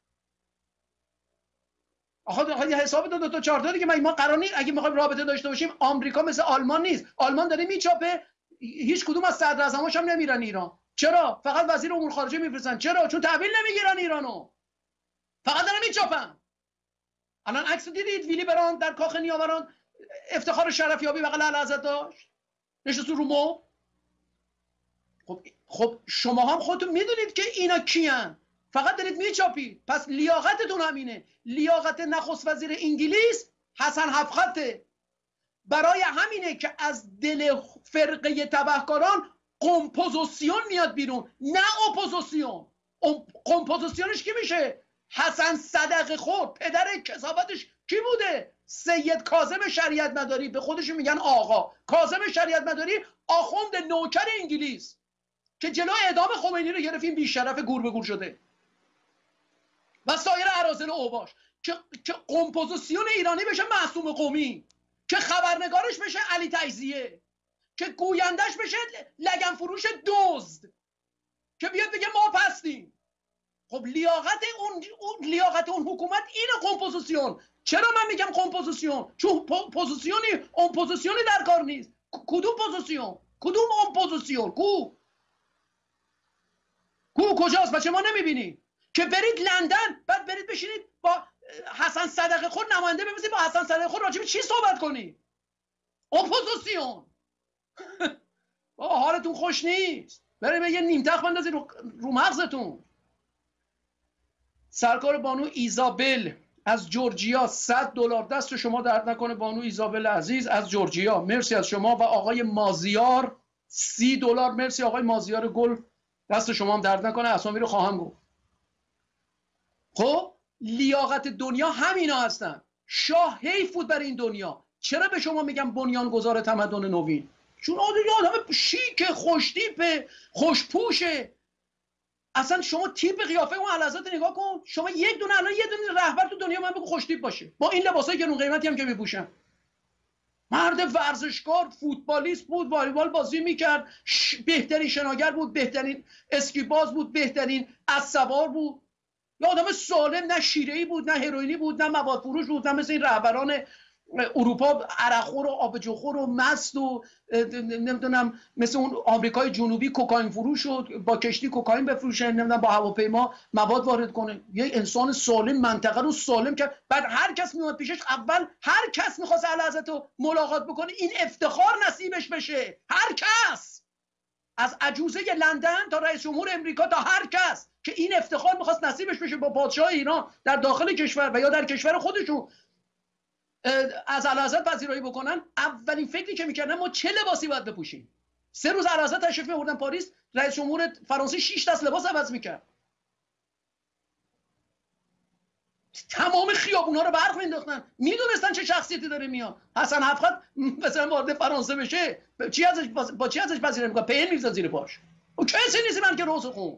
آخه یه حساب دو دو تا چهار تا دیگه. ما قرار نیست اگه میخوایم رابطه داشته باشیم، آمریکا مثل آلمان نیست. آلمان داره میچاپه، هیچ کدوم از صدراعظماش هم نمیرن ایران. چرا؟ فقط وزیر امور خارجه میفرستن. چرا؟ چون تحویل نمیگیرن ایرانو، فقط دارن میچاپن. الان عکس دیدید ویلی بران در کاخ نیاوران افتخار شرفیابی بغل اعلیحضرت داشت، نشست رو مو. خب خب شما هم خودتون میدونید که اینا کیان، فقط دارید میچاپید. پس لیاقتتون همینه. لیاقت نخست وزیر انگلیس حسن هفخطه. برای همینه که از دل فرقه تبهکاران کمپوزیسیون میاد بیرون، نه اپوزیسیون. کمپوزیسیونش کی میشه؟ حسن صدقه خور. پدر کسافتش کی بوده؟ سید کاظم شریعت مداری، به خودشون میگن آقا. کاظم شریعت مداری آخوند نوکر انگلیس که جلو اعدام خمینی رو گرفت، این بیشرف گور به گور شده و سایر اراذل و اوباش. که که کمپوزیسیون ایرانی بشه معصوم قمی، که خبرنگارش بشه علی تجزیه، که گویندش بشه لگن فروش دزد، که بیاد بگه ما پستیم. خب لیاقت اون, اون لیاقت اون حکومت اینه، کمپوزیسیون. چرا من میگم کمپوزیسیون؟ چون پوزیسیونی اون پوزیسیونی در کار نیست. کدوم پوزیسیون؟ کدوم اون پوزیسیون؟ کو کو کجاست؟ بچه ما نمیبینیم که برید لندن، بعد برید بشینید با حسن صدقه خور نماینده ببینید، با حسن صدقه خور راجع به چی صحبت کنی؟ اپوزیسیون. بابا حالتون خوش نیست، برید یه نیم تخت بندازید رو, رو مغزتون. سرکار بانو ایزابل از جورجیا صد دلار، دست شما درد نکنه بانو ایزابل عزیز از جورجیا، مرسی از شما. و آقای مازیار سی دلار، مرسی آقای مازیار گل، دست شما هم درد نکنه، اسامی رو خواهم گفت. خب لیاقت دنیا همینا هستن. شاه حیف بود برای این دنیا. چرا به شما میگم بنیانگذار تمدن نوین؟ چون آدم شیک، خوشتیپ، خوشپوشه. اصلا شما تیپ قیافه اون اعلیحضرت نگاه کن. شما یک دونه الان یه دونه رهبر تو دنیا من بگو خوشتیپ باشه با این لباسایی که اون قیمتی هم که میپوشن. مرد ورزشکار، فوتبالیست بود، والیبال بازی میکرد، ش... بهترین شناگر بود، بهترین اسکی باز بود، بهترین اسبسوار بود. یه آدم سالم، نه شیره‌ای بود، نه هروئینی بود، نه مواد فروش بود، نه مثل این رهبران اروپا عرقخور و آبجوخور و مست و نمیدونم مثل اون آمریکای جنوبی کوکائین فروش و با کشتی کوکائین بفروشه، نمیدونم با هواپیما مواد وارد کنه. یه انسان سالم منطقه رو سالم کرد. بعد هر کس میومد پیشش، اول هر کس میخواست اعلیحضرت رو ملاقات بکنه این افتخار نصیبش بشه. هر کس، از عجوزه لندن تا رئیس جمهور امریکا تا هر کس که این افتخار میخواست نصیبش بشه با پادشاه ایران در داخل کشور و یا در کشور خودشون از اعلیحضرت پذیرایی بکنن، اولین فکری که میکردن ما چه لباسی باید بپوشیم. سه روز اعلیحضرت تشریف می‌آوردن پاریس، رئیس جمهور فرانسه شش دست لباس عوض میکرد. تمام خیابونا رو برق مینداختن، میدونستن چه شخصیتی داره میاد. حسن حفقت مثلا وارد فرانسه بشه، چی ازش با چی ازش پذیرایی میکنه؟ پهن میذاره زیر پاش. او کسی نیست من که روز خون.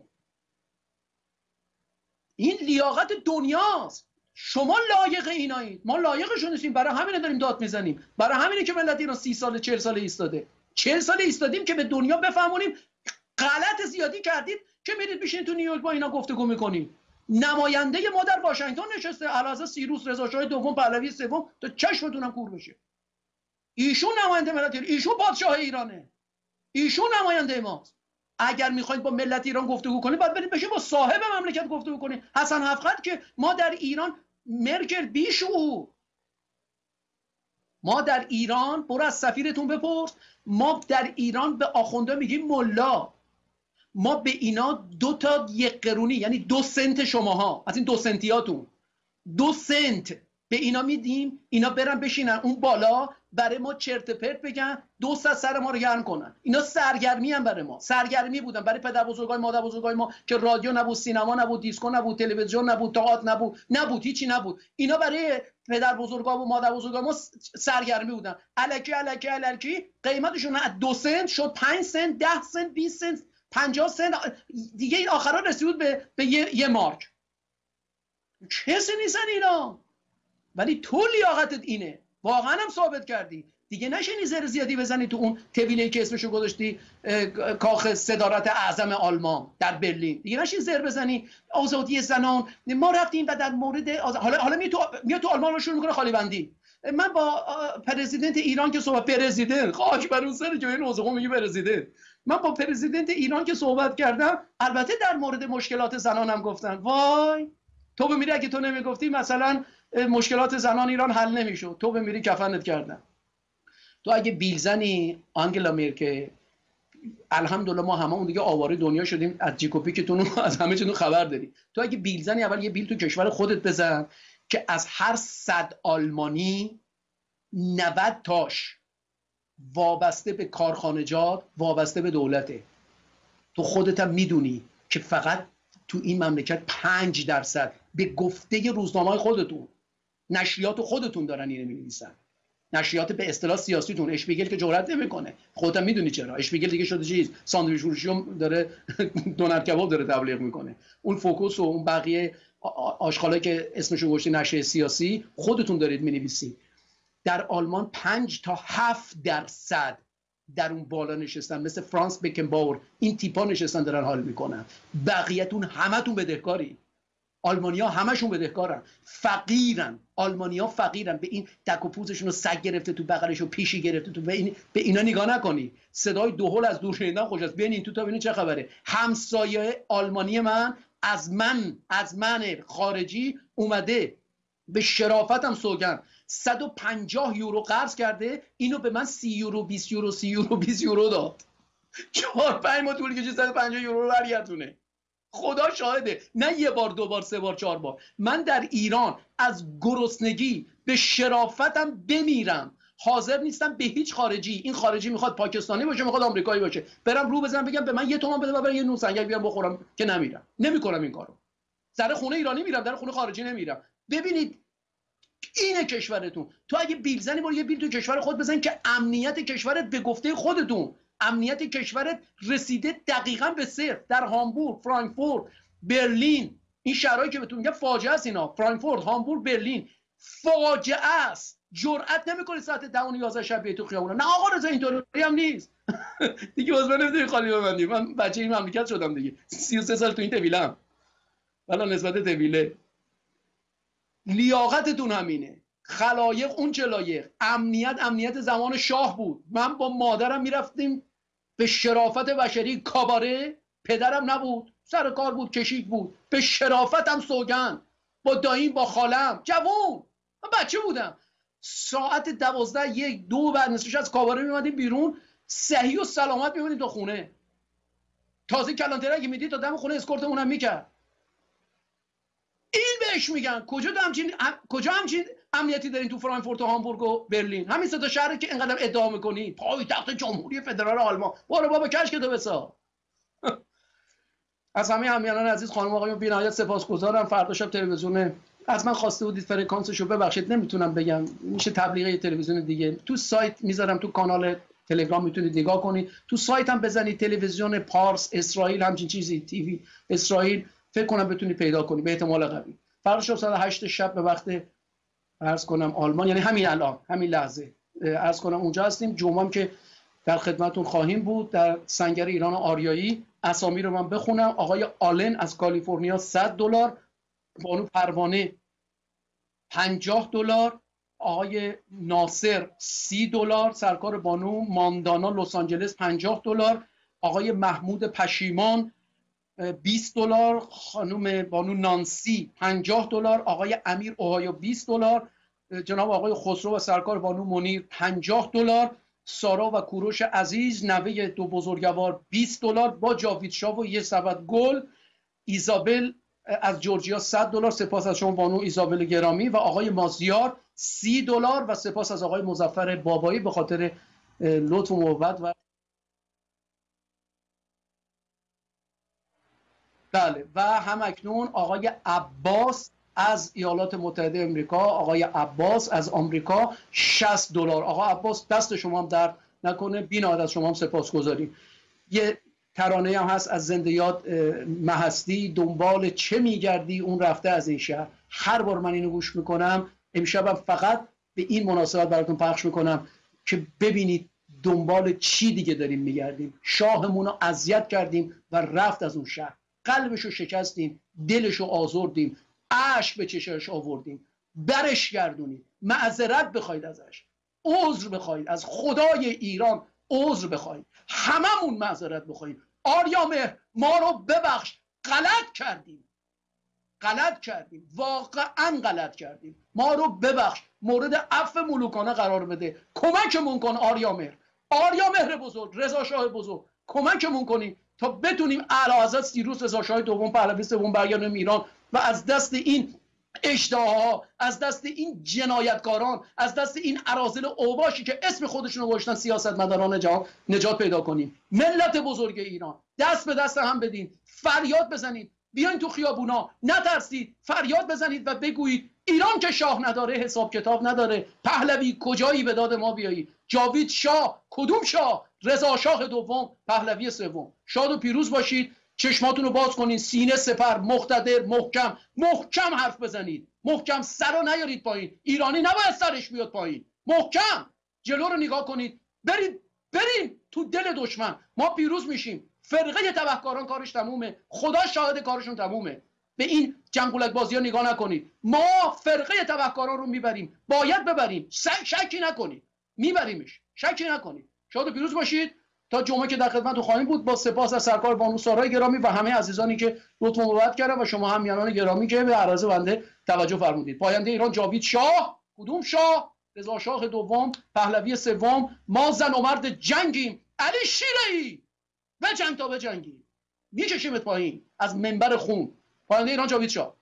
این لیاقت دنیاست. شما لایق اینایید، ما لایقشون نیستیم. برای همین داریم داد میزنیم. برای همینه که ملت ایران سی سال چهل سال ایستاده. چهل سال ایستادیم که به دنیا بفهمونیم غلط زیادی کردید که میرید بشین تو نیویورک با اینا گفتگو میکنیم. نماینده ما در واشنگتن نشسته، اعلیحضرت سیروس رضا شاه دوم پهلوی سوم، تا چشمتونم کور بشه. ایشون نماینده ملت ایران، ایشون پادشاه ایرانه، ایشون نماینده ماست. اگر میخواید با ملت ایران گفتگو کنید باید برید بشه با صاحب مملکت گفتگو کنید. حسن حفقت که ما در ایران مرکل بیشو، ما در ایران، برو از سفیرتون بپرس، ما در ایران به آخونده میگیم ملا. ما به اینا دو تا یک قرونی، یعنی دو سنت شماها، از این دو سنتیاتون دو سنت به اینا میدیم، اینا برن بشینن اون بالا برای ما چرت پرت بگن، دو ساعت سر ما رو گرم کنن. اینا سرگرمی هم برای ما، سرگرمی بودن برای پدر بزرگای مادر بزرگای ما که رادیو نبود، سینما نبود، دیسکو نبود، تلویزیون نبود، تئاتر نبود، نبود هیچی نبود. اینا برای پدر بزرگا و مادر بزرگای ما سرگرمی بودن. الکی الکی الکی قیمتشون از دو سنت شد پنج سنت، ده سنت، بیست سنت، پنجاه سنت، دیگه این آخرا رسید به, به یه،, یه مارک. کسی نیستن اینا. ولی تو لیاقتت اینه، واقعا هم ثابت کردی. دیگه نشینی زر زیادی بزنی تو اون طویله‌ای که اسمشو گذاشتی کاخ صدارت اعظم آلمان در برلین. دیگه نشین زر بزنی آزادی زنان، ما رفتیم و در مورد آز... حالا حالا میاد تو میاد تو آلمان رو شروع میکنه خالی بندی. من با پرزیدنت ایران که صحبت پرزیدنت خاک بر اون سر جای نوزقو میگه پرزیدنت. من با پرزیدنت ایران که صحبت کردم، البته در مورد مشکلات زنانم گفتن. وای تو بمیری اگه تو نمیگفتی مثلا مشکلات زنان ایران حل نمیشد، تو بمیری کفنت کردن. تو اگه بیل زنی آنگلا مرکل، الحمدلله ما هممون دیگه آواره دنیا شدیم، از جیکوپیکتون از همه چیتون خبر داری. تو اگه بیل زنی، اول یه بیل تو کشور خودت بزن که از هر صد آلمانی نود تاش وابسته به کارخانجات، وابسته به دولته. تو خودت هم میدونی که فقط تو این مملکت پنج درصد به گفته روزنامه‌های خودتون، نشریات خودتون دارن اینو می‌نویسن. نشریات به اصطلاح سیاسیتون، اشپیگل که جرئت نمیکنه. خودت هم میدونی چرا. اشپیگل دیگه شده چیز، ساندویچ فروشی داره، دونر کباب داره تبلیغ میکنه. اون فوکوس و اون بقیه آشغالایی که اسمشو گذاشته نشریه سیاسی، خودتون دارید مینویسید. در آلمان پنج تا هفت درصد در اون بالا نشستن، مثل فرانس بکنباور، این تیپا نشستن دارن حال میکنن. بقیه‌تون همتون بدهکاری. آلمانیا همشون بدهکارن، فقیرن. آلمانیا فقیرن، به این دک و پوزشون رو سگ گرفته تو بغلش و پیشی گرفته تو. به, این... به اینا نگاه نکنی. صدای دهل از دور شنیدن خوش است. ببین تو تا ببین چه خبره. همسایه آلمانی من از من از من خارجی اومده به شرافتم سوگن صد و پنجاه یورو قرض کرده، اینو به من سی یورو بیست یورو سی یورو بیست یورو داد. چهار پنج ماه طول کشید صد و پنجاه یورو رو برگردونه. خدا شاهده، نه یه بار دو بار سه بار چهار بار. من در ایران از گرسنگی به شرافتم بمیرم، حاضر نیستم به هیچ خارجی، این خارجی میخواد پاکستانی باشه میخواد آمریکایی باشه، برم رو بزنم بگم به من یه تومان بده و برم یه نون سنگک بیارم بخورم، که نمیرم، نمیکنم این کارو. در خونه ایرانی میرم، در خونه خارجی نمیرم. ببینید اینه کشورتون. تو اگه بیل زنی برو یه بیل تو کشور خود بزن که امنیت کشورت به گفته خودتون، امنیت کشورت رسیده دقیقاً به صفر. در هامبورگ، فرانکفورت، برلین، این شهرهایی که بهتون میگم فاجعه است اینا. فرانکفورت، هامبورگ، برلین فاجعه است. جرئت نمیکنی ساعت ده و یازده شب بیای تو خیابون. نه آقا رضا اینطوری هم نیست. دیگه باز من نمیدونی خالی ببندی. من بچه این مملکت شدم دیگه. سی و سه سال تو این طویلم. والا نسبت طویله. لیاقتتون همینه. خلایق اون چلایق، امنیت امنیت زمان شاه بود. من با مادرم میرفتیم به شرافت بشری کاباره، پدرم نبود، سر کار بود، کشیک بود، به شرافتم سوگن، با داییم با خالم، جوون، من بچه بودم، ساعت دوازده یک دو بعد نصفش از کاباره میمدیم بیرون، صحیح و سلامت میمونیم تا خونه. تازه کلانتری که میدید تا دم خونه اسکورتمون هم میکرد. این بهش میگن کجا همچین هم... کجا همچین امنیتی دارین تو فرانکفورت و هامبورگ و برلین؟ همین سه تا شهری که اینقدر ادعا میکنید پایتخت جمهوری فدرال آلمان. برو بابا کشک تو بسا. از همه همیهنان عزیز، خانم آقایون، بی‌نهایت سپاسگزارم. فردا شب تلویزیون از من خواسته بودید فرکانسشو، ببخشید نمیتونم بگم، میشه تبلیغ تلویزیون دیگه، تو سایت میذارم، تو کانال تلگرام میتونید نگاه کنید، تو سایت هم بزنید تلویزیون پارس اسرائیل همچین چیزی، تیوی اسرائیل، فکر کنم بتونید پیدا کنید به احتمال قوی. فردا شب ساعت هشت شب به وقت عرض کنم آلمان، یعنی همین الان همین لحظه عرض کنم اونجا هستیم. جمعه که در خدمتتون خواهیم بود در سنگر ایران آریایی. اسامی رو من بخونم: آقای آلن از کالیفرنیا صد دلار، بانو پروانه پنجاه دلار، آقای ناصر سی دلار، سرکار بانو ماندانا لس آنجلس پنجاه دلار، آقای محمود پشیمان بیست دلار، خانم بانو نانسی پنجاه دلار، آقای امیر اوهایو بیست دلار، جناب آقای خسرو و سرکار بانو منیر پنجاه دلار، سارا و کوروش عزیز نوه دو بزرگوار بیست دلار با جاوید شاه و یه سبد گل، ایزابل از جورجیا صد دلار، سپاس از شما بانو ایزابل گرامی، و آقای مازیار سی دلار، و سپاس از آقای مظفر بابایی به خاطر لطف و محبت. و بله، و همکنون آقای عباس از ایالات متحده امریکا، آقای عباس از آمریکا شصت دلار. آقا عباس دست شما هم درد نکنه، بی‌نهایت از شما هم سپاسگزاریم. یه ترانه هم هست از زنده یاد مهستی: دنبال چه میگردی اون رفته از این شهر. هر بار من اینو گوش میکنم، امشبم فقط به این مناسبت براتون پخش میکنم که ببینید دنبال چی دیگه داریم میگردیم. شاهمون رو اذیت کردیم و رفت از اون شهر، قلبشو شکستیم، دلشو آزردیم، اشک به چشاش آوردیم، برش گردونید، معذرت بخواید ازش، عذر بخواید از خدای ایران، عذر بخواید، هممون معذرت بخواید. آریامهر ما رو ببخش، غلط کردیم، غلط کردیم، واقعا غلط کردیم، ما رو ببخش، مورد عفو ملوکانه قرار بده، کمکمون کن آریامهر، آریامهر بزرگ، رضا شاه بزرگ، کمکمون کنیم تا بتونیم اعلیحضرت سیروس رضا شاه دوم پهلوی سوم برگردونیم ایران و از دست این اشتها، از دست این جنایتکاران، از دست این اراذل اوباشی که اسم خودشون رو گذاشتن سیاستمداران جهان نجات پیدا کنیم. ملت بزرگ ایران، دست به دست هم بدین، فریاد بزنید، بیاین تو خیابونا، نترسید، فریاد بزنید و بگویید ایران که شاه نداره، حساب کتاب نداره، پهلوی کجایی به داد ما بیایی؟ جاوید شاه کدوم شاه؟ رضا شاه دوم پهلوی سوم. شاد و پیروز باشید، چشماتون رو باز کنید، سینه سپر، مقتدر، محکم محکم حرف بزنید، محکم، سر رو نیارید پایین. ایرانی نباید سرش بیاد پایین، محکم جلو رو نگاه کنید، برید بریم تو دل دشمن. ما پیروز میشیم، فرقه تبهکاران کارش تمومه، خدا شاهد کارشون تمومه. به این جنگولک بازی ها نگاه نکنید، ما فرقه تبهکاران رو میبریم، باید ببریم، شکی نکنید، میبریمش، شکی نکنید. شاد و پیروز باشید. تا جمعه که در خدمت خواهیم بود، با سپاس از سرکار بانو سارای گرامی و همه عزیزانی که لطف و محبت کردن و شما همیهنان گرامی که به عرض بنده توجه فرمودید. پاینده ایران جاوید شاه. کدوم شاه؟ رضا شاه دوم پهلوی سوم. ما زن و مرد جنگیم، علی شیره‌ای به جنگ تا به جنگی، میکشیمت پایین از منبر خون. پاینده ایران جاوید شاه.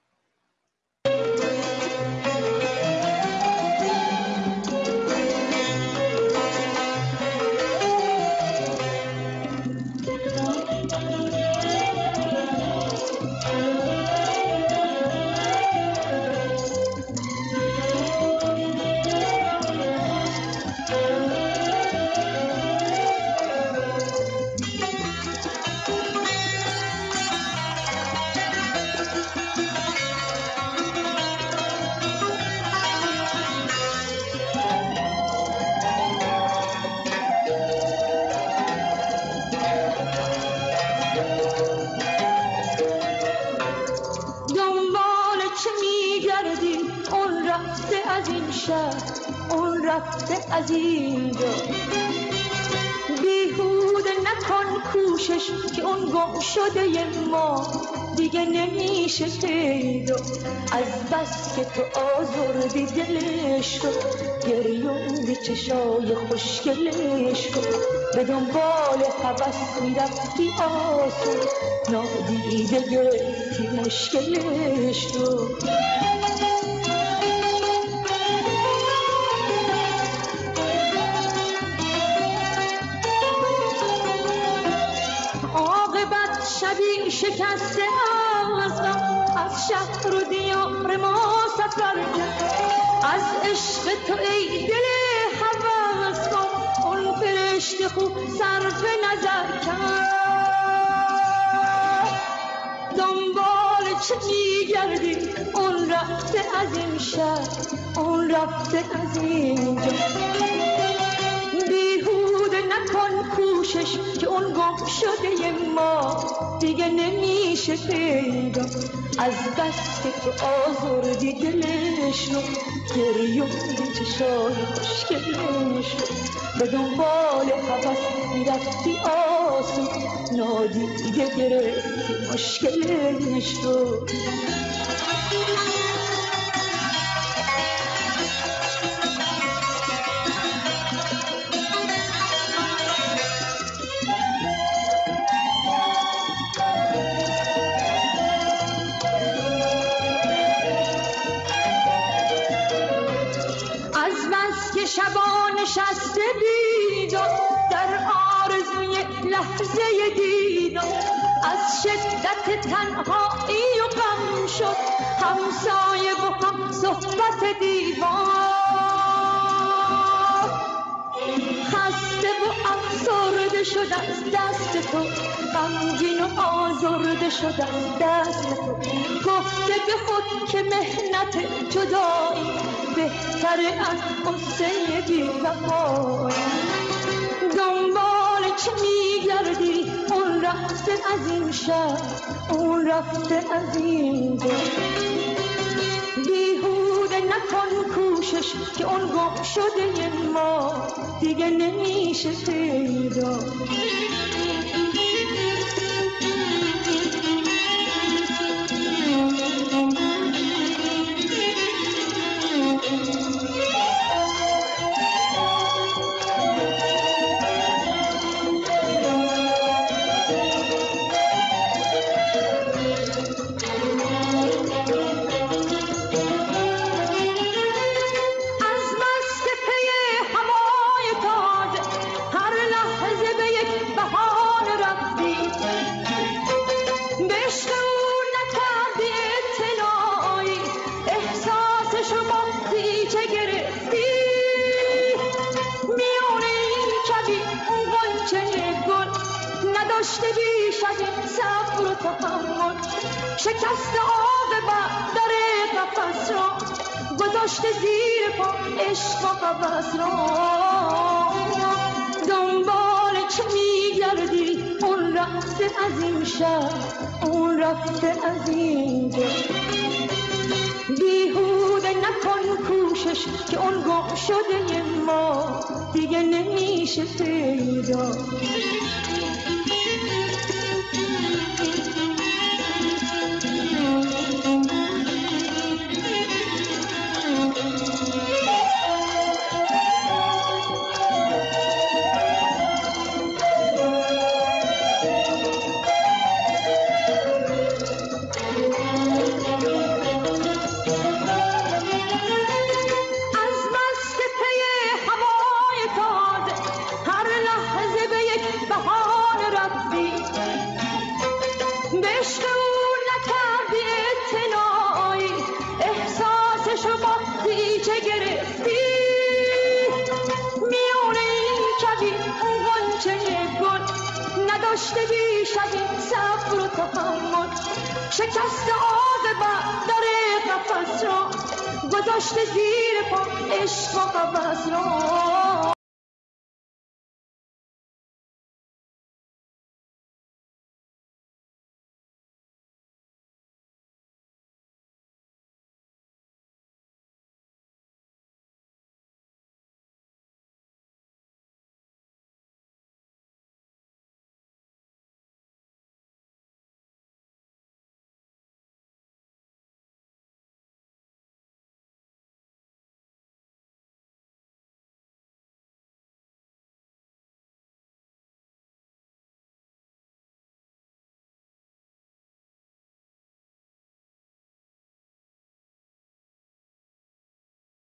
شهر اون رفته از اینجا. بیهوده نکن کوشش که اون گم شده ما دیگه نمیشه پیدا. از بس که تو آزردی دلش رو، گریوندی چشای خوشگلش رو، به دنبال هوس میرفتی آسون، نادیده گرفتی مشکلش رو. شبی شکسته از غم از شهر و دیار ما سفر کرد. از عشق تو ای دل هوس کن اون فرشته خوب صرف نظر کرد. دنبال چه میگردی اون رفته از این شهر اون رفته از اینجا. بیهوده نکن کوشش که اون گم شده ما دیگه نمیشه پیدا. از بس که تو آزردی دلش رو، گریوندی چشای خوشگلش رو، به دنبال هوس میرفتی آسون، نادیده گرفتی مشکلش رو. شبا نشسته بیدار در آرزوی لحظه دیدار، از شدت تنهایی و غم شد همسایه و هم صحبت دیوار. خسته و افسرده شد از دست تو، غمگین و آزرده شد از دست تو. گفته به خود که مهنت جدایی بهتره از قصه بی‌وفایی. دنبال چه میگردی اون رفته از این شهر اون رفته از اینجا. بیهوده نکن کوشش که اون گم شده ما دیگه نمیشه پیدا. شکست عاقبت در قفس را گذاشته زیر پا عشق و هوس را. دنبال چه میگردی اون رفته از این شهر اون رفته از اینجا. بیهوده نکن کوشش که اون گم شده ما دیگه نمیشه پیدا. شکست عاقبت در قفس را گذاشته زیر پا عشق و هوس را.